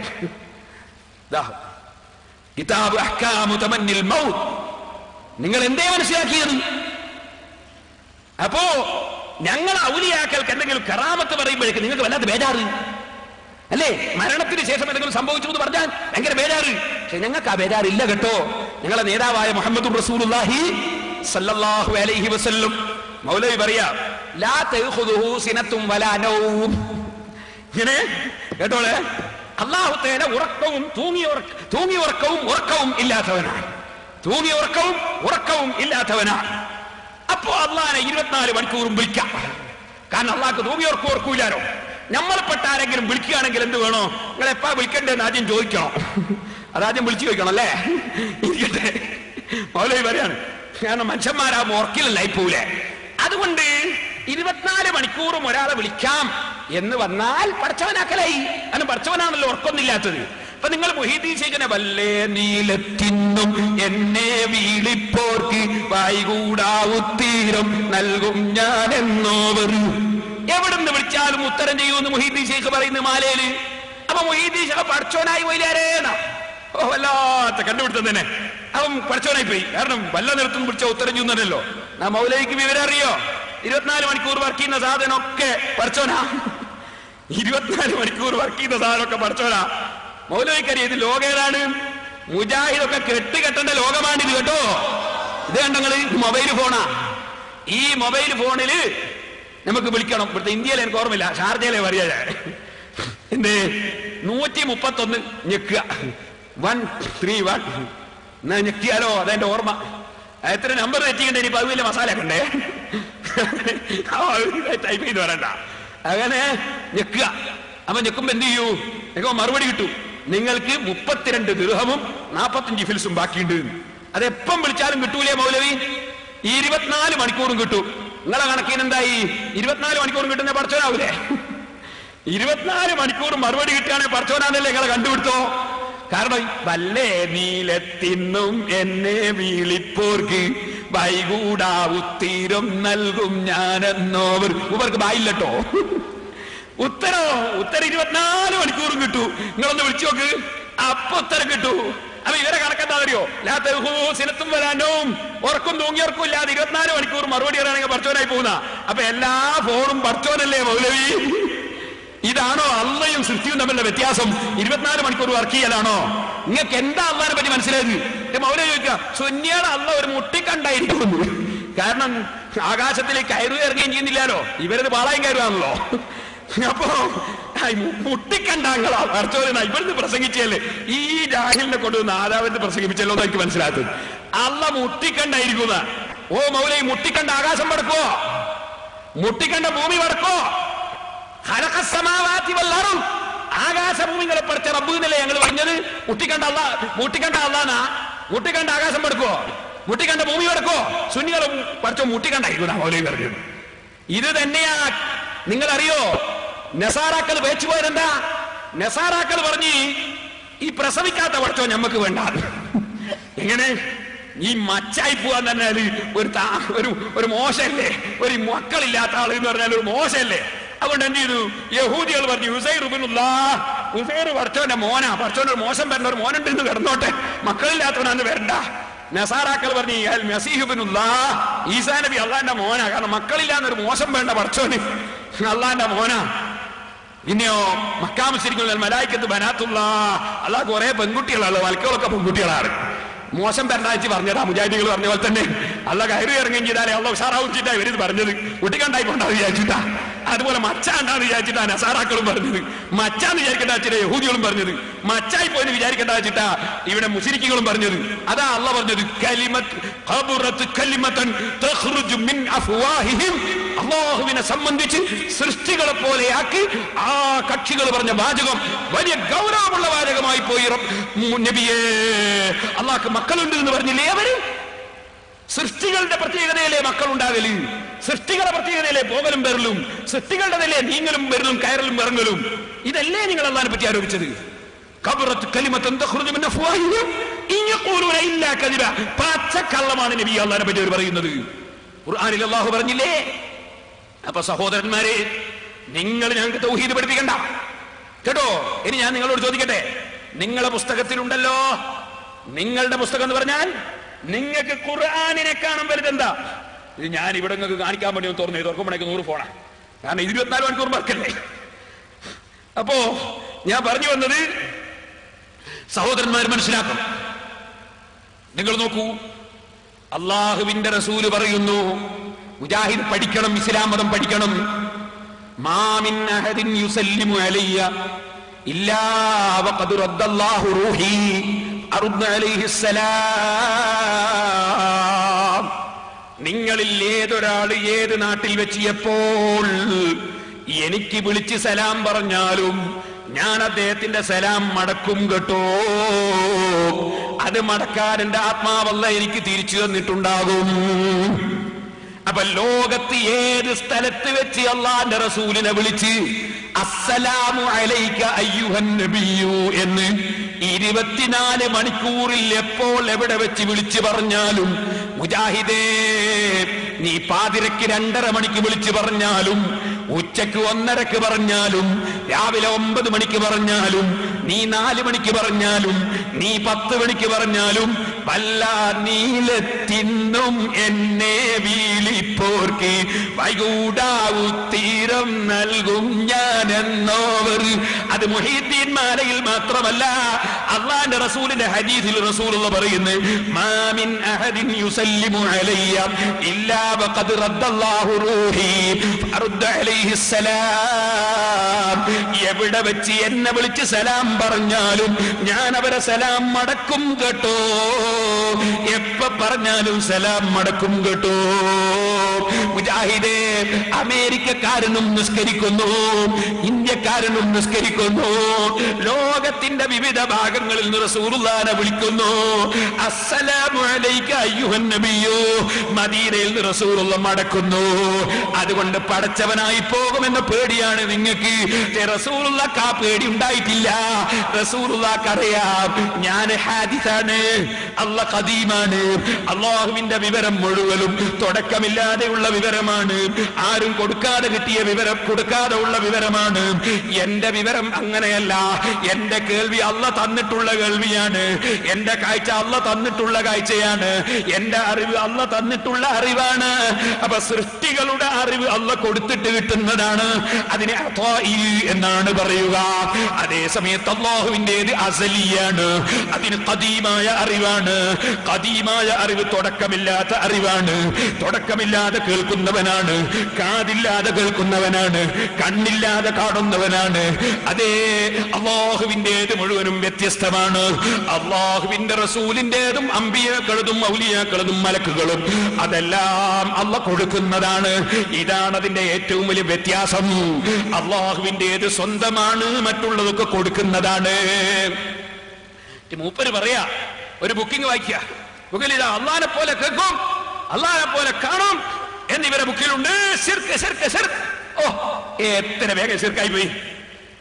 കിതാബ് അഹ്കാമു തമന്നിൽ മൗത്ത്. നിങ്ങൾ എന്തേ മനസ്സിലാക്കിയത്? അപ്പോ ഞങ്ങൾ ഔലിയാക്കൾക്ക് എന്തെങ്കിലും കറാമത്ത് പറയുമ്പോഴേക്ക് നിങ്ങൾക്ക് വല്ലാത്ത ബേജാറ് അല്ലേ? മരണത്തിന് ശേഷം എന്തെങ്കിലും സംഭവിച്ചു എന്ന് പറഞ്ഞാൽ ഭയങ്കര ബേജാറ്. പക്ഷെ ഞങ്ങൾക്ക് ആ ബേജാറില്ല കേട്ടോ. ഞങ്ങളെ നേതാവായ മുഹമ്മദ് റസൂലുള്ളാഹി സല്ലല്ലാഹു അലൈഹി വസല്ലം മൗലവി പറയാ, ലാ തഖുദുഹു സിനത്തും വലാ നൗം. ഇങ്ങനെ കേട്ടോളെ, അല്ലാഹു തആല ഉറക്കവും തൂങ്ങി തൂങ്ങി ഉറക്കവും ഉറക്കവും ഇല്ലാത്തവനാണ്. തൂങ്ങി ഉറക്കവും ഉറക്കവും ഇല്ലാത്തവനാണ്. അപ്പോ അള്ളാഹിനെ ഇരുപത്തിനാല് മണിക്കൂറും വിളിക്കാം. കാരണം അള്ളാഹ്ക്ക് തൂങ്ങി ഉറക്കം ഉറക്കൂലാരോ. നമ്മളെപ്പെട്ട ആരെങ്കിലും വിളിക്കുകയാണെങ്കിൽ എന്ത് വേണോ? നിങ്ങൾ എപ്പാ വിളിക്കണ്ടേന്ന് ആദ്യം ചോദിക്കണം. അതാദ്യം വിളിച്ചു ചോദിക്കണം അല്ലേ? ഇരിക്കട്ടെ, മൗലവി പറയാണ്, കാരണം മനുഷ്യന്മാരാകുമ്പോ ഉറക്കിലല്ലായി പോവില്ലേ. അതുകൊണ്ട് ഇരുപത്തിനാല് മണിക്കൂറും ഒരാളെ വിളിക്കാം എന്ന് വന്നാൽ പഠിച്ചവനാക്കലായി. അതിന് പഠിച്ചവനാണല്ലോ ഉറക്കൊന്നില്ലാത്തത്. അപ്പൊ നിങ്ങൾ മുഹീദ്ദീൻ ശൈഖിനെ വല്ലേ നീലത്തിന്നും എന്നെ വീളിപ്പോർക്ക് വായികൂടാവുത്തീരം നൽകും ഞാൻ എന്നോവർ. എവിടുന്ന് വിളിച്ചാലും ഉത്തരം ചെയ്യുമെന്ന് മുഹീദ്ദീൻ ശൈഖ് പറയുന്നു മാലയില്. അപ്പൊ മുഹീദ്ദീൻ ശൈഖ് പഠിച്ചവനായി പോയില്ലേനാ. ഓ, വല്ലാത്ത കണ്ടുപിടുത്തം തന്നെ. അവൻ പഠിച്ചവനായി പോയി. കാരണം വല്ല നിലത്തും വിളിച്ച ഉത്തരം ചെയ്യുന്നല്ലോ. ആ മൗലവിക്ക് വിവരം അറിയോ? ഇരുപത്തിനാല് മണിക്കൂർ വർക്ക് ചെയ്യുന്ന സാധനമൊക്കെ പഠിച്ചവനാ. ഇരുപത്തിനാല് മണിക്കൂർ വർക്ക് ചെയ്യുന്ന സാധനമൊക്കെ പഠിച്ചവനാ. മൗലവിക്കറിയ ഇത് ലോകേതാണ്. മുജാഹിദൊക്കെ കെട്ട് കെട്ടേണ്ട ലോകമാണിത് കേട്ടോ. ഇത് കണ്ടങ്ങള് മൊബൈൽ ഫോണാ. ഈ മൊബൈൽ ഫോണില് നമുക്ക് വിളിക്കണം. ഇവിടുത്തെ ഇന്ത്യയിൽ എനിക്ക് ഓർമ്മയില്ല, ഷാർജയിലെ പറയാ എന്തേ നൂറ്റി മുപ്പത്തൊന്ന് ഞെക്കുക. വൺ ത്രീ വൺ എന്നാ ഞെക്കിയാലോ അതെന്റെ ഓർമ്മ. എത്ര നമ്പർ തെറ്റിക്കണ്ടേ? ഇനി പതിവില്ല മസാല ഒക്കെ ഉണ്ടേ, ടൈപ്പ് ചെയ്ത് വരണ്ട. അങ്ങനെ ഞെക്കുക. അപ്പൊ ഞെക്കുമ്പോ എന്ത് ചെയ്യൂ? ഞെക്കുമ്പോ മറുപടി കിട്ടും, നിങ്ങൾക്ക് മുപ്പത്തിരണ്ട് ദിർഹമും നാപ്പത്തഞ്ച് ഫിൽസും ബാക്കിയുണ്ട്. അതെപ്പം വിളിച്ചാലും കിട്ടൂലേ മൗലവി? ഈ ഇരുപത്തിനാല് മണിക്കൂറും കിട്ടും. നിങ്ങളെ കണക്കിന് എന്തായി? ഇരുപത്തിനാല് മണിക്കൂറും കിട്ടുന്ന പഠിച്ചോനാവൂലേ? ഇരുപത്തിനാല് മണിക്കൂറും മറുപടി കിട്ടുകയാണെങ്കിൽ പഠിച്ചോനാന്നല്ലേ നിങ്ങളെ കണ്ടുപിടുത്തോ. കാരണം വല്ലേ നീലത്തിന്നും എന്നെ വീളിപ്പോർക്ക് വൈകൂടാവുത്തീരം നൽകും ഞാനെന്നോവർ. ഇവർക്ക് ബായില്ലട്ടോ. ഉത്തരോ ഉത്തരം ഇരുപത്തിനാല് മണിക്കൂറും കിട്ടൂ. നിങ്ങളൊന്ന് വിളിച്ചു നോക്ക്, അപ്പൊ ഉത്തരം കിട്ടൂ. അപ്പൊ ഇവരെ കണക്കെന്താ അറിയോ? സിനത്തും വരാനും ഉറക്കും തൂങ്ങിയർക്കും ഇല്ലാതെ ഇരുപത്തിനാല് മണിക്കൂർ മറുപടി പറയാണെങ്കിൽ പഠിച്ചവനായി പോകുന്ന. അപ്പൊ എല്ലാ ഫോണും പഠിച്ചവനല്ലേ മൗലവി? ഇതാണോ അള്ളയും സൃഷ്ടിയും തമ്മിലുള്ള വ്യത്യാസം? ഇരുപത്തിനാല് മണിക്കൂർ വർക്ക് ചെയ്യലാണോ? നിങ്ങൾക്ക് എന്താ അള്ളാനെ പറ്റി മനസ്സിലായത്? മൗലവി ചോദിക്കുക, സുന്നിയുടെ അള്ള ഒരു മുട്ടിക്കണ്ടായിരിക്കുന്നു. കാരണം ആകാശത്തിലേക്ക് കയറുക ഇറങ്ങുകയും ചെയ്യുന്നില്ലല്ലോ. ഇവരത് പാളായും കയറുകയാണല്ലോ. അപ്പോ മുട്ടിക്കണ്ടാങ്ങളാ അർച്ചോന ഇവിടുന്ന് പ്രസംഗിച്ചല്ലേ. ഈ ജാഹിലിനെ കൊണ്ടുവന്ന് ആദാവത്ത് പ്രസംഗിപ്പിച്ചല്ലോ എന്ന് എനിക്ക് മനസ്സിലാത്തത്. അള്ള മുട്ടിക്കണ്ടായിരിക്കുന്ന. ഓ മൗലവി, മുട്ടിക്കണ്ട ആകാശം പടക്കോ? മുട്ടിക്കണ്ട ഭൂമി പടക്കോ? ആകാശഭൂമികളെ പഠിച്ച റബ്ബ് എന്നല്ലേ ഞങ്ങൾ പറഞ്ഞത്? മുട്ടിക്കണ്ട അല്ല മുട്ടിക്കണ്ട അല്ലാന്നാ? മുട്ടിക്കണ്ട ആകാശം പടക്കോ? മുട്ടിക്കണ്ട ഭൂമി പടക്കോ? സുന്നികളും പഠിച്ചോ മുട്ടിക്കണ്ടായിരിക്കുന്ന മൗലവി പറഞ്ഞത്. ഇത് തന്നെയാ. നിങ്ങൾ അറിയോ നസാറാക്കൾ വെച്ചു പോയതെന്താ? നസാറാക്കൾ പറഞ്ഞ് ഈ പ്രസവിക്കാത്ത പഠിച്ചോ ഞമ്മക്ക് വേണ്ട. എങ്ങനെ ഈ മച്ചായി പോവാൻ തന്നെ ഒരു ഒരു ഒരു മോശമല്ലേ, ഒരു മക്കളില്ലാത്ത ആൾ എന്ന് പറഞ്ഞാൽ ഒരു മോശമല്ലേ. അതുകൊണ്ട് എന്ത് ചെയ്തു, യഹൂദികൾ പറഞ്ഞു ഉസൈർ ഇബ്നുല്ലാഹ്, ഉസൈർ പഠിച്ചോന്റെ മോനാ, പഠിച്ചോന്റെ ഒരു മോശം വരണ്ട, ഒരു മോനുണ്ട് എന്ന് കിടന്നോട്ടെ, മക്കളില്ലാത്തവനാന്ന് വരണ്ട. നസാറാക്കൾ പറഞ്ഞു മസീഹ് ഇബ്നുല്ലാഹ്, ഈസാ നബി അള്ളാന്റെ മോനാ, കാരണം മക്കളില്ലാന്നൊരു മോശം വേണ്ട പഠിച്ചോന്, അള്ളാന്റെ മോനാ. പിന്നെയോ മക്കാ മുശ്രിക്കുൽ മലായിക്കത്ത് ബനാത്തുല്ലാഹ്, അള്ളാഹ് കുറെ പെൺകുട്ടികളാണ്, മലക്കുകളൊക്കെ പെൺകുട്ടികളാണ്. മോശം പെരണ്ടാഴ്ച പറഞ്ഞതാ മുജാഹിദികൾ പറഞ്ഞ പോലെ തന്നെ. അല്ല കയറി ഇറങ്ങുകയും ചെയ്താലേ അള്ള ഉഷാറാവുച്ചിട്ടാ ഇവരിത് പറഞ്ഞത്, കുട്ടിക്കണ്ടായിക്കൊണ്ടാന്ന് വിചാരിച്ചിട്ടാ. അതുപോലെ മച്ചാണ്ടാന്ന് വിചാരിച്ചിട്ടാ നസാറാക്കളും പറഞ്ഞത്, മച്ചാന്ന് വിചാരിക്കേണ്ട വെച്ചിട്ടാ യഹൂദികളും പറഞ്ഞത്, മച്ചായി പോയി വിചാരിക്കേണ്ട വെച്ചിട്ടാ ഇവിടെ മുശ്രിക്കുകളും പറഞ്ഞത്. അതാ അള്ള പറഞ്ഞത് അള്ളാഹുവിനെ സംബന്ധിച്ച് സൃഷ്ടികളെ പോലെയാക്കി ആ കക്ഷികൾ പറഞ്ഞ വാചകം വലിയ ഗൗരവമുള്ള വാചകമായി പോയി. നബിയേ, അള്ളാഹ്ക്ക് മക്കളുണ്ട് എന്ന് പറഞ്ഞില്ലേ അവര്? സൃഷ്ടികളുടെ പ്രത്യേകതയിലെ മക്കളുണ്ടാകല്, സൃഷ്ടികളുടെ പ്രത്യേകതയിലെ പോകലും വരലും, സൃഷ്ടികളുടെ നിലയെ നീങ്ങലും വരലും കയറലും ഇറങ്ങലും, ഇതല്ലേ നിങ്ങൾ അള്ളാഹിനെ പറ്റി ആരോപിച്ചത്? പച്ചക്കള്ളമാണ് നബി അള്ളാഹിനെ പറ്റി അവർ പറയുന്നത്. ഖുർആനിൽ അള്ളാഹു പറഞ്ഞില്ലേ? അപ്പൊ സഹോദരന്മാരെ, നിങ്ങൾ ഞങ്ങൾക്ക് തൗഹീദ് പഠിപ്പിക്കണ്ട കേട്ടോ. ഇനി ഞാൻ നിങ്ങളോട് ചോദിക്കട്ടെ, നിങ്ങളുടെ പുസ്തകത്തിലുണ്ടല്ലോ, നിങ്ങളുടെ പുസ്തകം എന്ന് പറഞ്ഞാൽ നിങ്ങൾക്ക് ഖുർആനിനെ കാണാൻ വലുതെന്താ? ഇത് ഞാൻ ഇവിടെ നിങ്ങൾക്ക് കാണിക്കാൻ വേണ്ടി ഒന്ന് തുറന്നു, തുറക്കുമ്പോഴേക്ക് നൂറ് ഫോണാ, കാരണം ഇരുപത്തിനാല് മണിക്കൂർ വർക്കല്ലേ. അപ്പോ ഞാൻ പറഞ്ഞു വന്നത്, സഹോദരന്മാർ മനസ്സിലാക്കും. നിങ്ങൾ നോക്കൂ, അള്ളാഹുവിന്റെ റസൂല് പറയുന്നു, മുജാഹിദ് പഠിക്കണം, ഇസ്ലാം മതം പഠിക്കണം. മാമിൻ അഹദിൻ യുസല്ലിമു അലയ്യ ഇല്ലാ വഖദ് റദ്ദല്ലാഹു റൂഹി അറുദ് അലൈഹിസ്സലാം. നിങ്ങളിൽ ഏതൊരാള് ഏത് നാട്ടിൽ വെച്ച് എപ്പോൾ എനിക്ക് വിളിച്ച് സലാം പറഞ്ഞാലും ഞാൻ അദ്ദേഹത്തിന്റെ സലാം മടക്കും കേട്ടോ. അത് മടക്കാൻ എന്റെ ആത്മാവല്ല എനിക്ക് തിരിച്ചു തന്നിട്ടുണ്ടാകും. അപ്പൊ ലോകത്ത് ഏത് സ്ഥലത്ത് വെച്ച് അള്ളാന്റെ റസൂലിനെ വിളിച്ച് അസ്സലാമു അലൈക അയ്യുഹൻ നബിയു എന്ന് ഇരുപത്തിനാല് മണിക്കൂറിൽ എപ്പോൾ എവിടെ വെച്ച് വിളിച്ചു പറഞ്ഞാലും, മുജാഹിദേ നീ പാതിരക്ക് രണ്ടര മണിക്ക് വിളിച്ചു പറഞ്ഞാലും, ഉച്ചക്ക് ഒന്നരക്ക് പറഞ്ഞാലും, രാവിലെ ഒമ്പത് മണിക്ക് പറഞ്ഞാലും, നീ നാല് മണിക്ക് പറഞ്ഞാലും, നീ പത്ത് മണിക്ക് പറഞ്ഞാലും, വല്ല നീലത്തിന്നും എന്നെ വീളിപ്പോർക്ക് വൈകൂടാവുത്തീരം നൽകും ഞാൻ എന്നോവർ. അത് മുഹീദ്ദീൻ മാലയിൽ മാത്രമല്ല, അള്ളാന്റെ റസൂലിന്റെ ഹദീസിൽ റസൂലുള്ള പറയുന്നു, മാമിൻ അഹദിൻ യുസല്ലിമു അലയ്യ ഇല്ലാ വഖദ് റദ്ദല്ലാഹു റൂഹി ഫറദ്ദ അലൈഹിസ്സലാം. എവിടെ വെച്ച് എന്നെ വിളിച്ച് സലാം പറഞ്ഞാലും ഞാൻ അവരെ സലാം മടക്കും കേട്ടോ. എപ്പ പറഞ്ഞാലും സലാം മടക്കും കേട്ടോ. മുജാഹിദേ, അമേരിക്കക്കാരനും നിസ്കരിക്കുന്നു, ഇന്ത്യക്കാരനും നിസ്കരിക്കുന്നു, ലോകത്തിന്റെ വിവിധ ഭാഗങ്ങളിൽ നിന്ന് റസൂലുള്ളാഹിനെ വിളിക്കുന്നു, അസ്സലാമു അലൈക അയ്യുഹൻ നബിയു. മദീനയിൽ നിന്ന് റസൂലുള്ള മടക്കുന്നു. അതുകൊണ്ട് പടച്ചവനായി പോകുമെന്ന പേടിയാണ് നിങ്ങൾക്ക്. റസൂലുള്ളാഹിക്ക് ആ പേടി ഉണ്ടായിട്ടില്ല. റസൂലുള്ളാഹിക്ക് അറിയാം ഞാൻ ഹാദിസാണ്, അല്ലാഹ് ഖദീമാണ്. അല്ലാഹുവിന്റെ വിവരം മുഴുവനും തുടക്കമില്ലാതെയുള്ള വിവരമാണ്. ആരും കൊടുക്കാതെ കിട്ടിയ വിവരം, കൊടുക്കാതെ ഉള്ള വിവരമാണ്. എന്റെ വിവരം അങ്ങനെയല്ല. എന്റെ കേൾവി അല്ലാഹ് തന്നിട്ടുള്ള കേൾവിയാണ്. എന്റെ കാഴ്ച അല്ലാഹ് തന്നിട്ടുള്ള കാഴ്ചയാണ്. എന്റെ അറിവ് അല്ലാഹ് തന്നിട്ടുള്ള അറിവാണ്. അപ്പൊ സൃഷ്ടികളുടെ അറിവ് അല്ലാഹ് കൊടുത്തിട്ട് കിട്ടുന്നതാണ്. അതിനെ അത്വാഇ എന്നാണ് പറയുക. അതേ സമയത്ത് അല്ലാഹുവിന്റേത് അസലിയാണ്, അതിന് ഖദീമായ അറിവാണ്. ഖദീമായ അറിവ് തുടക്കമില്ലാത്ത അറിവാണ്. തുടക്കമില്ലാതെ കേൾക്കുന്നവനാണ്, കാതില്ലാതെ കേൾക്കുന്നവനാണ്, കണ്ണില്ലാതെ കാണുന്നവനാണ്. അതേ അല്ലാഹുവിന്റേത് മുഴുവനും വ്യത്യസ്തമാണ്. അല്ലാഹുവിന്റെ റസൂലിന്റേതും അമ്പിയാക്കളതും ഔലിയാക്കളതും മലക്കുകളും അതെല്ലാം അല്ലാഹ് കൊടുക്കുന്നതാണ്. ഇതാണ് അതിന്റെ ഏറ്റവും വലിയ വ്യത്യാസം. അല്ലാഹുവിന്റേത് സ്വന്തമാണ്, മറ്റുള്ളതൊക്കെ കൊടുക്കുന്നതാണ്. മൂപ്പര് പറയാ, ഒരു ബുക്കിംഗ് വായിക്കുക, ബുക്കിൽ ഇതാ അള്ളാനെ പോലെ കേൾക്കും, അള്ളാനെ പോലെ കാണും എന്നിവരെ ബുക്കിലുണ്ട്. ശിർക്ക് ശിർക്ക് ശിർക്ക്. ഓ, എത്ര വേഗം ശിർക്കായി പോയി.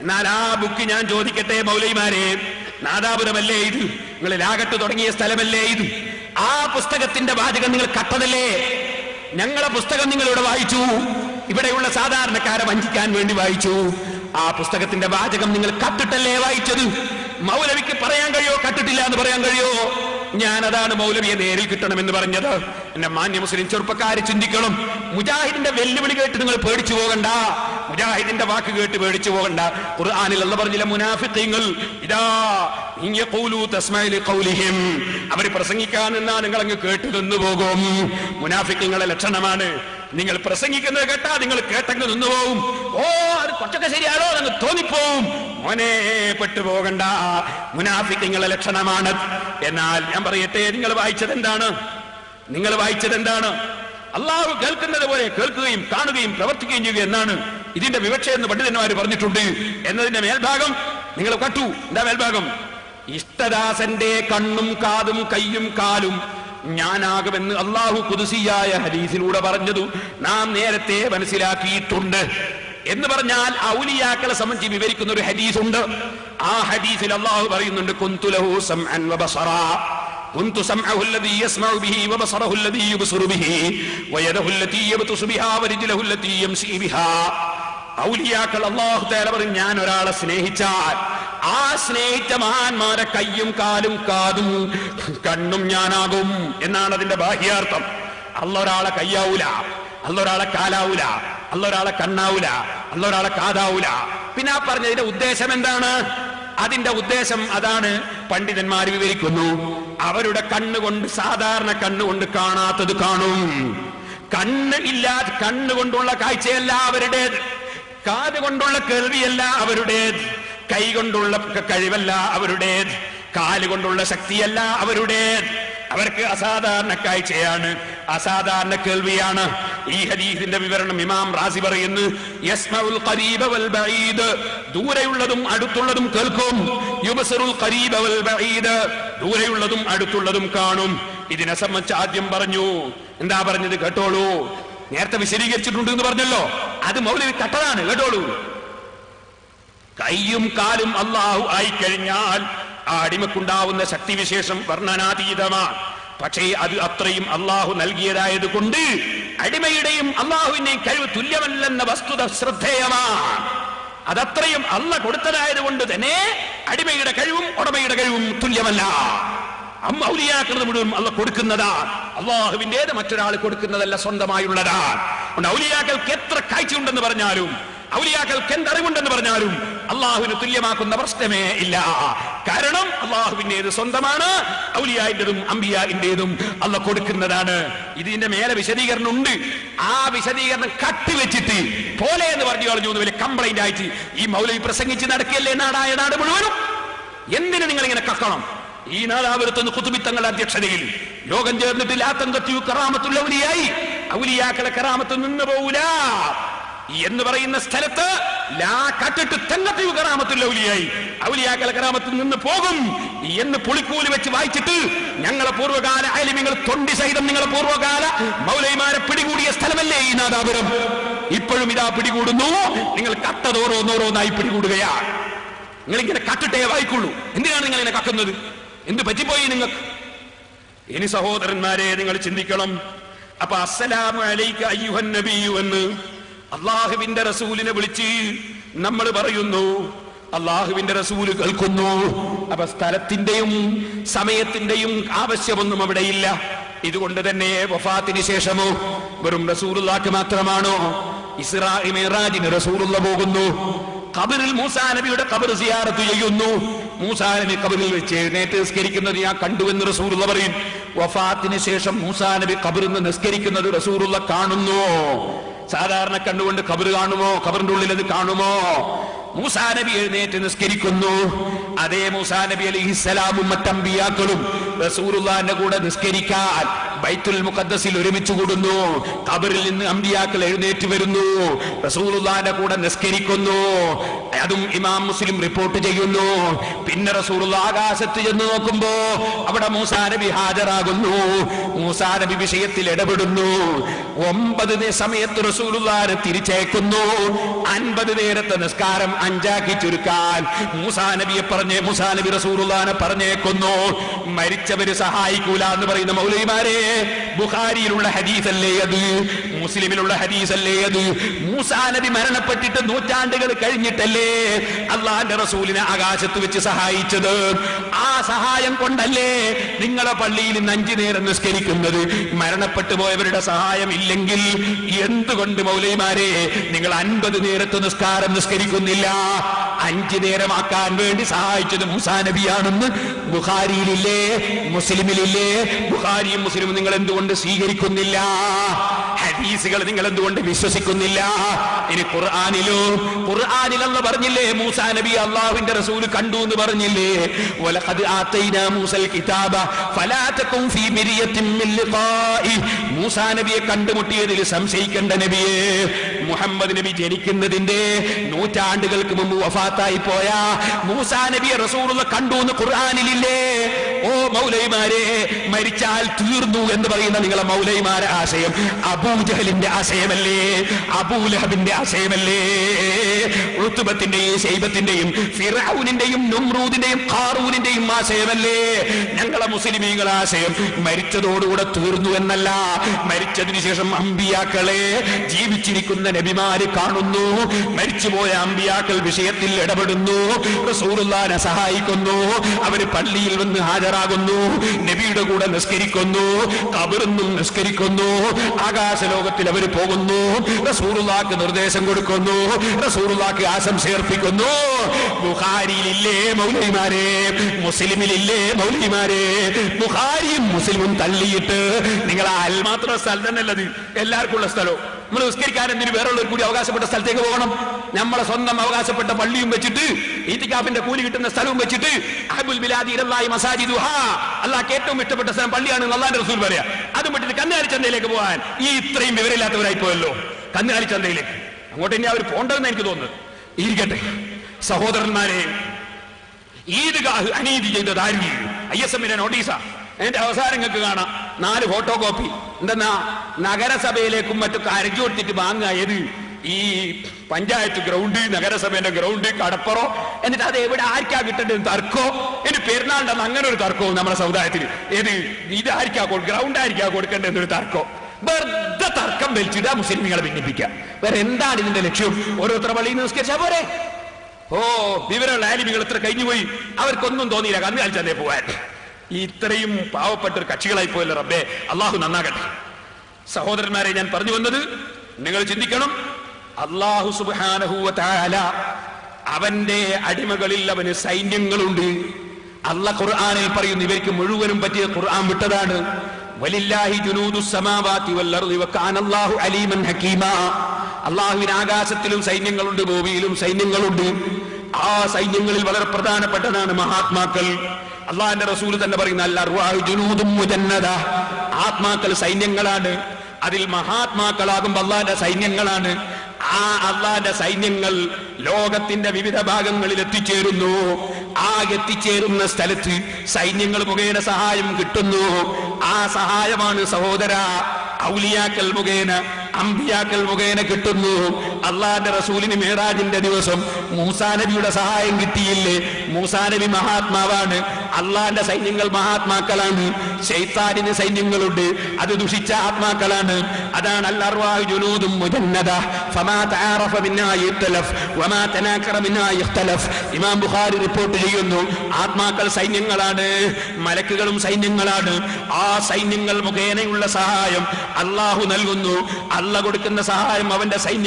എന്നാൽ ആ ബുക്ക് ഞാൻ ചോദിക്കട്ടെ മൗലൈമാരെ, നാദാപുരമല്ലേ ഇത്? നിങ്ങൾ ലാഗട്ട് തുടങ്ങിയ സ്ഥലമല്ലേ ഇത്? ആ പുസ്തകത്തിന്റെ വാചകം നിങ്ങൾ കട്ടതല്ലേ? ഞങ്ങളെ പുസ്തകം നിങ്ങൾ ഇവിടെ വായിച്ചു, ഇവിടെയുള്ള സാധാരണക്കാരെ വഞ്ചിക്കാൻ വേണ്ടി വായിച്ചു. ആ പുസ്തകത്തിന്റെ വാചകം നിങ്ങൾ കട്ടിട്ടല്ലേ വായിച്ചത്? മൗലവിക്ക് പറയാൻ കഴിയോ കട്ടിട്ടില്ല എന്ന് പറയാൻ കഴിയോ? ഞാൻ അതാണ് മൗലവിയെ നേരിൽ കിട്ടണമെന്ന് പറഞ്ഞത്. എന്നെ മാന്യ മുസ്ലിം ചെറുപ്പക്കാര് ചിന്തിക്കണം. മുജാഹിദിന്റെ വെല്ലുവിളി കേട്ട് നിങ്ങൾ പേടിച്ചു പോകണ്ട, മുജാഹിദിന്റെ വാക്ക് കേട്ട് പേടിച്ചു പോകണ്ട. ഖുർആനിൽ അല്ലാഹു പറഞ്ഞില്ല, മുനാഫിഖീങ്ങൾ ഇദാ യഖൂലു തസ്മഉ ലിഖൗലിഹിം, അവർ പ്രസംഗിക്കാൻ നിന്നാ നിങ്ങൾ അങ്ങ് കേട്ടു നിന്നു പോകും. മുനാഫിഖീങ്ങളുടെ ലക്ഷണമാണ്. നിങ്ങൾ പ്രസംഗിക്കുന്നത് കേട്ടാ നിങ്ങൾ കേട്ടങ്ങ് നിന്നു പോകും. ഓ അത് കുറച്ചൊക്കെ ശരിയാണോ എന്ന് തോന്നിപ്പോവും. മോനെ പെട്ടുപോകണ്ട, മുനാഫിഖീങ്ങളുടെ ലക്ഷണമാണ്. എന്നാൽ ഞാൻ പറയട്ടെ, നിങ്ങൾ വായിച്ചത് എന്താണ്? നിങ്ങൾ വായിച്ചത് എന്താണ്? അള്ളാഹു കേൾക്കുന്നത് പോലെ കേൾക്കുകയും കാണുകയും പ്രവർത്തിക്കുകയും ചെയ്യുക എന്നാണ് ഇതിന്റെ വിവക്ഷ എന്ന് പണ്ഡിതന്മാർ പറഞ്ഞിട്ടുണ്ട്. എന്നതിന്റെ മേൽഭാഗം നിങ്ങൾ കട്ടു. എന്താ മേൽഭാഗം? ഇഷ്ടദാസന്റെ കണ്ണും കാതും കയ്യും കാലും ഞാനാകുമെന്ന് അള്ളാഹു ഖുദ്സിയായ ഹദീസിലൂടെ പറഞ്ഞതു നാം നേരത്തെ മനസ്സിലാക്കിയിട്ടുണ്ട്. എന്ന് പറഞ്ഞാൽ ഔലിയാക്കളെ സംബന്ധിച്ച് വിവരിക്കുന്ന ഒരു ഹദീസ് ഉണ്ട്. ആ ഹദീസിൽ അള്ളാഹു പറയുന്നുണ്ട്, കുന്തു ലഹു സമഅൻ വബസറാ, കുന്തു സമഅഹു അല്ലദീ യസ്മഉ ബിഹി വബസറഹു അല്ലദീ യുബ്സിറു ബിഹി വയദഹു അല്ലതീ യബ്തുസു ബിഹാ വരിജ്ലുഹു അല്ലതീ യംശി ബിഹാ. ഔലിയാക്കൾ അല്ലാഹു തആല പറയും, ഞാൻ ഒരാളെ സ്നേഹിച്ചാൽ ആ സ്നേഹിച്ച മഹാന്മാരെ കയ്യും കാലും കാതും കണ്ണും ഞാനാകും എന്നാണ് അതിന്റെ ബാഹ്യാർത്ഥം. അല്ല ഒരാളെ കയ്യാവൂല, അല്ല ഒരാളെ കാലാവൂല, അല്ല ഒരാളെ കണ്ണാവൂല, അല്ല ഒരാളെ കാതാവൂല. പിന്നെ ആ പറഞ്ഞതിന്റെ ഉദ്ദേശം എന്താണ്? അതിന്റെ ഉദ്ദേശം അതാണ് പണ്ഡിതന്മാർ വിവരിക്കുന്നു. അവരുടെ കണ്ണുകൊണ്ട്, സാധാരണ കണ്ണുകൊണ്ട് കാണാത്തത് കാണും. കണ്ണ് ഇല്ലാതെ കണ്ണുകൊണ്ടുള്ള കാഴ്ചയല്ല അവരുടേത്, കാത് കൊണ്ടുള്ള കേൾവിയല്ല അവരുടേത്, കൈ കൊണ്ടുള്ള കഴിവല്ല അവരുടേത്, കാലുകൊണ്ടുള്ള ശക്തിയല്ല അവരുടേത്. അവർക്ക് അസാധാരണ കാഴ്ചയാണ്, അസാധാരണ കേൾവിയാണ്. ഈ ഹദീസിന്റെ വിവരണം ഇമാം റാസി പറയുന്നു, യസ്മഉൽ ഖരീബ വൽ ബഈദ്, ദൂരെയുള്ളതും അടുത്തുള്ളതും കേൾക്കും. യുബ്സിറുൽ ഖരീബ വൽ ബഈദ്, ദൂരെയുള്ളതും അടുത്തുള്ളതും കാണും. ഇതിനെ സംബന്ധിച്ച് ആദ്യം പറഞ്ഞു. എന്താ പറഞ്ഞത്? കേട്ടോളൂ. നേരത്തെ വിശദീകരിച്ചിട്ടുണ്ട് എന്ന് പറഞ്ഞല്ലോ, അത് മൗലവി കട്ടതാണ്. കേട്ടോളൂ. കയ്യും കാലും അള്ളാഹു ആയിക്കഴിഞ്ഞാൽ ആ അടിമക്കുണ്ടാവുന്ന ശക്തിവിശേഷം വർണ്ണനാതീതമാണ്. പക്ഷേ അത് അത്രയും അള്ളാഹു നൽകിയതായത് കൊണ്ട് അടിമയുടെയും അള്ളാഹുവിന്റെയും കഴിവ് തുല്യമല്ലെന്ന വസ്തുത ശ്രദ്ധേയമാണ്. അതത്രയും അള്ള കൊടുത്തതായത് കൊണ്ട് തന്നെ അടിമയുടെ കഴിവും ഉടമയുടെ കഴിവും തുല്യമല്ല. ഔലിയാക്കളത് മുഴുവൻ അള്ള കൊടുക്കുന്നതാണ്. അള്ളാഹുവിന്റേത് മറ്റൊരാൾ കൊടുക്കുന്നതല്ല, സ്വന്തമായുള്ളതാണ്. ഔലിയാക്കൾക്ക് എത്ര കാഴ്ചയുണ്ടെന്ന് പറഞ്ഞാലും, ഔലിയാക്കൾക്ക് എന്തറിവുണ്ടെന്ന് പറഞ്ഞാലും അള്ളാഹുവിന് തുല്യമാക്കുന്ന പ്രശ്നമേ ഇല്ല. കാരണം അള്ളാഹുവിന്റേത് സ്വന്തമാണ്, ഔലിയാന്റേതും അംബിയാന്റേതും അള്ള കൊടുക്കുന്നതാണ്. ഇതിന്റെ മേലെ വിശദീകരണം ഉണ്ട്. ആ വിശദീകരണം കട്ടിവെച്ചിട്ട് പോലെ എന്ന് പറഞ്ഞു കളഞ്ഞു വലിയ കംപ്ലൈന്റ് ആയിട്ട് ഈ മൗലവി പ്രസംഗിച്ച് നടക്കിയല്ലേ നാടായ നാട് മുഴുവനും. എന്തിനു നിങ്ങൾ ഇങ്ങനെ കക്കണം? ഈ നാദാപുരത്തുനിന്ന് ഖുതുബിത്തങ്ങളുടെ അധ്യക്ഷതയിൽ യോഗം ചേർന്നിട്ട് ലാത്തങ്കത്യു കറാമത്തുൽ ഔലിയായി, ഔലിയാക്കളെ കറാമത്ത് നിന്ന് പോകൂല എന്ന് പറയുന്ന സ്ഥലത്ത് ലാ കട്ടിട്ട് തെങ്ങത്യു കറാമത്തുൽ ഔലിയായി, ഔലിയാക്കളെ കറാമത്ത് നിന്ന് പോകും എന്ന് പുളിക്കൂലി വെച്ച് വായിച്ചിട്ട് ഞങ്ങളെ പൂർവ്വകാല ആലിമ്യങ്ങൾ തൊണ്ടി സഹിതം നിങ്ങളെ പൂർവ്വകാല മൗലൈമാരെ പിടികൂടിയ സ്ഥലമല്ലേ ഈ നാദാപുരം? ഇപ്പോഴും ഇതാ പിടികൂടുന്നു. നിങ്ങൾ കട്ടതോരോന്നോരോന്നായി പിടികൂടുകയാണ്. നിങ്ങളിങ്ങനെ കട്ടിട്ടേ വായിക്കുള്ളൂ. എന്തിനാണ് നിങ്ങൾ ഇങ്ങനെ കക്കുന്നത്? എന്ത് പറ്റിപ്പോയി നിങ്ങൾക്ക്? ഇനി സഹോദരന്മാരെ നിങ്ങൾ ചിന്തിക്കണം. അപ്പൊ അസ്സലാമു അലൈക അയ്യുഹൻ നബിയു എന്ന് അള്ളാഹുവിന്റെ റസൂലിനെ വിളിച്ച് നമ്മൾ പറയുന്നു. അള്ളാഹുവിന്റെ റസൂല് കേൾക്കുന്നു. അപ്പൊ സ്ഥലത്തിന്റെയും സമയത്തിന്റെയും ആവശ്യമൊന്നും അവിടെയില്ല. ഇതുകൊണ്ട് തന്നെ വഫാത്തിന് ശേഷമോ വെറും റസൂലുള്ളാഹ്ക്ക് മാത്രമാണോ? ഇസ്രാ മിഅ്റാജിന് റസൂലുള്ള പോകുന്നു. ഖബറിൽ മൂസാ നബിയുടെ ഖബർ സിയാറത്ത് ചെയ്യുന്നു. മൂസാ നബി ഖബറിൽ വെച്ച് എഴുന്നേറ്റ് നിസ്കരിക്കുന്നത് ഞാൻ കണ്ടുവെന്ന് റസൂലുള്ള പറയും. വഫാത്തിന് ശേഷം മൂസാ നബി ഖബറിൽ നിന്ന് നിസ്കരിക്കുന്നത് റസൂലുള്ള കാണുന്നു. സാധാരണ കണ്ടുകൊണ്ട് ഖബർ കാണുമോ? ഖബറിന്റെ ഉള്ളിൽ അത് കാണുമോ? മൂസാ നബി എഴുന്നേറ്റ് നിസ്കരിക്കുന്നു. അതേ മൂസാ നബി അലൈഹിസ്സലാമും മറ്റമ്പിയാക്കളും റസൂലുള്ളാഹിന്റെ കൂടെ നിസ്കരിക്കാൻ ബൈത്തുൽ മുഖദ്ദസിൽ ഒരുമിച്ച് കൂടുന്നു. ഖബറിൽ നിന്ന് അമ്പിയാക്കൾ എഴുന്നേറ്റ് വരുന്നു, റസൂലുള്ളാഹിന്റെ കൂടെ നിസ്കരിക്കുന്നു. അതും ഇമാം മുസ്ലിം റിപ്പോർട്ട് ചെയ്യുന്നു. പിന്നെ റസൂലുള്ളാഹി ആകാശത്ത് ചെന്ന് നോക്കുമ്പോ അവിടെ മൂസാ നബി ഹാജരാകുന്നു. മൂസാ നബി വിഷയത്തിൽ ഇടപെടുന്നു. ഒമ്പത് സമയത്ത് റസൂലുള്ളാഹിനെ തിരിച്ചയക്കുന്നു. അൻപത് നേരത്തെ നിസ്കാരം അഞ്ചാക്കി ചുരുക്കാൻ മൂസാ നബിയെ പറഞ്ഞേ മൂസാ നബി റസൂലുള്ളാഹിനെ പറഞ്ഞേക്കുന്നു. മരിച്ചവര് സഹായിക്കൂല എന്ന് പറയുന്ന മൗലവിമാരെ, ബുഖാരിയിലുള്ള ഹദീസല്ലേ അത്? മുസ്ലിമിലുള്ള ഹദീസല്ലേ അത്? മൂസാ നബി മരണപ്പെട്ടിട്ട് നൂറ്റാണ്ടുകൾ കഴിഞ്ഞിട്ടല്ലേ അള്ളാന്റെ റസൂലിനെ ആകാശത്ത് വെച്ച് സഹായിച്ചത്? ആ സഹായം കൊണ്ടല്ലേ നിങ്ങളെ പള്ളിയിൽ ഇന്ന് അഞ്ചു നേരം നിസ്കരിക്കുന്നത്? മരണപ്പെട്ടു പോയവരുടെ സഹായം ഇല്ലെങ്കിൽ എന്തുകൊണ്ട് മൗലവിമാരെ നിങ്ങൾ അൻപത് നേരത്തെ നിസ്കാരം നിസ്കരിക്കുന്നില്ല? അഞ്ചു നേരമാക്കാൻ വേണ്ടി സഹായിച്ചത് മൂസാ നബിയാണെന്ന് ബുഖാരിയിലില്ലേ, മുസ്ലിമിലില്ലേ? ബുഖാരിയും മുസ്ലിമും നിങ്ങൾ എന്തുകൊണ്ട് സ്വീകരിക്കുന്നില്ല? ഹദീസുകൾ നിങ്ങൾ എന്തുകൊണ്ട് വിശ്വസിക്കുന്നില്ല? ഇനി ഖുർആനിലോ, ഖുർആനിൽ അല്ലാഹു പറഞ്ഞില്ലേ മൂസാ നബി അല്ലാഹുവിന്റെ റസൂൽ കണ്ടു എന്ന് പറഞ്ഞില്ലേ? വലഖദ് ആതൈനാ മൂസൽ കിതാബ ഫലാ തകും ഫീ മിരിയത്തിൻ മിൻ ലിഖാഇ. മൂസാ നബിയെ കണ്ടുമുട്ടിയതിൽ സംശയിക്കേണ്ട നബിയെ, മുഹമ്മദ് നബി ജനിക്കുന്നതിന്റെ നൂറ്റാണ്ടുകൾക്ക് മുമ്പ് വഫാത്തായി പോയ മൂസാ നബിയെ റസൂലുള്ള കണ്ടു എന്ന് ഖുർആനിലില്ലേ? ഓ മൗലവിമാരെ, മരിച്ചാൽ തീർന്നു എന്ന് പറയുന്ന നിങ്ങളെ മൗലവിമാരെ ആശയം അബൂജഹലിന്റെ ആശയമല്ലേ? അബൂലഹബിന്റെ ആശയമല്ലേ? ഉത്ബത്തിന്റെയും ശൈബത്തിന്റെയും ഫിറഔനിന്റെയും നമ്രൂദിന്റെയും ഖാറൂനിന്റെയും ആശയമല്ലേ? ഞങ്ങളെ മുസ്ലിമീങ്ങളെ ആശയം മരിച്ചതോടുകൂടെ തീർന്നു എന്നല്ല. മരിച്ചതിനു ശേഷം അമ്പിയാക്കളെ ജീവിച്ചിരിക്കുന്ന നബിമാര് കാണുന്നു. മരിച്ചുപോയ അമ്പിയാക്കൾ വിഷയത്തിൽ ഇടപെടുന്നു, റസൂലുള്ളാഹിനെ സഹായിക്കുന്നു. അവര് പള്ളിയിൽ വന്ന് ഹാജരാകുന്നു, നബിയുടെ കൂടെ നിസ്കരിക്കുന്നു, ഖബറിന്നും നിസ്കരിക്കുന്നു. ആകാശലോകത്തിൽ അവർ പോകുന്നു, റസൂലുള്ളാഹിക്ക് നിർദ്ദേശം കൊടുക്കുന്നു, റസൂലുള്ളാഹിക്ക് ആശംസയർപ്പിക്കുന്നു. ബുഖാരിയിലില്ലേ മൗലവിമാരെ? മുസ്ലിമിലില്ലേ മൗലവിമാരെ? ബുഖാരിയും മുസ്ലിമും തള്ളിയിട്ട് നിങ്ങൾ അൽമാത്ര സ്ഥലം തന്നെയല്ലത് എല്ലാവർക്കും ഉള്ള സ്ഥലവും നമ്മൾ നിസ്കരിക്കാൻ എന്തിന് വേറെയുള്ളവർ കൂടി അവകാശപ്പെട്ട സ്ഥലത്തേക്ക് പോകണം? നമ്മളെ സ്വന്തം അവകാശപ്പെട്ട പള്ളിയും വെച്ചിട്ട് ഈത്തിക്കാഫിന്റെ കൂലി കിട്ടുന്ന സ്ഥലവും വെച്ചിട്ട് അഹബുൽ ബിലാദി ഇലല്ലാഹി മസാജിദുഹാ, അല്ലാഹുക്ക് ഏറ്റവും ഇഷ്ടപ്പെട്ട സ്ഥലം പള്ളിയാണ് അല്ലാഹുവിന്റെ റസൂൽ പറയാ. അതും വിട്ടിട്ട് കന്നുകാലി ചന്തയിലേക്ക് പോകാൻ ഈ ഇത്രയും വിവരമില്ലാത്തവരായി പോയല്ലോ. കന്നുകാലി ചന്തയിലേക്ക് അങ്ങോട്ട് ഇനി അവർ പോകണ്ടെന്ന് എനിക്ക് തോന്നുന്നത്. ഇരിക്കട്ടെ സഹോദരന്മാരെ, ഈദ്ഗാഹ് അനീതി ചെയ്തത് ആര്? ഐ എസ് എമ്മിന്റെ നോട്ടീസാ. എന്റെ അവസാനങ്ങൾക്ക് കാണാം നാല് ഫോട്ടോ കോപ്പി. എന്തെന്നാ നഗരസഭയിലേക്കും മറ്റൊക്കെ അരച്ചു കൊടുത്തിട്ട് വാങ്ങുക. ഏത്? ഈ പഞ്ചായത്ത് ഗ്രൗണ്ട്, നഗരസഭയുടെ ഗ്രൗണ്ട്, കടപ്പുറം. എന്നിട്ട് അത് എവിടെ ആർക്കാ കിട്ടേണ്ടത് തർക്കോ? എന്റെ പെരുന്നാളുടെ അങ്ങനെ ഒരു തർക്കവും നമ്മുടെ സമുദായത്തിൽ. ഏത്? ഇത് ആർക്കാ ഗ്രൗണ്ട് ആയിരിക്കാ കൊടുക്കേണ്ടതെന്നൊരു തർക്കോ? വെറുതെ തർക്കം വലിച്ചിട്ട് മുസ്ലിങ്ങളെ ഭിന്നിപ്പിക്കുക. വേറെ എന്താണ് ഇതിന്റെ ലക്ഷ്യം? ഓരോരുത്തർ പള്ളിയിൽ നിസ്കരിച്ചാ പോരെ? ഓ വിവരമുള്ള ആലിമികൾ ഇത്ര കഴിഞ്ഞുപോയി, അവർക്കൊന്നും തോന്നിയില്ല കന്നുകാലി ചന്തയിൽ പോവാൻ. ഇത്രയും പാവപ്പെട്ട ഒരു കക്ഷികളായി പോയല്ലോ. റബ്ബേ അള്ളാഹു നന്നാകട്ടെ. സഹോദരന്മാരെ, ഞാൻ പറഞ്ഞു വന്നത് നിങ്ങൾ ചിന്തിക്കണം. അള്ളാഹു സുബ്ഹാനഹു വ തആല അവന്റെ അടിമകളിൽ അവന് സൈന്യങ്ങളുണ്ട്. അള്ളാഹ് ഖുർആനിൽ പറയുന്നു ഇവർക്ക് മുഴുവനും പറ്റിയ ഖുർആൻ വിട്ടതാണ്. വലില്ലാഹി ജുനൂദുസ് സമാവാതി വൽ അർളി വകാന അല്ലാഹു അലീമൻ ഹകീമാ. അള്ളാഹുവിന് ആകാശത്തിലും സൈന്യങ്ങളുണ്ട്, ഭൂമിയിലും സൈന്യങ്ങളുണ്ട്. ആ സൈന്യങ്ങളിൽ വളരെ പ്രധാനപ്പെട്ടതാണ് മഹാത്മാക്കൾ. അള്ളാഹിന്റെ റസൂൽ തന്നെ പറയുന്ന അൽ അർവാഹു ജുനൂദും മുജന്നദ, ആത്മാക്കൾ സൈന്യങ്ങളാണ്. അതിൽ മഹാത്മാക്കളാകുമ്പോൾ അള്ളാഹിന്റെ സൈന്യങ്ങളാണ്. ആ അള്ളാഹിന്റെ സൈന്യങ്ങൾ ലോകത്തിന്റെ വിവിധ ഭാഗങ്ങളിൽ എത്തിച്ചേരുന്നു. ആ എത്തിച്ചേരുന്ന സ്ഥലത്ത് സൈന്യങ്ങൾ മുഖേന സഹായം കിട്ടുന്നു. ആ സഹായമാണ് സഹോദര ഔലിയാക്കൾ മുഖേന, അമ്പിയാക്കൾ മുഖേന കിട്ടുന്നു. അള്ളാഹിന്റെ റസൂലിന് മേറാജിന്റെ ദിവസം മൂസാ നബിയുടെ സഹായം കിട്ടിയില്ലേ? മൂസാ നബി മഹാത്മാവാണ്. അള്ളാഹിന്റെ സൈന്യങ്ങൾ മഹാത്മാക്കളാണ്. ശൈത്താനിന് സൈന്യങ്ങളുണ്ട്, അത് ദുഷിച്ച ആത്മാക്കളാണ്. അതാണ് അൽ അർവാഹു ജുനൂദും മുജന്നദ ഫമാ തആറഫ മിന്നാ യഖ്തലഫ് വമാ തനാകറ മിന്നാ യഖ്തലഫ്. ഇമാം ബുഖാരി റിപ്പോർട്ട് ചെയ്യുന്നു ആത്മാക്കൾ സൈന്യങ്ങളാണ്, മലക്കുകളും സൈന്യങ്ങളാണ്. ആ സൈന്യങ്ങൾ മുഖേനയുള്ള സഹായം അള്ളാഹു നൽകുന്നു. അള്ള കൊടുക്കുന്ന സഹായം അവന്റെ സൈന്യങ്ങൾ മുഖേന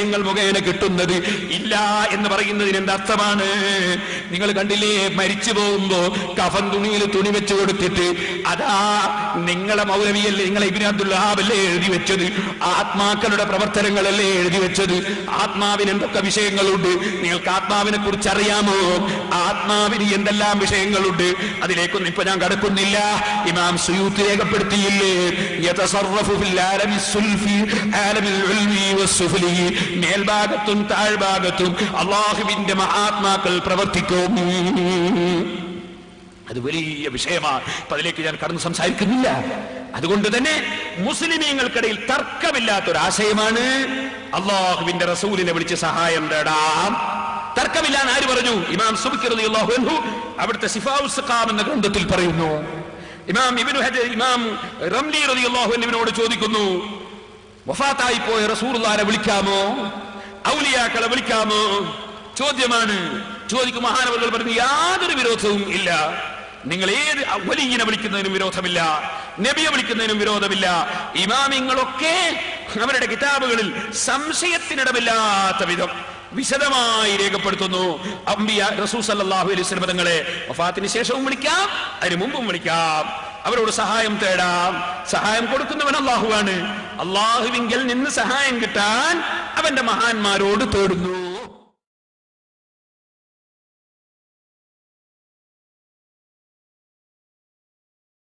മുഖേന കിട്ടുന്നത് ഇല്ല എന്ന് പറയുന്നതിന് എന്തർത്ഥമാണ്? നിങ്ങൾ കണ്ടില്ലേ, മരിച്ചു പോകുമ്പോ കഫൻ തുണിയിൽ തുണി വെച്ചു കൊടുത്തിട്ട് അതാ നിങ്ങളെ മൗലവിയല്ലേ, നിങ്ങളെ ഇബ്നു അബ്ദുൽ വഹാബല്ലേ എഴുതി വെച്ചത്, ആത്മാക്കളുടെ പ്രവർത്തനങ്ങളല്ലേ എഴുതി വെച്ചത്, ആത്മാവിന് എന്തൊക്കെ വിഷയങ്ങളുണ്ട്, നിങ്ങൾക്ക് ആത്മാവിനെ കുറിച്ച് അറിയാമോ? ആത്മാവിന് എന്തെല്ലാം വിഷയങ്ങളുണ്ട്, അതിലേക്കൊന്നും ഇപ്പൊ ഞാൻ കടക്കുന്നില്ല. ഇമാം സുയൂത്തി രേഖപ്പെടുത്തിയില്ലേ, യതസറഫു ഫിൽ ആലമി സുൽഫി ആലമിൽ ഉൽവി വസ്സുഫ്ലി, മേൽഭാഗത്തും താഴ്ഭാഗത്തും അല്ലാഹുവിന്റെ മഹാത്മാക്കൾ പ്രവർത്തിക്കും. അത് വലിയ വിഷയമാണ്. അപ്പൊ അതിലേക്ക് ഞാൻ കടന്ന് സംസാരിക്കുന്നില്ല. അതുകൊണ്ട് തന്നെ മുസ്ലിമീങ്ങൾക്കിടയിൽ തർക്കമില്ലാത്തൊരാശയമാണ് അള്ളാഹുവിന്റെ റസൂലിനെ വിളിച്ച് സഹായം തേടാം. തർക്കമില്ലാന്ന് ആര് പറഞ്ഞു? ഇമാം സുബ്കി റളിയല്ലാഹു അൻഹു അവിടുത്തെ സിഫാഉൽ സിഖാം എന്ന ഗ്രന്ഥത്തിൽ പറയുന്നു. ഇമാം ഇബ്നു ഹജർ ഇമാം റംലി റളിയല്ലാഹു അൻഹുവിനോട് ചോദിക്കുന്നു, വഫാത്തായി പോയ റസൂലുള്ളാഹിനെ വിളിക്കാമോ, ഔലിയാക്കളെ വിളിക്കാമോ? ചോദ്യമാണ്. ചോദിക്കും മഹാനവറുകൾ പറഞ്ഞു, യാതൊരു വിരോധവും ഇല്ല. നിങ്ങൾ ഏത് വലിയനെ വിളിക്കുന്നതിനും വിരോധമില്ല, നബിയെ വിളിക്കുന്നതിനും വിരോധമില്ല. ഇമാമിങ്ങളൊക്കെ അവരുടെ കിതാബുകളിൽ സംശയത്തിനിടമില്ലാത്ത വിധം വിശദമായി രേഖപ്പെടുത്തുന്നു. അംബിയ റസൂൽ സല്ലല്ലാഹു അലൈഹി വസല്ലം തങ്ങളെ വഫാത്തിന് ശേഷവും വിളിക്കാം, അതിന് മുമ്പും വിളിക്കാം, അവരോട് സഹായം തേടാം. സഹായം കൊടുക്കുന്നവൻ അള്ളാഹുവാണ്. അള്ളാഹുവിങ്കിൽ നിന്ന് സഹായം കിട്ടാൻ അവന്റെ മഹാന്മാരോട് തേടുന്നു.